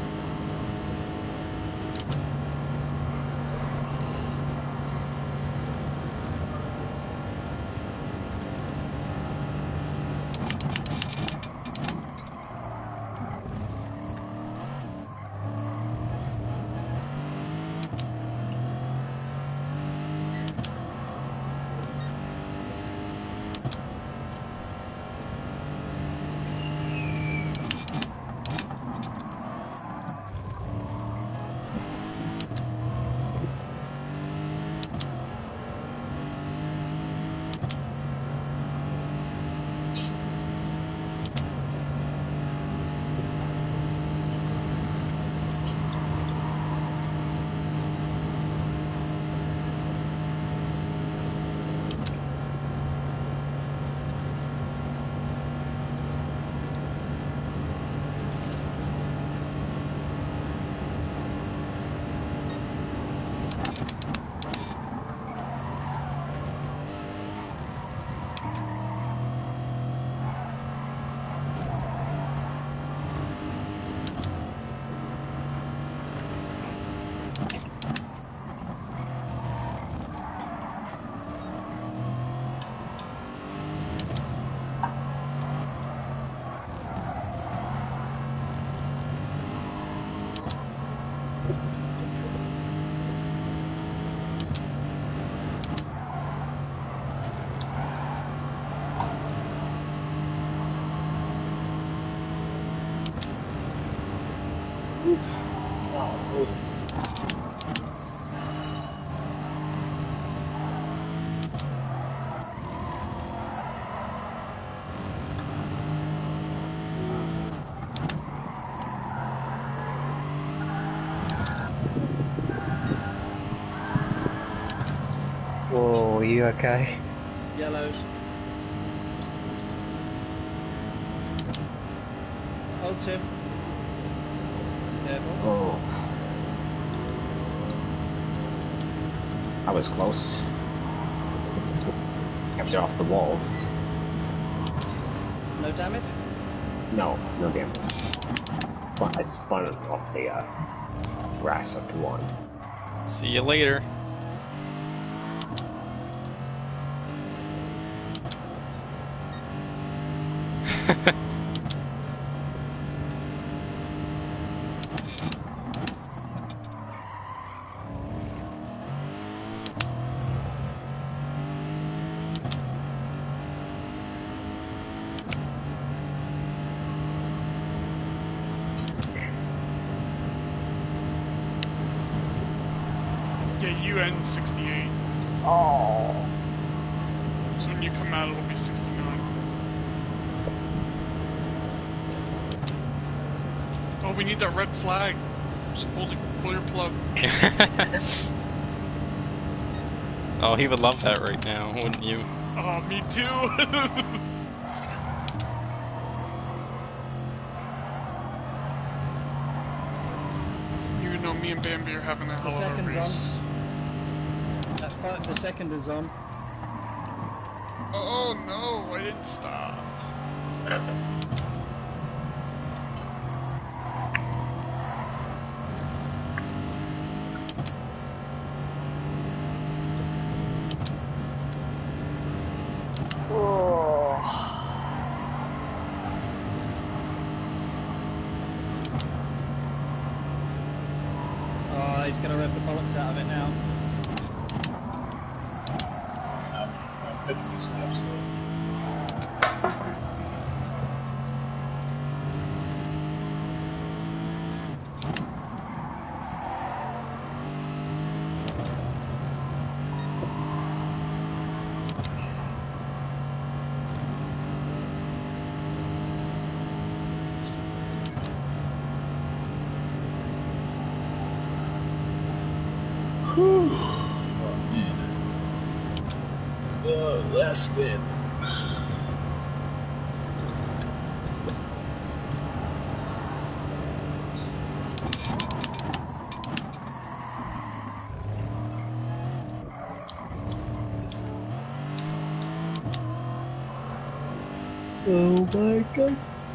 Whoa, are you okay? Yellows. Oh, Tim. Careful. Oh. I was close. Kept it off the wall. No damage? No, no damage. But I spun off the grass up to one. See you later. Yeah, UN 68. Oh. So when you come out, it'll be 69. Oh, we need that red flag. Just pull your plug. Oh, he would love that right now, wouldn't you? Oh, me too. Even though me and Bambi are having a The hell of a second's race. on. The second is on. Oh no, I didn't stop. Oh, he's going to rev the bollocks out of it now. I'm picking this up, so. Whew. Oh man. Less than. Oh my god.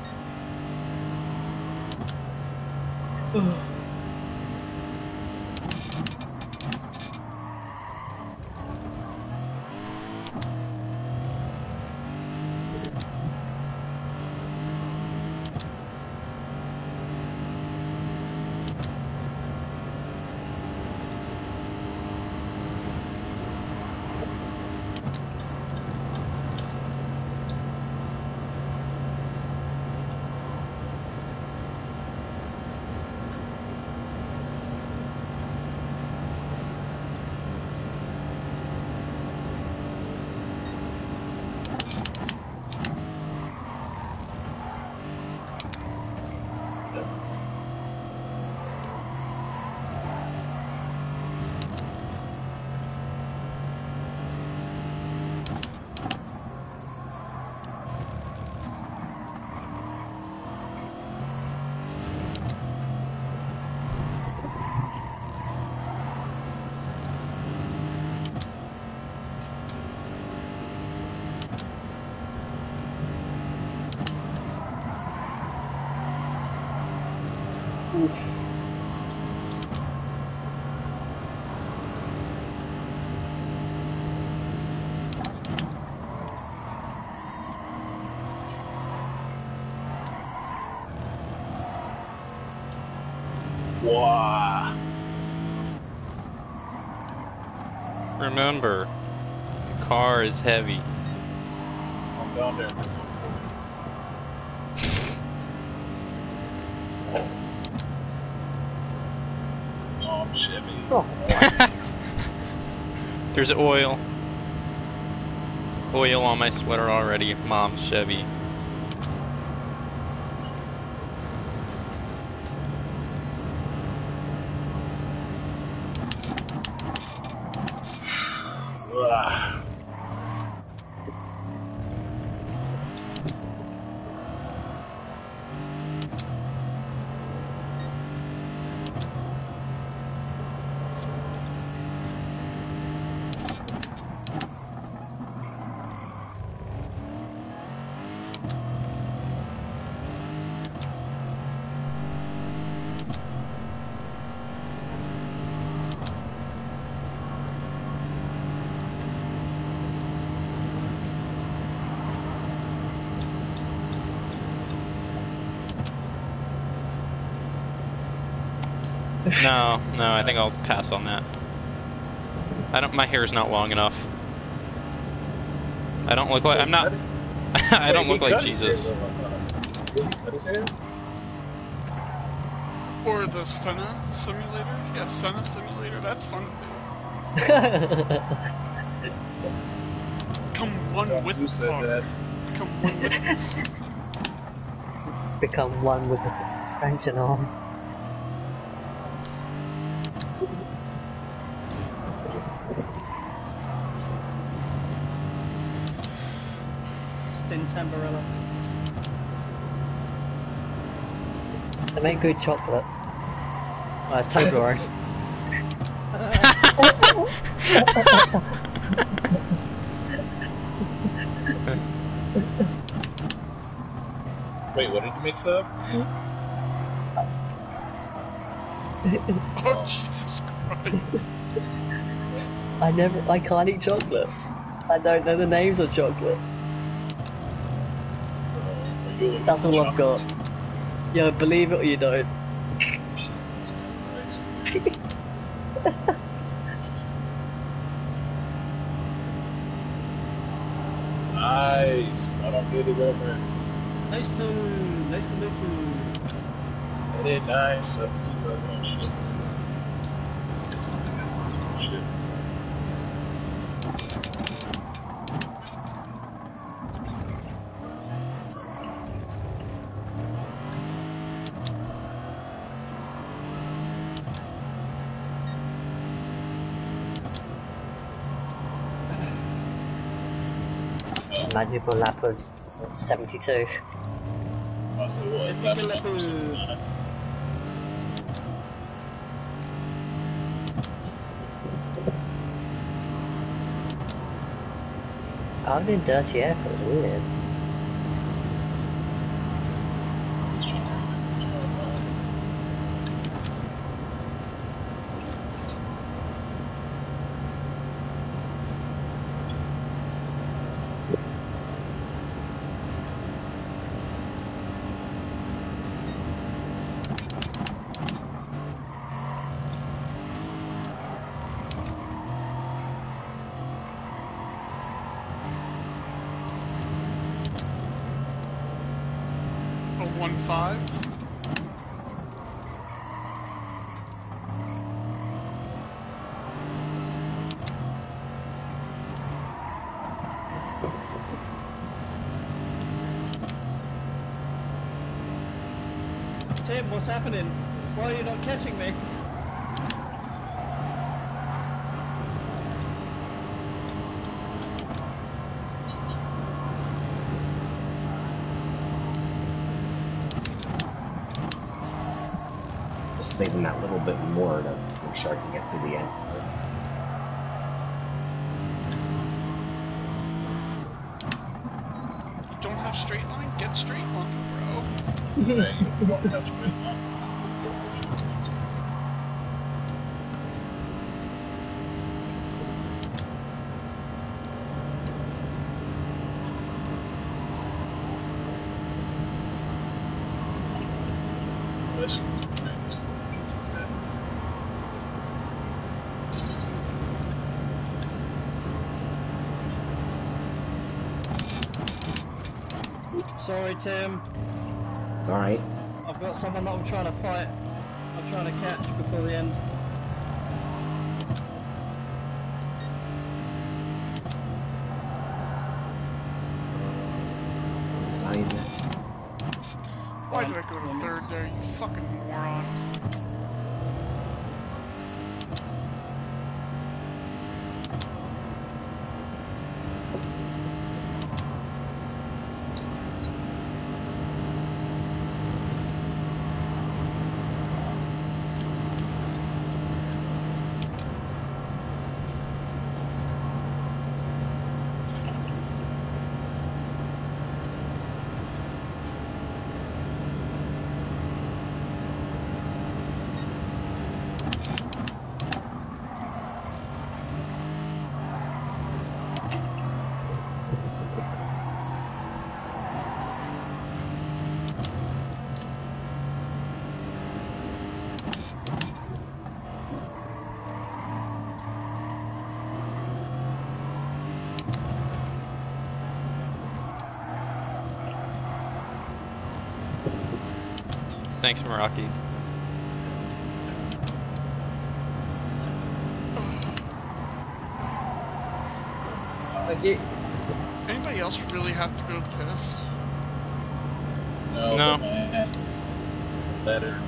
Wow. Remember, the car is heavy. I'm down there. Oh, Chevy. Oh, There's oil. Oil on my sweater already. Mom's Chevy. Ugh. No, I think I'll pass on that. My hair's not long enough. I don't look like, I'm not, I don't look like Jesus. Or the Senna simulator? Yeah, Senna simulator, that's fun to do. Become one with the car. Become one with become one with the suspension on. Stint Tamburella. They make good chocolate. Oh, it's Toblerone. Wait, what did you mix up? Oh, Jesus Christ. I can't eat chocolate. I don't know the names of chocolate. That's all I've got. Yeah, believe it or you don't. Nice. I don't get it over. Nice. Hey, nice. That's shit. magical lap of 72. Oh, so what? Lap number 69? I'm in dirty air, it was weird. A 1.5. Tim, what's happening? Why are you not catching me? Just saving that little bit more to make sure I can get to the end. You don't have straight line? Get straight line, bro. Hey, you don't have straight line. Sorry, Tim. It's alright. I've got someone that I'm trying to fight. I'm trying to catch before the end. Inside. Why did I go to third there, you fucking moron? Thanks, Meraki. Anybody else really have to go piss? No. No. My ass is better.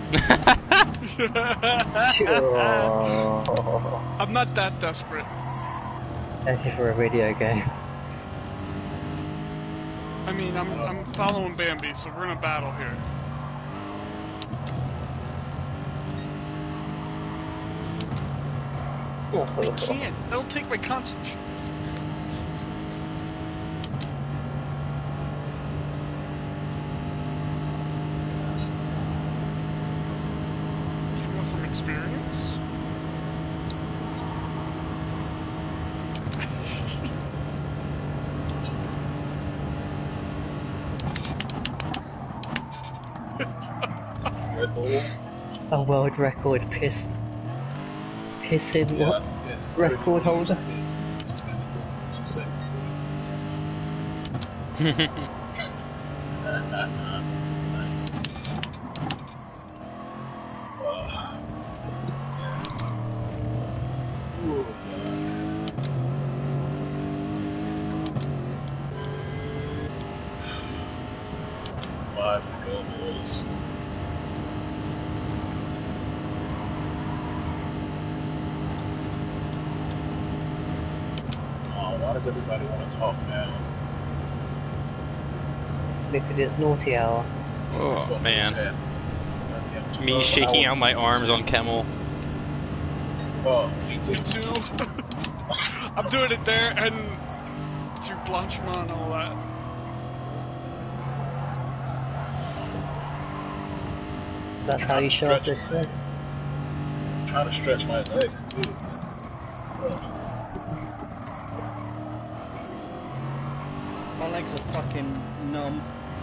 Sure. I'm not that desperate. Thank you for a video game. I mean, I'm following Bambi, so we're in a battle here. I can't. That'll take my concentration. Do you know from experience? Red Bull. A world record pissing Yeah, yes, record holder. Nice. Ooh, God. 5 to go, boys. Why does everybody want to talk now? because it's naughty hour. Oh man. Yeah. Me shaking out my arms on Camel. Oh, me Me too. too. I'm doing it there and through Blanchiment and all that. That's how you show off this shit. I'm trying to stretch my legs too. My legs are fucking numb.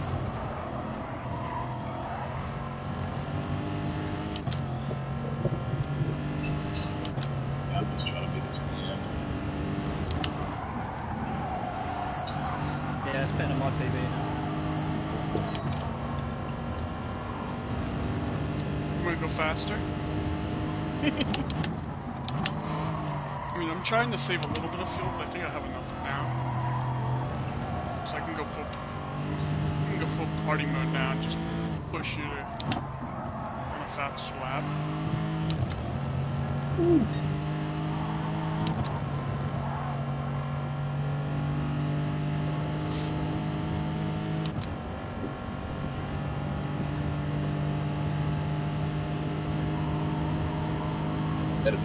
Yeah, I'm just trying to get this in. Yeah, it's better than my PB now. You wanna go faster? I mean, I'm trying to save a little bit of fuel, but I think I have enough now. So I can go full party mode now and just push you to on a fast lap. Better be.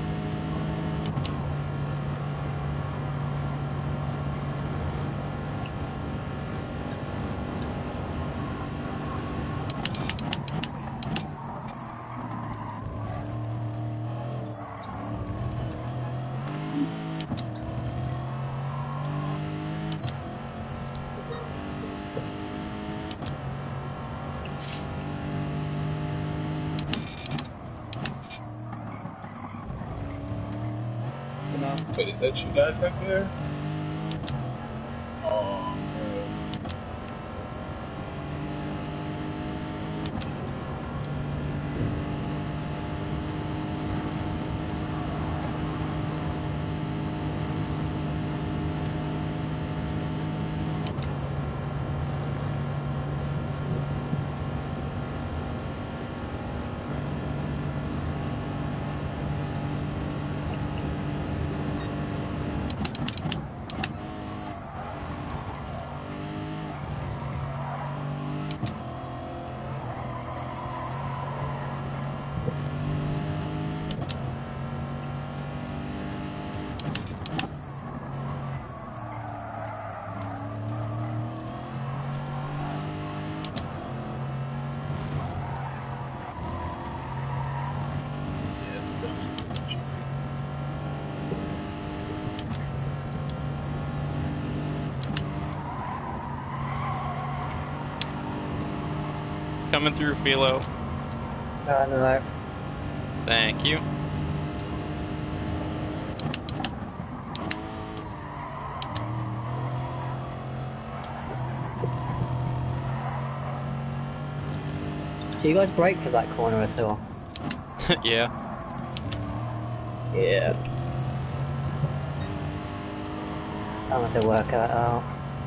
Wait, is that you guys back there? Oh, man. Coming through, Philo. No. Thank you. Do you guys brake for that corner at all? Yeah. Yeah. I'll have to work that out.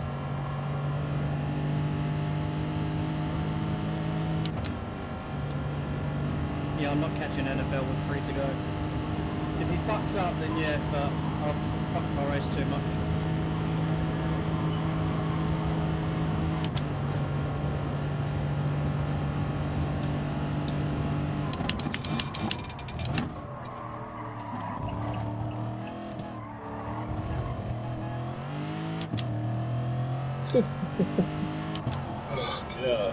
Yeah, I'm not catching NFL with 3 to go. If he fucks up, then yeah, but I've fucked my race too much. Oh, God.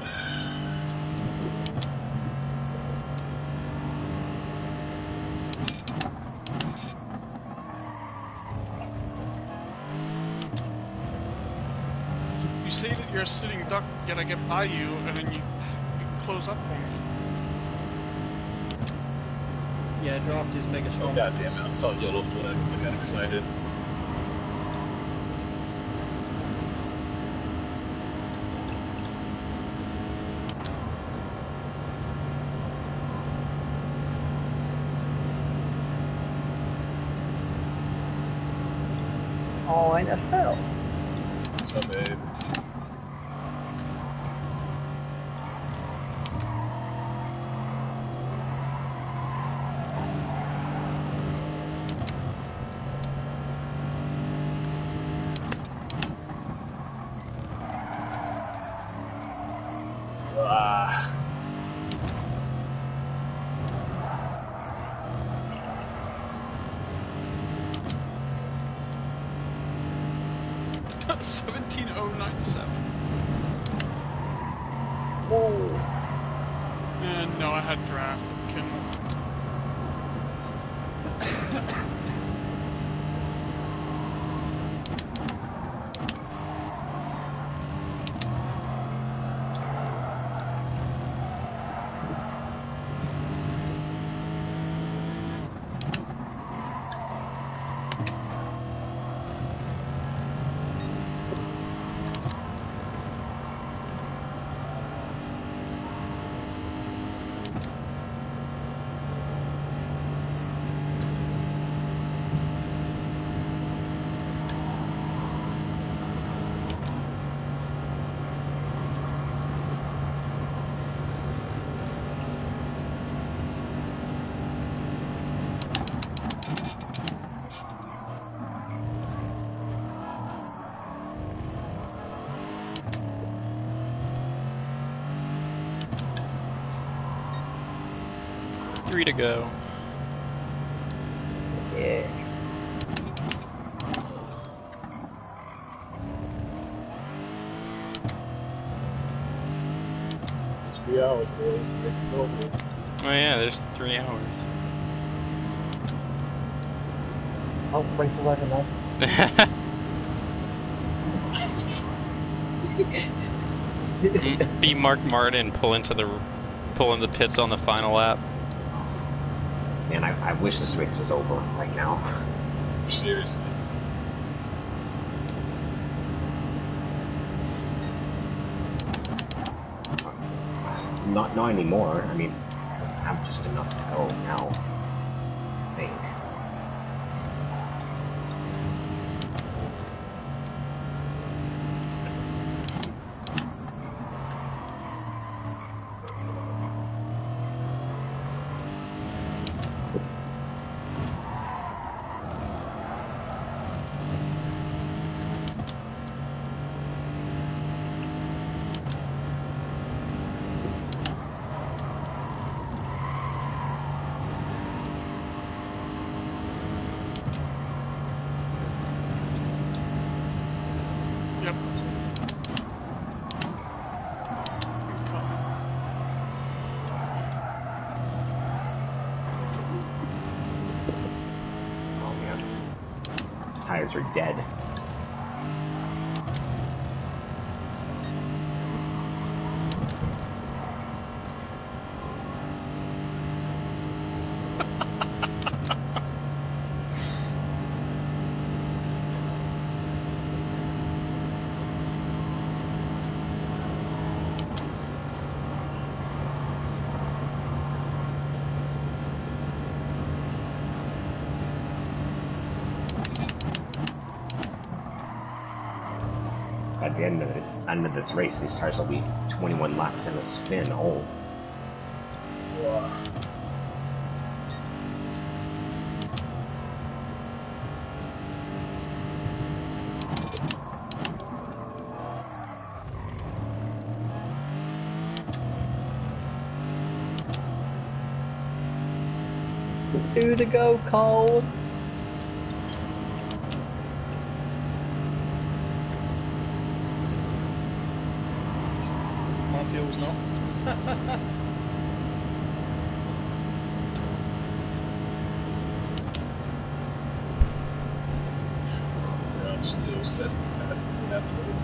You say that you're a sitting duck, yet I get by you, and then you close up on me. Yeah, draft is mega Oh, strong. God damn it. I saw yellow flags. I got excited. Oh, NFL. What's up, babe? 17097. Whoa. And no, I had draft Kimmel. Three to go. Yeah. It's 3 hours, boys. This is over. Oh yeah, there's 3 hours. Oh, race is over now. Beat Mark Martin, pull in the pits on the final lap. Man, I wish this race was over right now. Seriously. Not anymore. I mean, I have just enough to go now. I think. Yep. Coming. Oh man, tires are dead. At the end of this race, these tires will be 21 laps in a spin old. Do the go, Cole. My fuel's not. I'm still set for that.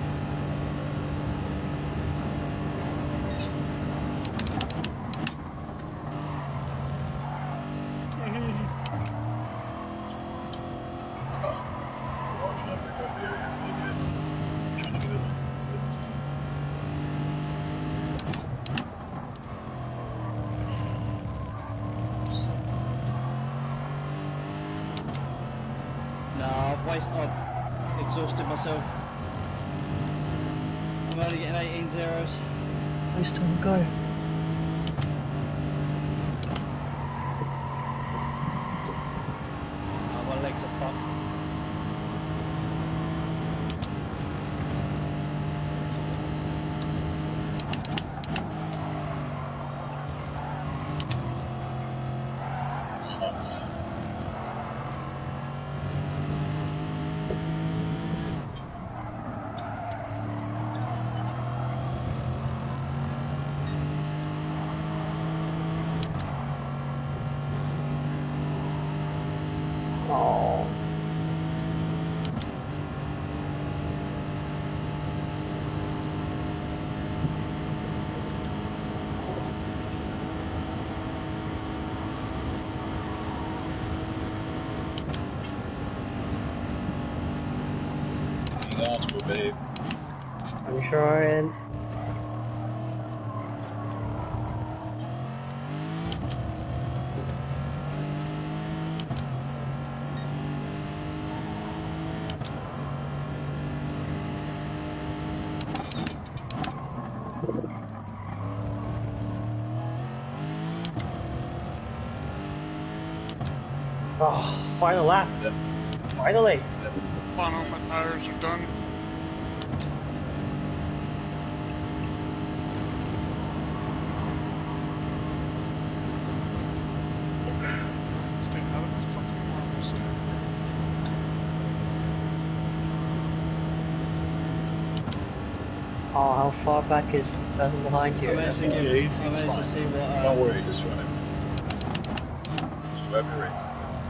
I've exhausted myself. I'm only getting 18 zeros. Where's Tom go? Oh, my legs are fucked. babe. I'm trying. Oh, final lap. Finally. Come on, my tires are done. Stay out of the fucking marbles. Oh, how far back is the person behind you? I managed to get, Yeah, I managed to see what. Don't worry, just drive. Just drive your race.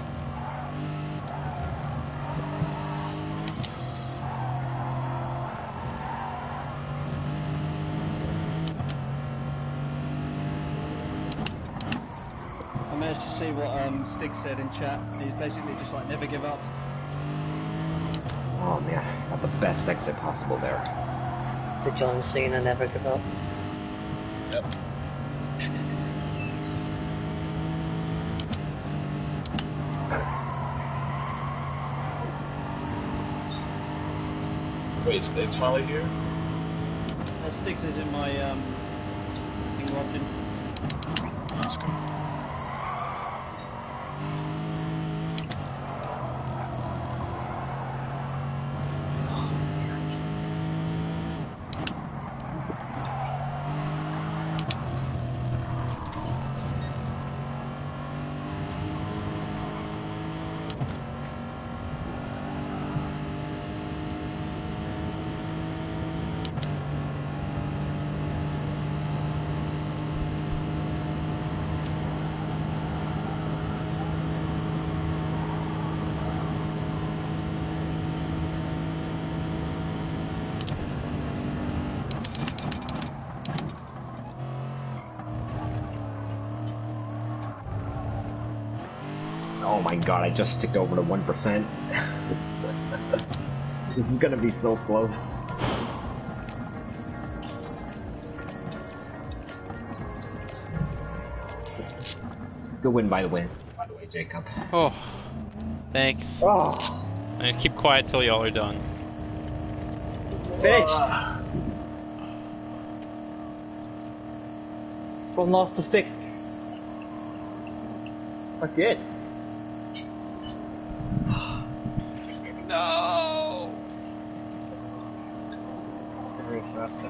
I managed to see what Stig said in chat. He's basically just like never give up. Oh man, got the best exit possible there. The John Cena never give up. Yep. Wait, Stig's finally here? Stiggs is in my thing watching. Let's go. Oh my god, I just ticked over to 1%. This is gonna be so close. Good win, by the way, Jacob. Oh, thanks. Oh, I'm gonna keep quiet till y'all are done. Finished! From last to sixth. That's good. No! Very faster.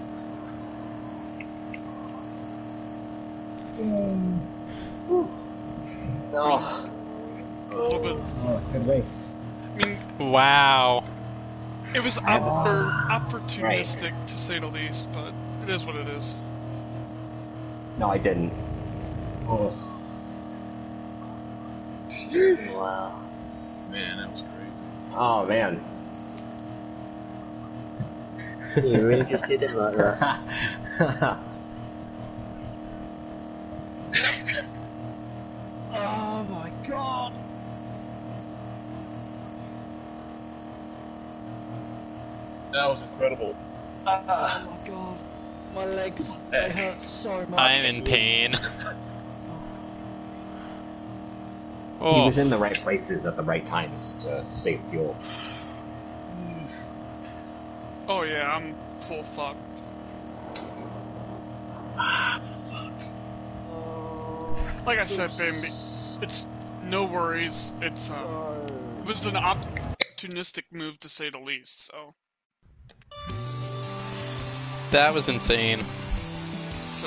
no. A little bit. Oh, good race. I mean, Wow. it was opportunistic to say the least, but it is what it is. No, I didn't. Oh. Wow. Man, that was crazy. Oh man. You really just did it like that. Oh my god! That was incredible. Oh my god! My legs, they hurt so much. I'm in pain. He Oh, was in the right places at the right times to save fuel. Oh yeah, I'm full fucked. Like I said, baby, it's no worries. It's it was an opportunistic move to say the least. So, that was insane. so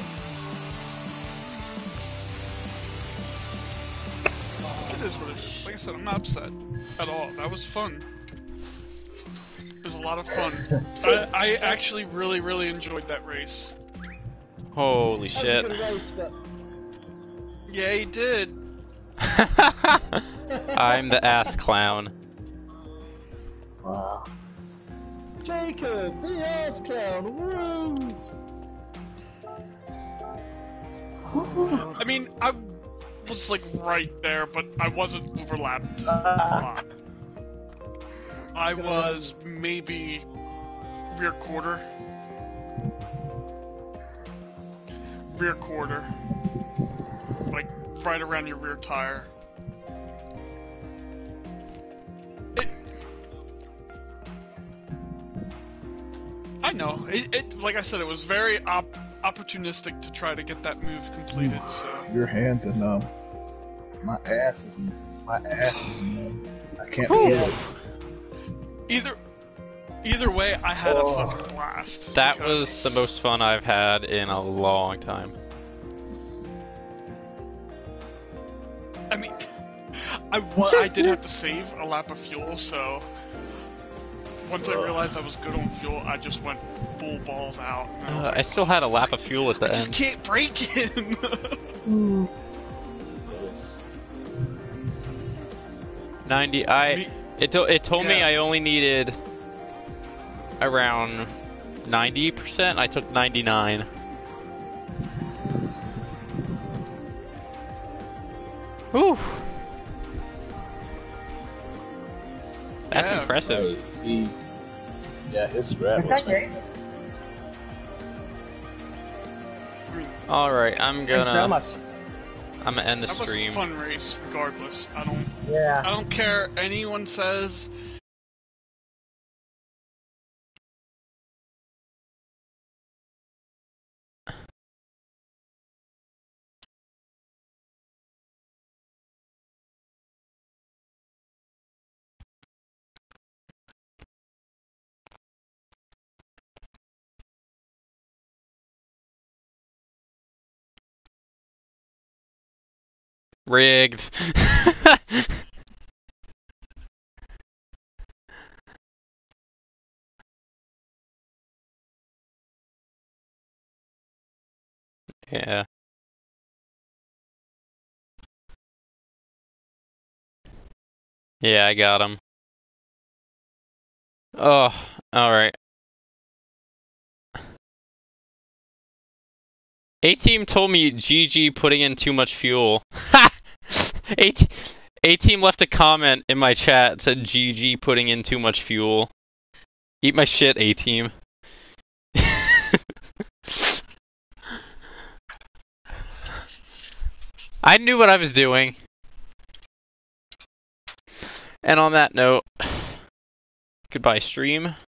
it is what it is. Like I said, I'm not upset at all. That was fun. It was a lot of fun. I actually really enjoyed that race. Holy That shit. was a good race, but Yeah, he did. I'm the ass clown. Wow. Jacob, the ass clown, wins! I mean, I was like right there, but I wasn't overlapped a lot. I was maybe rear quarter. Rear quarter. Like, right around your rear tire. I know. Like I said, it was very opportunistic to try to get that move completed, so... Your hands are numb. My ass is numb. I can't feel it. Either way, I had a fucking blast. That was the most fun I've had in a long time. I mean, I did have to save a lap of fuel, so... Once I realized I was good on fuel, I just went full balls out. I still had a lap of fuel at the end. I just can't break him! It told me I only needed around 90%. I took 99. Whew. That's impressive. His grab was fantastic. Alright, I'm Thanks so gonna much. end the That was stream. a fun race, regardless. I don't Yeah. care anyone says. Rigged. Yeah. Yeah, I got him. Oh, alright. A-Team told me GG putting in too much fuel. Ha! A-Team left a comment in my chat, said GG putting in too much fuel. Eat my shit, A-Team. I knew what I was doing. And on that note, goodbye stream.